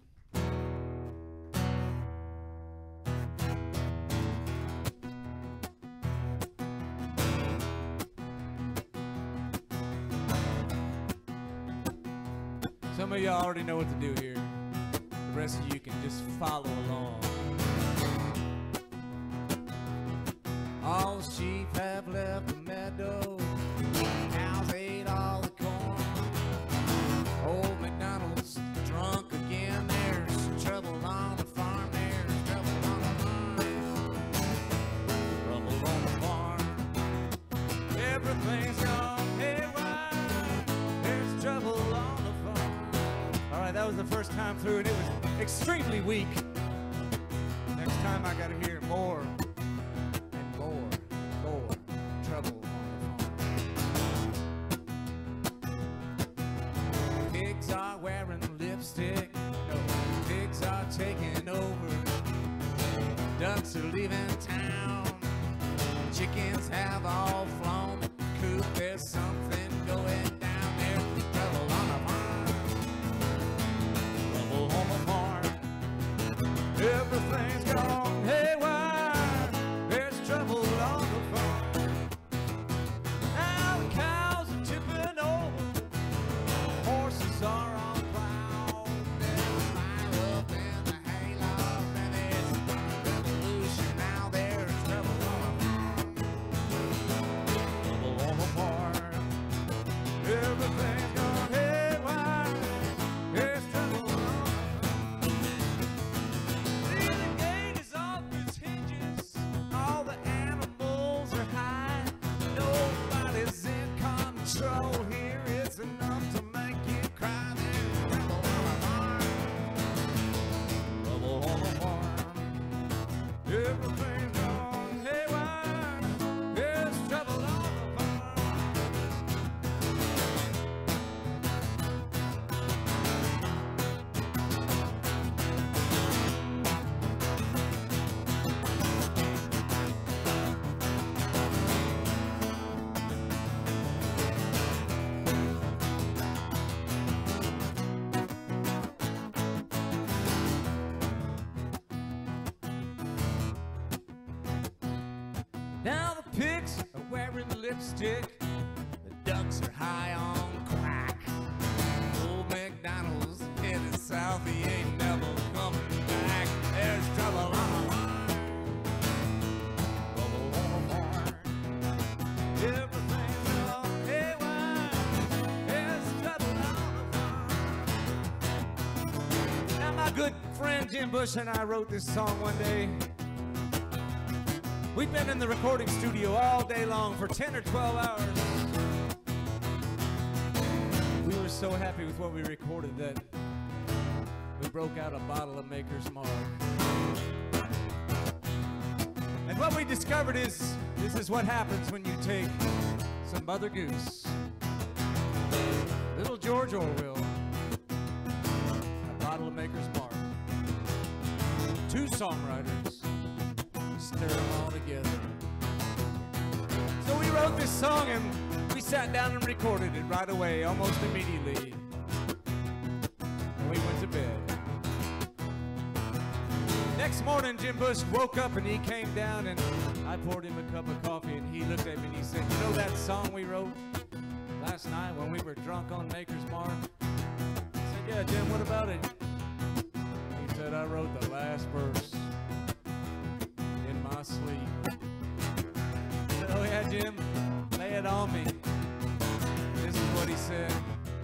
Some of y'all already know what to do here. The rest of you can just follow along. All the sheep have left the meadow. Cows ate all the corn. Old MacDonald's drunk again. There's trouble on the farm. There's trouble on the farm. Trouble on the farm. Everything's gone haywire. There's trouble on the farm. All right, that was the first time through, and it was extremely weak. Next time I gotta hear more and more, more trouble on the farm. Pigs are wearing lipstick. No, pigs are taking over. Ducks are leaving town. Chickens have all flown the coop. There's something going down there. Trouble on the farm. Trouble on the farm. Everything's gone haywire. There's trouble on the farm. Now the cows are tipping over. Horses are on plow. There's fire up in the hayloft, and it's revolution. Now there's trouble on the farm. Trouble on the farm. Everything's gone haywire. There's trouble on the farm. See, the gate is off its hinges. All the animals are high. Nobody's in control here. It's enough to make you cry. There's trouble on the farm. Trouble on the farm. Everything's gone haywire. There's trouble on the farm. Now the pigs are wearing lipstick. The ducks are high on crack. Old MacDonald's headed south. He ain't never coming back. There's trouble on the farm. Trouble on the farm. Everything's gone haywire. There's trouble on the farm. Now my good friend Jim Bush and I wrote this song one day. We've been in the recording studio all day long for ten or twelve hours. We were so happy with what we recorded that we broke out a bottle of Maker's Mark. And what we discovered is, this is what happens when you take some Mother Goose, Little George Orwell, a bottle of Maker's Mark, two songwriters, stir them all together. So we wrote this song and we sat down and recorded it right away, almost immediately. And we went to bed. Next morning, Jim Bush woke up and he came down and I poured him a cup of coffee and he looked at me and he said, "You know that song we wrote last night when we were drunk on Maker's Mark?" I said, "Yeah, Jim, what about it?" He said, "I wrote the last verse in my sleep." I said, "Oh yeah, Jim, lay it on me." This is what he said.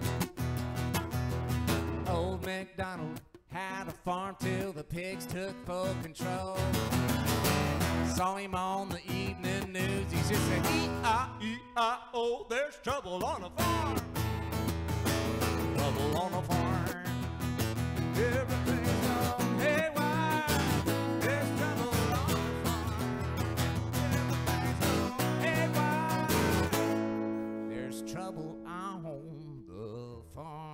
Old MacDonald had a farm till the pigs took full control. Saw him on the evening news. He just said, E I E I O, there's trouble on the farm. Trouble on the farm. Everything's gone haywire. There's trouble on the farm. Everything's gone haywire. There's trouble on the farm.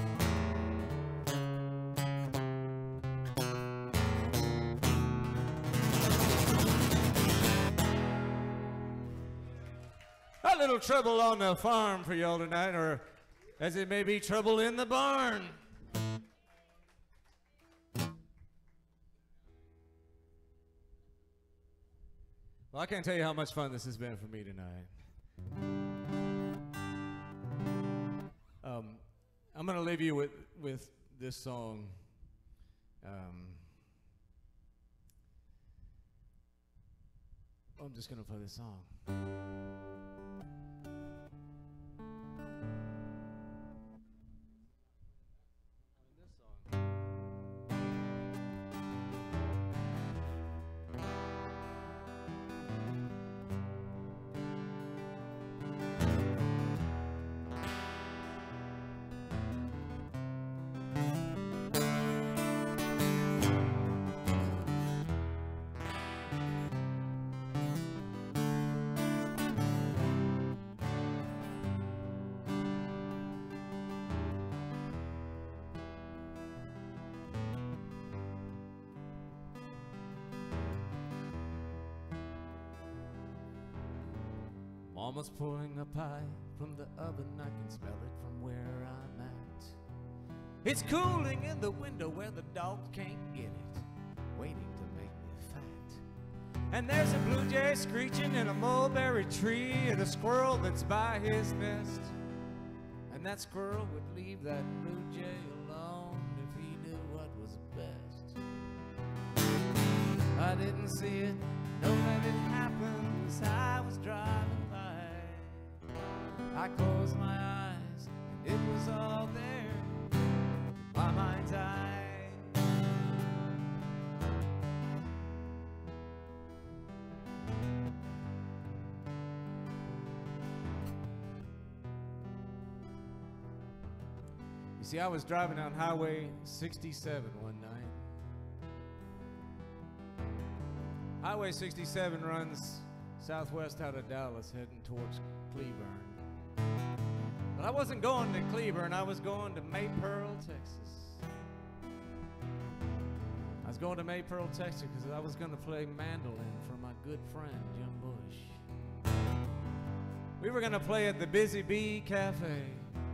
A little trouble on the farm for y'all tonight, or as it may be, trouble in the barn. Well, I can't tell you how much fun this has been for me tonight. Um, I'm going to leave you with with this song. Um, I'm just gonna play this song. Mama's pulling a pie from the oven, I can smell it from where I'm at. It's cooling in the window where the dogs can't get it, waiting to make me fat. And there's a blue jay screeching in a mulberry tree, and a squirrel that's by his nest. And that squirrel would leave that blue jay alone if he knew what was best. I didn't see it, know that it happened as I was driving. I closed my eyes, and it was all there, my mind's eye. You see, I was driving down Highway sixty-seven one night. Highway sixty-seven runs southwest out of Dallas, heading towards Cleburne. But I wasn't going to Cleburne, I was going to Maypearl, Texas. I was going to Maypearl, Texas because I was going to play mandolin for my good friend, Jim Bush. We were going to play at the Busy Bee Cafe.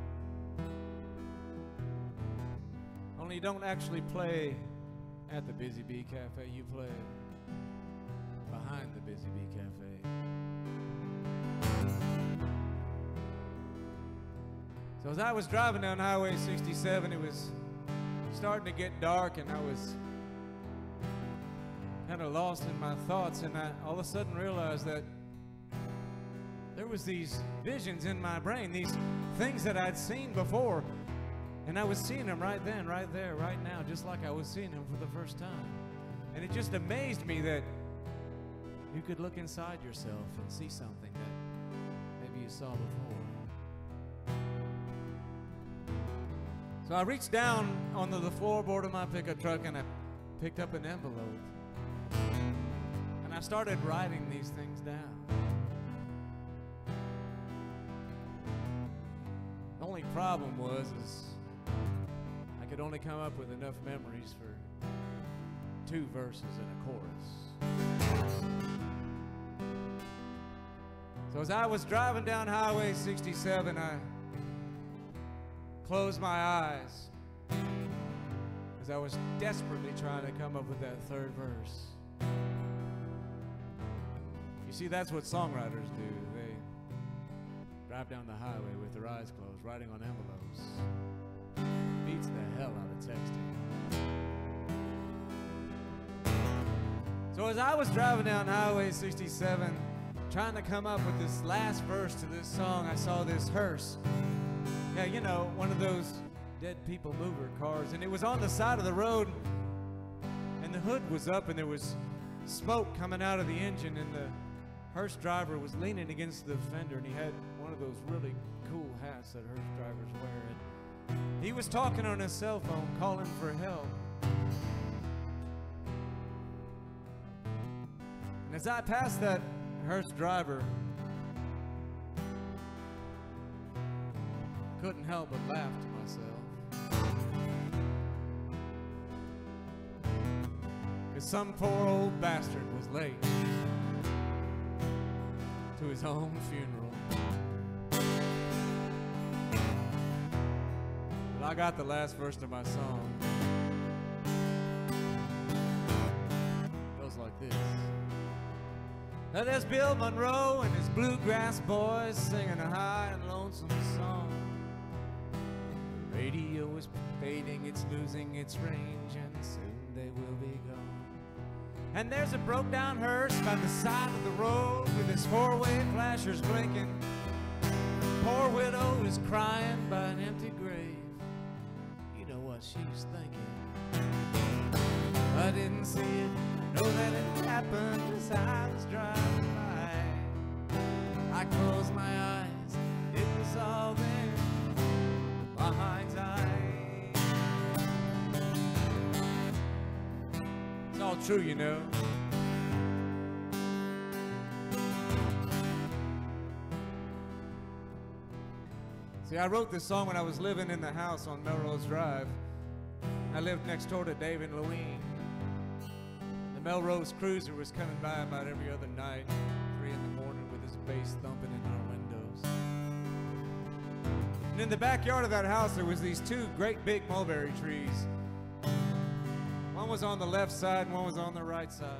Only you don't actually play at the Busy Bee Cafe, you play behind the Busy Bee Cafe. So as I was driving down Highway sixty-seven, it was starting to get dark, and I was kind of lost in my thoughts, and I all of a sudden realized that there was these visions in my brain, these things that I'd seen before, and I was seeing them right then, right there, right now, just like I was seeing them for the first time. And it just amazed me that you could look inside yourself and see something that maybe you saw before. So I reached down onto the floorboard of my pickup truck and I picked up an envelope. And I started writing these things down. The only problem was is I could only come up with enough memories for two verses and a chorus. So as I was driving down Highway sixty-seven, I closed my eyes as I was desperately trying to come up with that third verse. You see, that's what songwriters do. They drive down the highway with their eyes closed, writing on envelopes. Beats the hell out of texting. So as I was driving down Highway sixty-seven, trying to come up with this last verse to this song, I saw this hearse. Yeah, you know, one of those dead people mover cars, and it was on the side of the road, and the hood was up, and there was smoke coming out of the engine, and the hearse driver was leaning against the fender, and he had one of those really cool hats that hearse drivers wear, and he was talking on his cell phone, calling for help. And as I passed that hearse driver, couldn't help but laugh to myself. Because some poor old bastard was late to his own funeral. But I got the last verse of my song. It goes like this. Now there's Bill Monroe and his bluegrass boys singing a high and lonesome song. radio is fading, it's losing its range, and soon they will be gone. And there's a broke down hearse by the side of the road with its four-way flashers blinking. Poor widow is crying by an empty grave. You know what she's thinking. I didn't see it, I know that it happened as I was driving by. I closed my eyes, it was all there, my mind's eye. It's all true, you know. See, I wrote this song when I was living in the house on Melrose Drive. I lived next door to Dave and Louine. The Melrose Cruiser was coming by about every other night, three in the morning, with his bass thumping in our windows. And in the backyard of that house, there was these two great big mulberry trees. One was on the left side, and one was on the right side.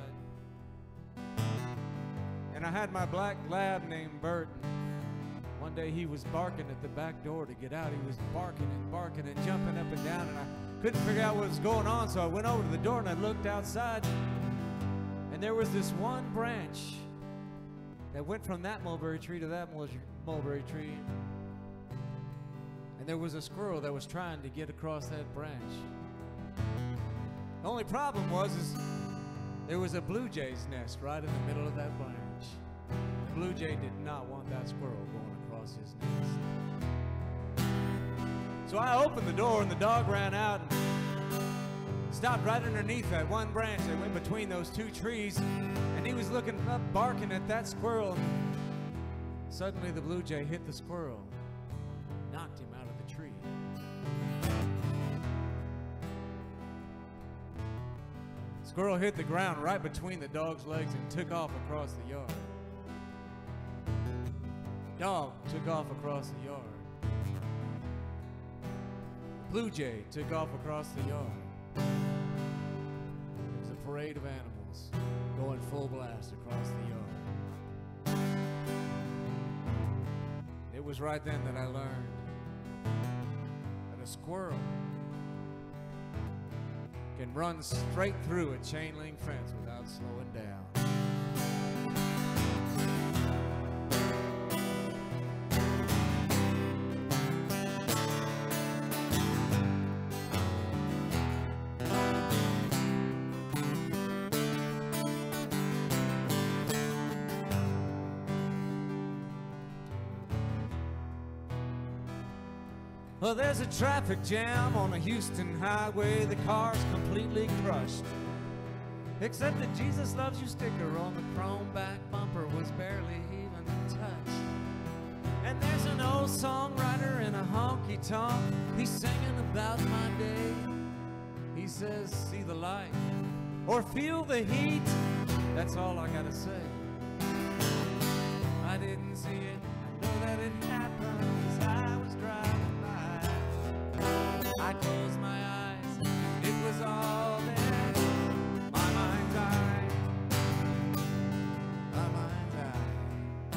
And I had my black lab named Burton. One day he was barking at the back door to get out. He was barking and barking and jumping up and down, and I couldn't figure out what was going on, so I went over to the door and I looked outside, and there was this one branch that went from that mulberry tree to that mulberry tree, and there was a squirrel that was trying to get across that branch. The only problem was is there was a blue jay's nest right in the middle of that branch. The blue jay did not want that squirrel going across his nest. So I opened the door and the dog ran out and stopped right underneath that one branch that went between those two trees, and he was looking up, barking at that squirrel. Suddenly the blue jay hit the squirrel, knocked him out of the tree. Squirrel hit the ground right between the dog's legs and took off across the yard. Dog took off across the yard. Blue jay took off across the yard. There was a parade of animals going full blast across the yard. It was right then that I learned that a squirrel can run straight through a chain link fence without slowing down. Well, there's a traffic jam on a Houston highway. The car's completely crushed, except that Jesus Loves You sticker on the chrome back bumper was barely even touched. And there's an old songwriter in a honky-tonk. He's singing about my day. He says, see the light or feel the heat. That's all I gotta say. I didn't see it, I know that it happened as I was driving. I closed my eyes, it was all there, my mind's eye, my mind's eye.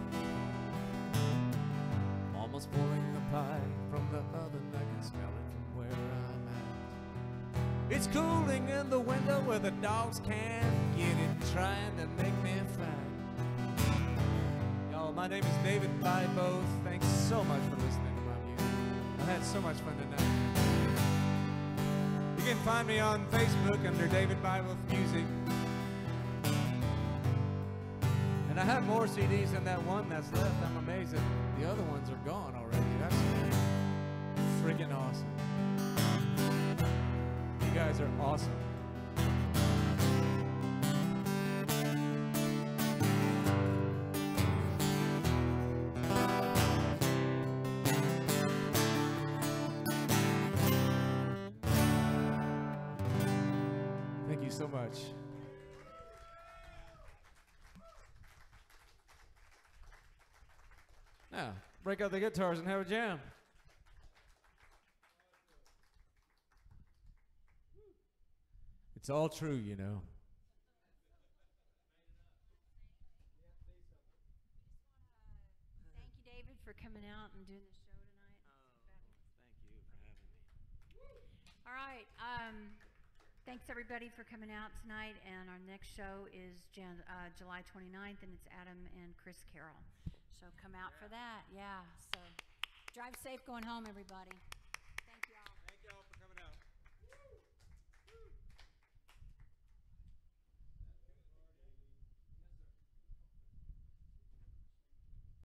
Almost pulling the pie from the oven, I can smell it from where I'm at. It's cooling in the window where the dogs can't get it, trying to make me fat. Y'all, my name is David Byboth. Thanks so much for listening to my music. I've had so much fun tonight. You can find me on Facebook under David Byboth Music. And I have more C Ds than that one that's left. I'm amazed that the other ones are gone already. That's freaking awesome. You guys are awesome. Thank you so much. Now, break out the guitars and have a jam. It's all true, you know. Thank you, David, for coming out and doing the show tonight. Oh, thank you for having me. All right. Um, thanks everybody for coming out tonight. And our next show is Jan, uh, July twenty-ninth, and it's Adam and Chris Carroll. So come out for that. Yeah. So drive safe going home, everybody.